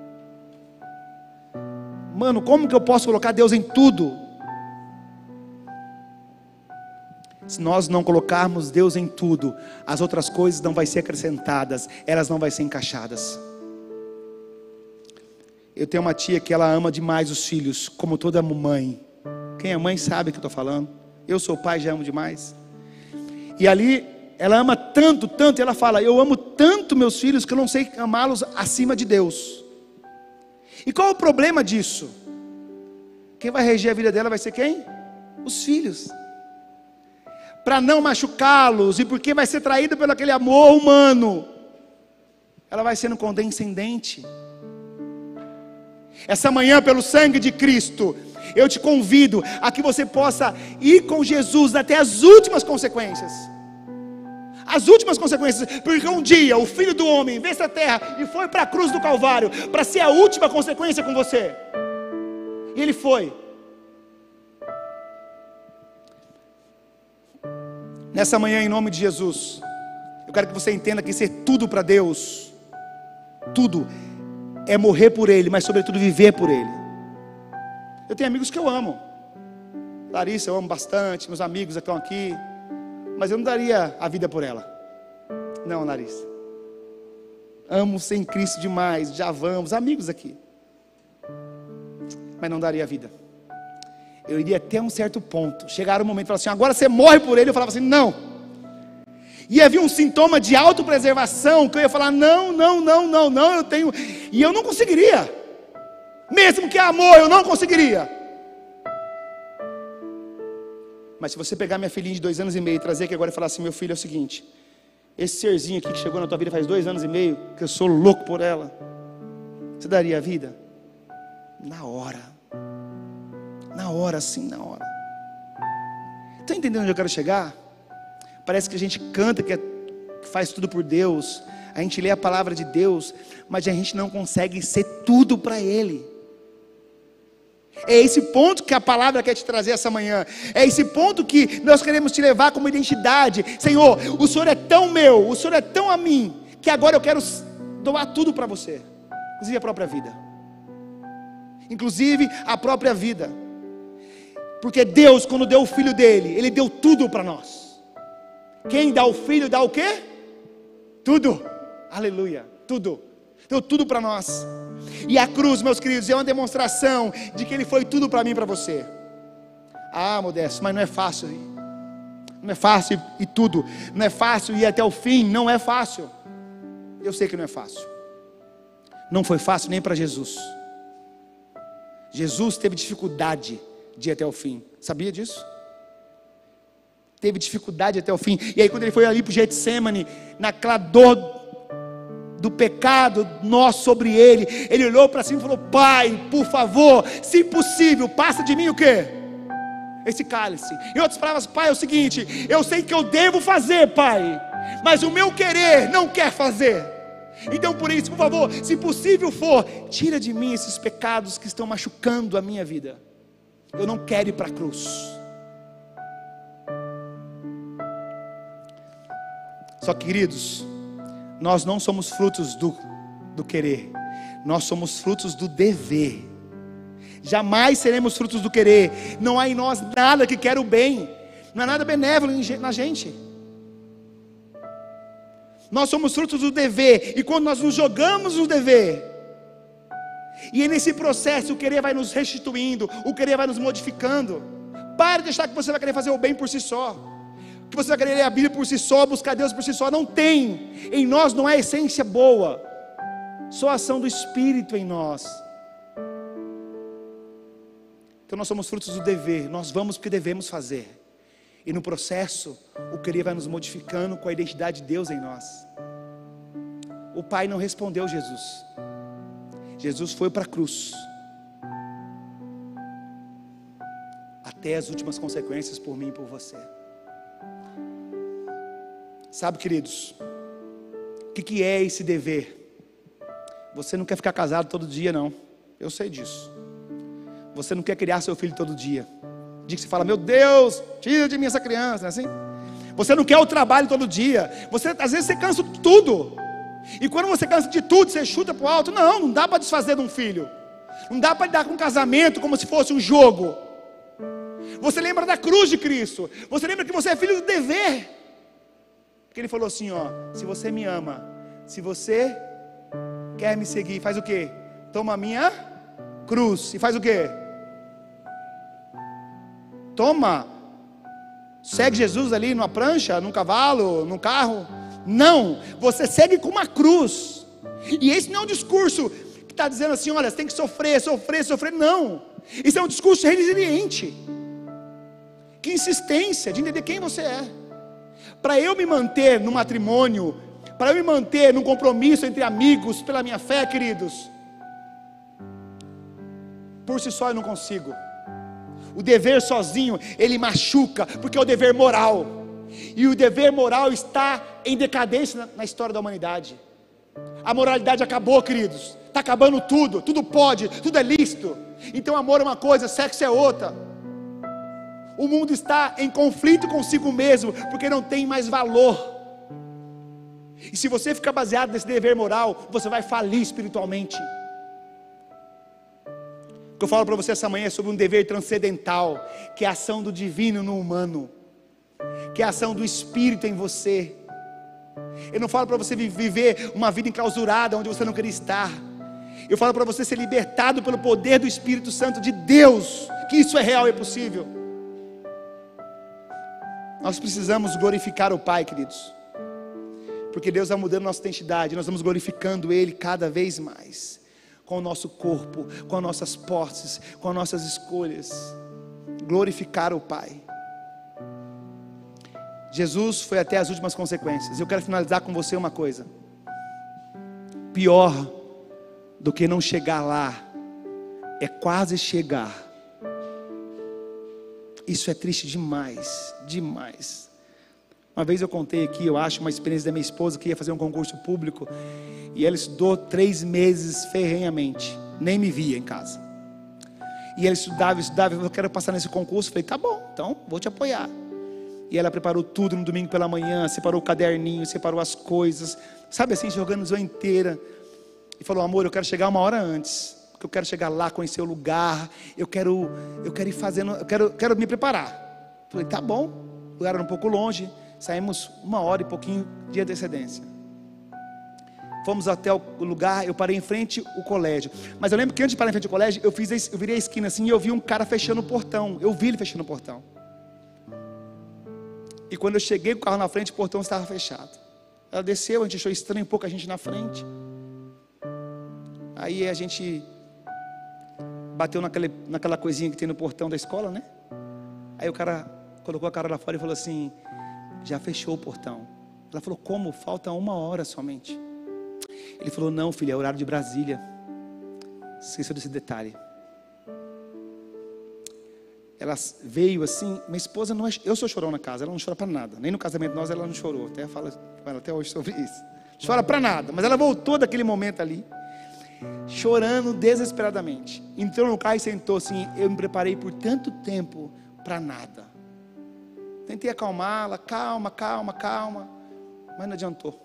Mano, como que eu posso colocar Deus em tudo? Se nós não colocarmos Deus em tudo, as outras coisas não vão ser acrescentadas, elas não vão ser encaixadas. Eu tenho uma tia que ela ama demais os filhos, como toda mãe. Quem é mãe sabe o que eu estou falando. Eu sou pai, já amo demais. E ali, ela ama tanto, tanto, e ela fala: eu amo tanto meus filhos que eu não sei amá-los acima de Deus. E qual é o problema disso? quem vai reger a vida dela vai ser quem? Os filhos. Para não machucá-los, e porque vai ser traída pelo aquele amor humano, ela vai sendo condescendente. Essa manhã, pelo sangue de Cristo, eu te convido a que você possa ir com Jesus até as últimas consequências. As últimas consequências, porque um dia o Filho do Homem veio essa terra e foi para a cruz do Calvário, para ser a última consequência com você. E Ele foi. Nessa manhã, em nome de Jesus, eu quero que você entenda que ser tudo para Deus, tudo, é morrer por Ele, mas sobretudo viver por Ele. Eu tenho amigos que eu amo. Larissa eu amo bastante, meus amigos estão aqui, mas eu não daria a vida por ela. Não, Larissa. Amo sem Cristo demais, já vamos, amigos aqui. Mas não daria a vida. Eu iria até um certo ponto. Chegar um momento e falar assim, agora você morre por ele. Eu falava assim, não. E havia um sintoma de autopreservação, que eu ia falar, não, não, não, não, não, eu tenho. E eu não conseguiria. Mesmo que amor, eu não conseguiria. Mas se você pegar minha filhinha de dois anos e meio e trazer aqui agora e falar assim, meu filho, é o seguinte, esse serzinho aqui que chegou na tua vida faz dois anos e meio, que eu sou louco por ela, você daria a vida? Na hora. Na hora, sim, na hora. Está entendendo onde eu quero chegar? Parece que a gente canta que, é, que faz tudo por Deus, a gente lê a palavra de Deus, mas a gente não consegue ser tudo para Ele. É esse ponto que a palavra quer te trazer essa manhã. É esse ponto que nós queremos te levar como identidade. Senhor, o Senhor é tão meu, o Senhor é tão a mim, que agora eu quero doar tudo para você, inclusive a própria vida. Inclusive a própria vida. Porque Deus, quando deu o Filho dele, Ele deu tudo para nós. Quem dá o Filho, dá o quê? Tudo. Aleluia, tudo. Deu tudo para nós. E a cruz, meus queridos, é uma demonstração de que Ele foi tudo para mim e para você. Ah, Modesto, mas não é fácil. Não é fácil e tudo. Não é fácil ir até o fim, não é fácil. Eu sei que não é fácil. Não foi fácil nem para Jesus. Jesus teve dificuldade de ir até o fim. Sabia disso? Teve dificuldade até o fim. E aí quando Ele foi ali para o Getsemane, naquela dor do pecado nosso sobre Ele, Ele olhou para cima e falou, Pai, por favor, se possível, passa de mim o quê? Esse cálice. Em outras palavras, Pai, é o seguinte, eu sei que eu devo fazer, Pai, mas o meu querer não quer fazer. Então por isso, por favor, se possível for, tira de mim esses pecados que estão machucando a minha vida. Eu não quero ir para a cruz. Só que, queridos, nós não somos frutos do, do querer, nós somos frutos do dever. Jamais seremos frutos do querer. Não há em nós nada que quer o bem, não há nada benévolo na gente. Nós somos frutos do dever, e quando nós nos jogamos no dever, e nesse processo o querer vai nos restituindo, o querer vai nos modificando. Pare de achar que você vai querer fazer o bem por si só, que você vai querer ler a Bíblia por si só, buscar Deus por si só. Não tem, em nós não há essência boa, só a ação do Espírito em nós. Então nós somos frutos do dever, nós vamos porque devemos fazer. E no processo, o querer vai nos modificando com a identidade de Deus em nós. O Pai não respondeu Jesus. Jesus foi para a cruz. Até as últimas consequências por mim e por você. Sabe, queridos, o que, que é esse dever? Você não quer ficar casado todo dia, não. Eu sei disso. Você não quer criar seu filho todo dia. Dia que você fala, meu Deus, tira de mim essa criança, não é assim? Você não quer o trabalho todo dia. Você, às vezes você cansa de tudo. E quando você cansa de tudo, você chuta para o alto. Não, não dá para desfazer de um filho. Não dá para lidar com um casamento como se fosse um jogo. Você lembra da cruz de Cristo. Você lembra que você é filho do dever. Porque Ele falou assim, ó, se você me ama, se você quer me seguir, faz o quê? Toma a minha cruz. E faz o quê? Toma, segue Jesus ali numa prancha, num cavalo, num carro. Não, você segue com uma cruz. E esse não é um discurso que está dizendo assim, olha, você tem que sofrer, sofrer, sofrer. Não, Isso é um discurso resiliente. Que insistência de entender quem você é. Para eu me manter no matrimônio, para eu me manter num compromisso entre amigos, pela minha fé, queridos, por si só eu não consigo. O dever sozinho, ele machuca, porque é o dever moral. E o dever moral está em decadência na, na história da humanidade. A moralidade acabou, queridos. Está acabando tudo, tudo pode, tudo é lícito. Então amor é uma coisa, sexo é outra. O mundo está em conflito consigo mesmo, porque não tem mais valor. E se você ficar baseado nesse dever moral, você vai falir espiritualmente. O que eu falo para você essa manhã é sobre um dever transcendental, que é a ação do divino no humano, que é a ação do Espírito em você. Eu não falo para você viver uma vida enclausurada, onde você não queria estar. Eu falo para você ser libertado pelo poder do Espírito Santo de Deus, que isso é real e é possível. Nós precisamos glorificar o Pai, queridos, porque Deus vai mudando nossa identidade. Nós vamos glorificando Ele cada vez mais, com o nosso corpo, com as nossas posses, com as nossas escolhas. Glorificar o Pai. Jesus foi até as últimas consequências. Eu quero finalizar com você uma coisa: pior do que não chegar lá é quase chegar. Isso é triste demais, demais. Uma vez eu contei aqui, eu acho, uma experiência da minha esposa, que ia fazer um concurso público, e ela estudou três meses ferrenhamente, nem me via em casa. E ela estudava, estudava, eu quero passar nesse concurso. Falei, tá bom, então vou te apoiar. E ela preparou tudo no domingo pela manhã, separou o caderninho, separou as coisas, sabe assim, se organizou inteira. E falou, amor, eu quero chegar uma hora antes, porque eu quero chegar lá, conhecer o lugar, eu quero, eu quero ir fazendo, eu quero, quero me preparar. Falei, tá bom, o lugar era um pouco longe, saímos uma hora e pouquinho de antecedência. Fomos até o lugar, eu parei em frente ao colégio. Mas eu lembro que antes de parar em frente ao colégio, eu, fiz, eu virei a esquina assim e eu vi um cara fechando o portão. Eu vi ele fechando o portão. E quando eu cheguei com o carro na frente, o portão estava fechado. Ela desceu, a gente achou estranho, pouca gente na frente. Aí a gente bateu naquela, naquela coisinha que tem no portão da escola, né? Aí o cara colocou a cara lá fora e falou assim, já fechou o portão. Ela falou, como? Falta uma hora somente. Ele falou, não, filha, é horário de Brasília. Esqueceu desse detalhe. Ela veio assim, minha esposa não é, eu sou chorão na casa, ela não chora para nada. Nem no casamento nós ela não chorou. Até fala com ela até hoje sobre isso. Não chora para nada, mas ela voltou daquele momento ali, chorando desesperadamente. Entrou no carro e sentou assim, eu me preparei por tanto tempo para nada. Tentei acalmá-la, calma, calma, calma, mas não adiantou.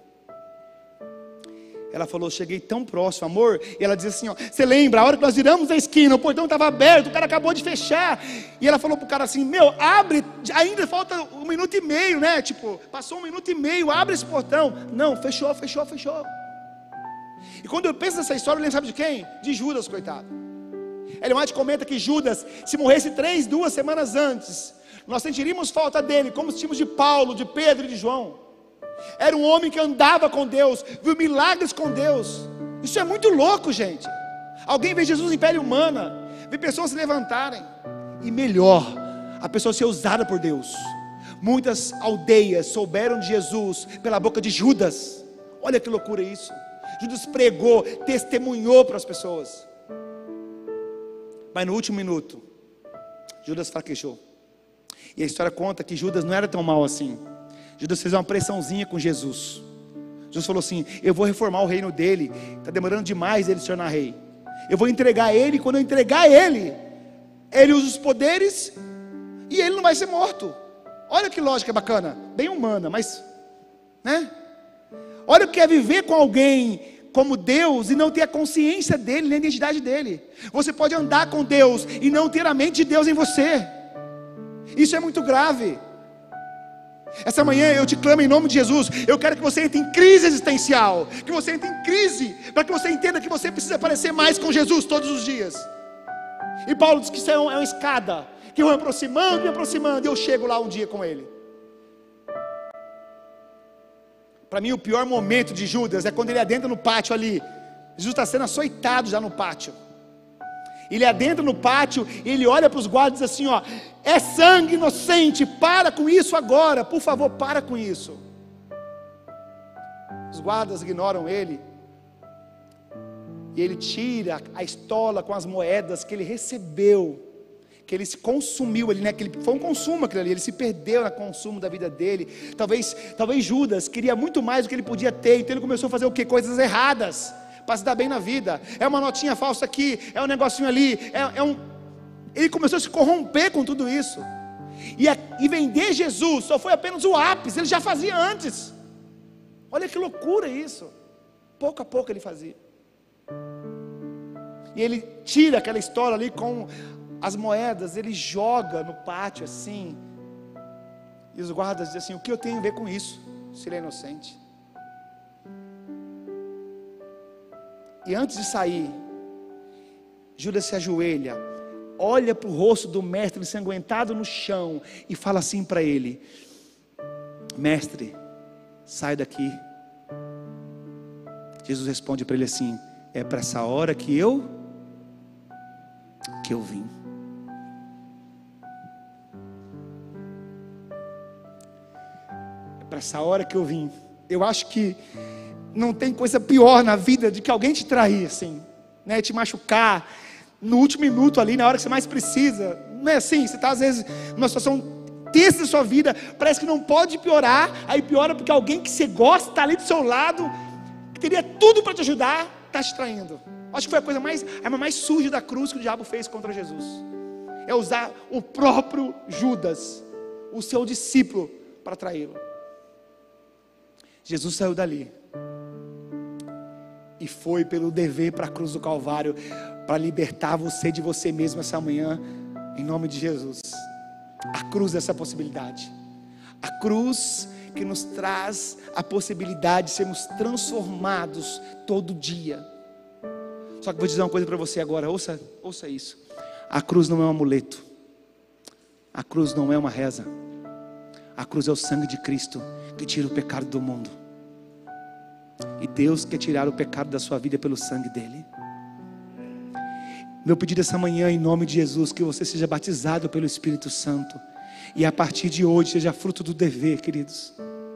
Ela falou, cheguei tão próximo, amor. E ela disse assim, ó, você lembra, a hora que nós viramos a esquina, o portão estava aberto, o cara acabou de fechar. E ela falou pro cara assim, meu, abre, ainda falta um minuto e meio, né? Tipo, passou um minuto e meio, abre esse portão. Não, fechou, fechou, fechou. E quando eu penso nessa história, eu lembro, sabe de quem? De Judas, coitado. Ellen White comenta que Judas, se morresse três, duas semanas antes, nós sentiríamos falta dele, como sentimos de Paulo, de Pedro e de João. Era um homem que andava com Deus, viu milagres com Deus. Isso é muito louco, gente. Alguém vê Jesus em pele humana, vê pessoas se levantarem. E melhor, a pessoa ser usada por Deus. Muitas aldeias souberam de Jesus pela boca de Judas. Olha que loucura isso. Judas pregou, testemunhou para as pessoas. Mas no último minuto, Judas fraquejou. E a história conta que Judas não era tão mal assim. Judas fez uma pressãozinha com Jesus. Jesus falou assim, eu vou reformar o reino dele, está demorando demais ele se tornar rei. Eu vou entregar ele, e quando eu entregar ele, ele usa os poderes e ele não vai ser morto. Olha que lógica bacana, bem humana, mas, né? Olha o que é viver com alguém como Deus e não ter a consciência dele, nem a identidade dele. Você pode andar com Deus e não ter a mente de Deus em você. Isso é muito grave. Essa manhã eu te clamo em nome de Jesus. Eu quero que você entre em crise existencial, que você entre em crise, para que você entenda que você precisa parecer mais com Jesus todos os dias. E Paulo diz que isso é uma escada, que eu vou me aproximando, me aproximando, e eu chego lá um dia com ele. Para mim o pior momento de Judas é quando ele adentra no pátio ali. Jesus está sendo açoitado já no pátio. Ele adentra no pátio e ele olha para os guardas e diz assim, ó, é sangue inocente, para com isso agora, por favor, para com isso. Os guardas ignoram ele. E ele tira a estola com as moedas que ele recebeu, que ele se consumiu ali, né? Que ele, foi um consumo aquilo ali, ele se perdeu no consumo da vida dele. Talvez, talvez Judas queria muito mais do que ele podia ter, então ele começou a fazer o quê? Coisas erradas, para se dar bem na vida. É uma notinha falsa aqui, é um negocinho ali, é, é um... Ele começou a se corromper com tudo isso. E, a, e vender Jesus só foi apenas o ápice, ele já fazia antes. Olha que loucura isso. Pouco a pouco ele fazia. E ele tira aquela história ali com as moedas, ele joga no pátio assim. E os guardas dizem assim, o que eu tenho a ver com isso, se ele é inocente? E antes de sair, Judas se ajoelha, olha para o rosto do mestre ensanguentado no chão e fala assim para ele, mestre, sai daqui. Jesus responde para ele assim, é para essa hora que eu que eu vim. É para essa hora que eu vim. Eu acho que não tem coisa pior na vida de que alguém te trair assim, né, te machucar no último minuto ali, na hora que você mais precisa. Não é assim, você está às vezes numa situação tensa da sua vida, parece que não pode piorar, aí piora porque alguém que você gosta está ali do seu lado, que teria tudo para te ajudar, está te traindo. Acho que foi a coisa mais, a arma mais suja da cruz que o diabo fez contra Jesus. É usar o próprio Judas, o seu discípulo, para traí-lo. Jesus saiu dali e foi pelo dever para a cruz do Calvário, para libertar você de você mesmo essa manhã, em nome de Jesus. A cruz é essa possibilidade. A cruz que nos traz a possibilidade de sermos transformados todo dia. Só que vou dizer uma coisa para você agora, ouça, ouça isso. A cruz não é um amuleto. A cruz não é uma reza. A cruz é o sangue de Cristo que tira o pecado do mundo. E Deus quer tirar o pecado da sua vida pelo sangue dele. Meu pedido essa manhã, em nome de Jesus, que você seja batizado pelo Espírito Santo. E a partir de hoje seja fruto do dever, queridos.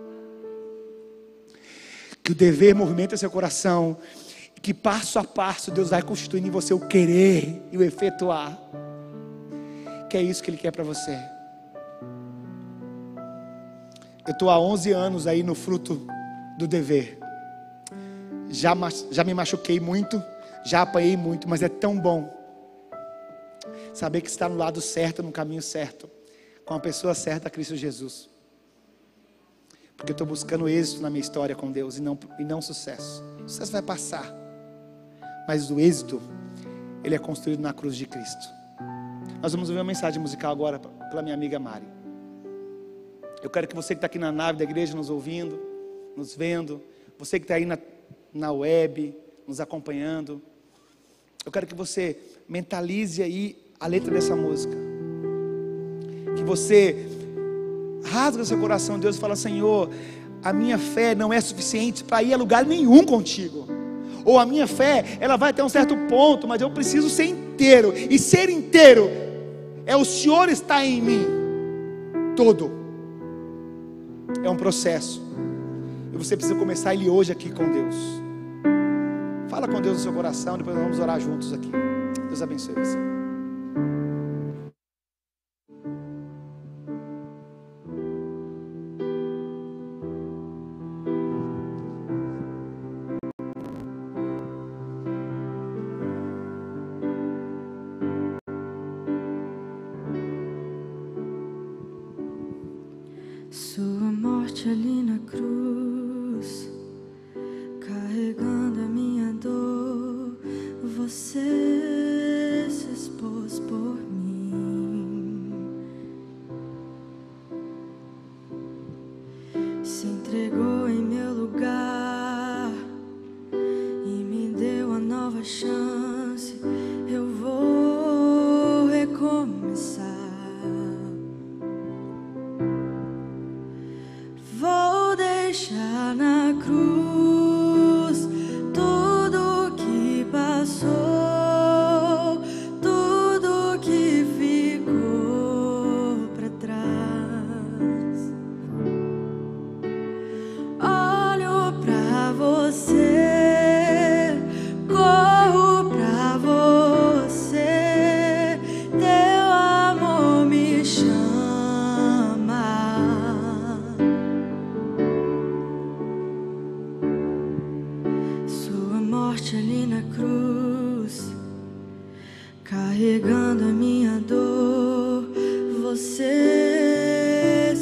Que o dever movimente seu coração. Que passo a passo Deus vai constituindo em você o querer e o efetuar. Que é isso que Ele quer para você. Eu estou há onze anos aí no fruto do dever. Já, já me machuquei muito, já apanhei muito, mas é tão bom saber que está no lado certo, no caminho certo, com a pessoa certa, Cristo Jesus. Porque eu estou buscando êxito na minha história com Deus e não, e não sucesso. O sucesso vai passar. Mas o êxito, ele é construído na cruz de Cristo. Nós vamos ouvir uma mensagem musical agora pela minha amiga Mari. Eu quero que você que está aqui na nave da igreja nos ouvindo, nos vendo, você que está aí na, na web, nos acompanhando, eu quero que você mentalize aí a letra dessa música. Que você rasga seu coração a Deus e fala, Senhor, a minha fé não é suficiente para ir a lugar nenhum contigo. Ou a minha fé, ela vai até um certo ponto, mas eu preciso ser inteiro. E ser inteiro é o Senhor estar em mim todo. É um processo. E você precisa começar ele hoje aqui com Deus. Fala com Deus no seu coração, depois nós vamos orar juntos aqui. Deus abençoe você. Sua morte ali na cruz, carregando a minha dor, você se expôs por mim, se entregou em meu lugar e me deu a nova chance. Eu vou recomeçar. Vou deixar na cruz tudo que passou, tudo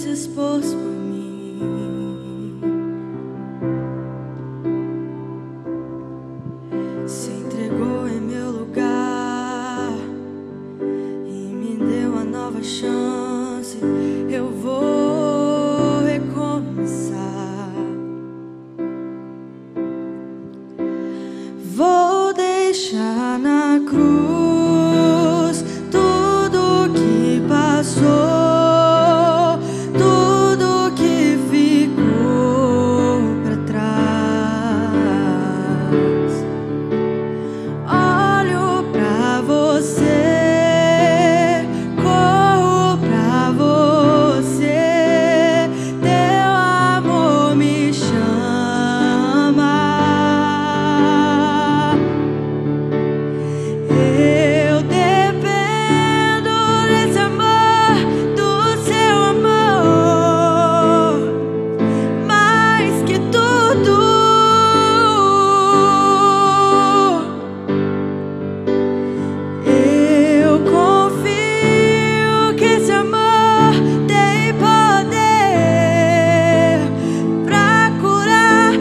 se expôs por mim. Se entregou em meu lugar e me deu a nova chance. Eu vou recomeçar. Vou deixar na cruz tudo que passou, tudo que ficou pra trás. Olho pra você, corro pra você, teu amor me chama. Eu dependo desse amor, do seu amor, mais que tudo. Eu confio que esse amor tem poder pra curar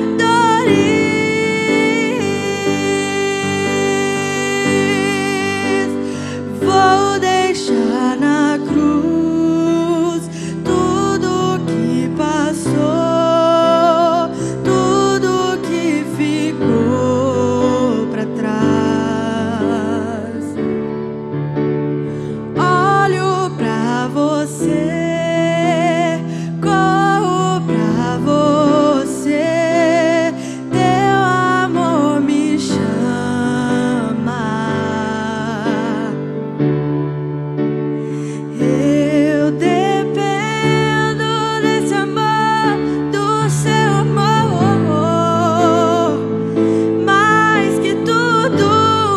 dores. Vou deixar na cruz tudo que passou, tudo que ficou pra trás. Olho pra você, corro pra você, teu amor me chama. Eu dependo desse amor, do seu amor, mais que tudo.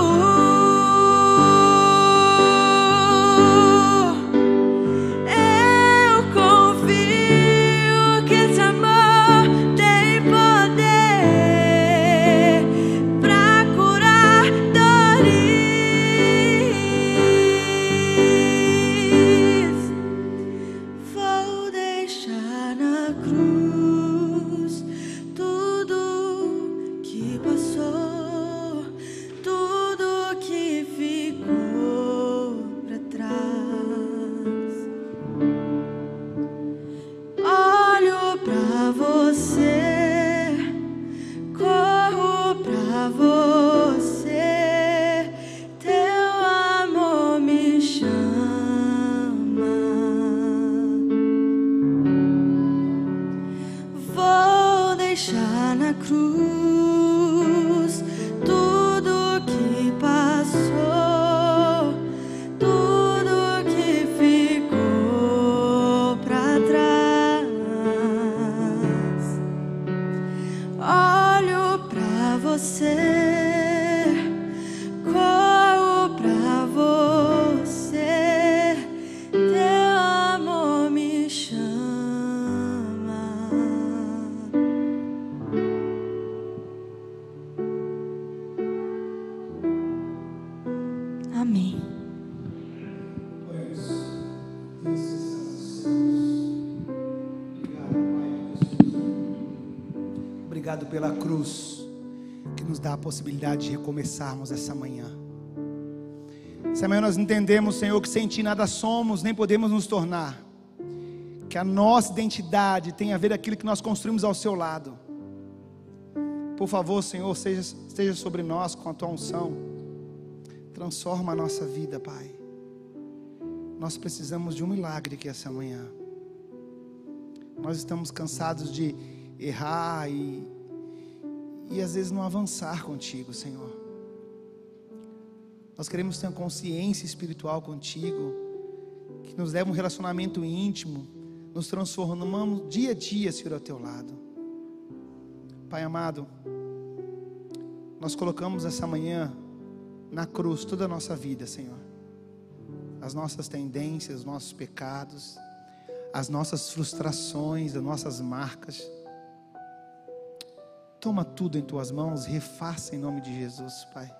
Eu confio que esse amor tem poder pra curar dores. Vou deixar na cruz tudo que passou, tudo que ficou pra trás. Olho pra você, corro pra você, teu amor me chama. Vou deixar na cruz tudo que passou, tudo que ficou pra trás. Olho pra você, corro pra você, teu amor me chama. Amém. Obrigado pela cruz que nos dá a possibilidade de recomeçarmos essa manhã. Essa manhã nós entendemos, Senhor, que sem Ti nada somos, nem podemos nos tornar. Que a nossa identidade tem a ver com aquilo que nós construímos ao Seu lado. Por favor, Senhor, seja, esteja sobre nós com a Tua unção. Transforma a nossa vida, Pai. Nós precisamos de um milagre aqui essa manhã. Nós estamos cansados de errar e, e às vezes não avançar contigo, Senhor. Nós queremos ter uma consciência espiritual contigo, que nos leva a um relacionamento íntimo, nos transformamos dia a dia, Senhor, ao teu lado. Pai amado, nós colocamos essa manhã na cruz toda a nossa vida, Senhor. As nossas tendências, os nossos pecados, as nossas frustrações, as nossas marcas. Toma tudo em tuas mãos, refaça em nome de Jesus, Pai.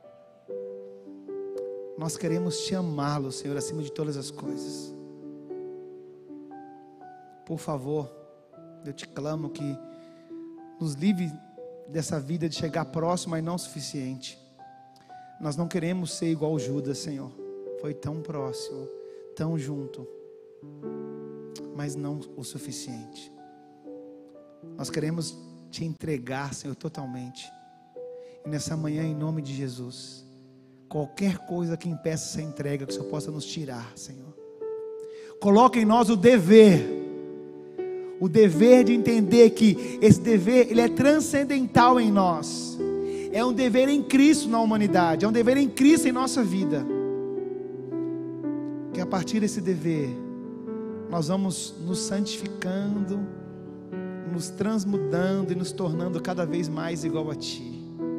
Nós queremos te amá-lo, Senhor, acima de todas as coisas. Por favor, eu te clamo que nos livre dessa vida de chegar próximo, mas não suficiente. Nós não queremos ser igual Judas, Senhor. Foi tão próximo, tão junto, mas não o suficiente. Nós queremos te entregar, Senhor, totalmente. E nessa manhã, em nome de Jesus, qualquer coisa que impeça essa entrega, que o Senhor possa nos tirar, Senhor. Coloca em nós o dever, o dever de entender que esse dever, ele é transcendental em nós. É um dever em Cristo na humanidade, é um dever em Cristo em nossa vida. Que a partir desse dever, nós vamos nos santificando, nos transmudando e nos tornando cada vez mais igual a Ti.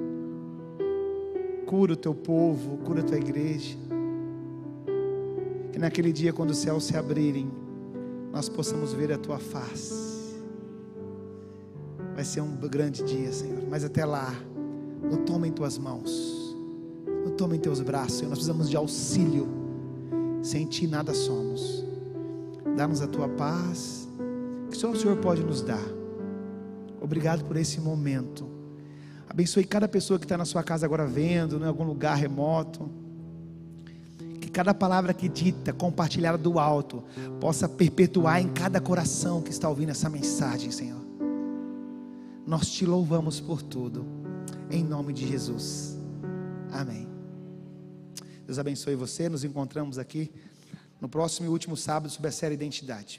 Cura o Teu povo, cura a Tua igreja. Que naquele dia, quando os céus se abrirem, nós possamos ver a Tua face. Vai ser um grande dia, Senhor. Mas até lá, nos toma em Tuas mãos, nos toma em Teus braços, Senhor. Nós precisamos de auxílio. Sem Ti nada somos. Dá-nos a Tua paz, que só o Senhor pode nos dar. Obrigado por esse momento. Abençoe cada pessoa que está na sua casa agora vendo, em algum lugar remoto. Que cada palavra que dita, compartilhada do alto, possa perpetuar em cada coração que está ouvindo essa mensagem, Senhor. Nós Te louvamos por tudo, em nome de Jesus. Amém. Deus abençoe você. Nos encontramos aqui no próximo e último sábado sobre a série Identidade.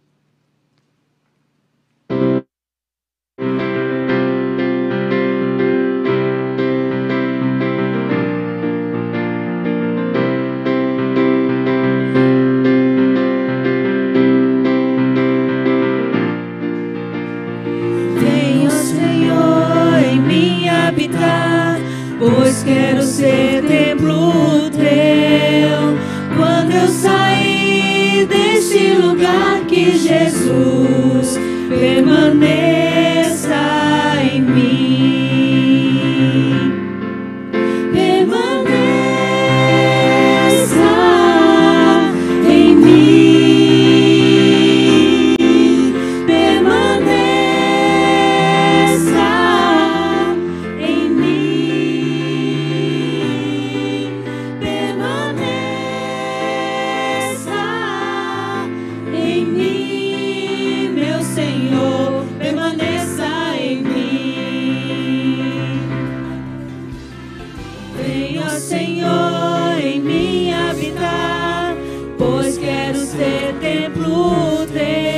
Pois quero ser templo Teu. Quando eu sair deste lugar, que Jesus permaneça em mim. Permaneça em mim. Permaneça em mim. Permaneça em mim, meu Senhor, permaneça em mim. Venha, Senhor, em mim habitar, pois quero ser templo Teu.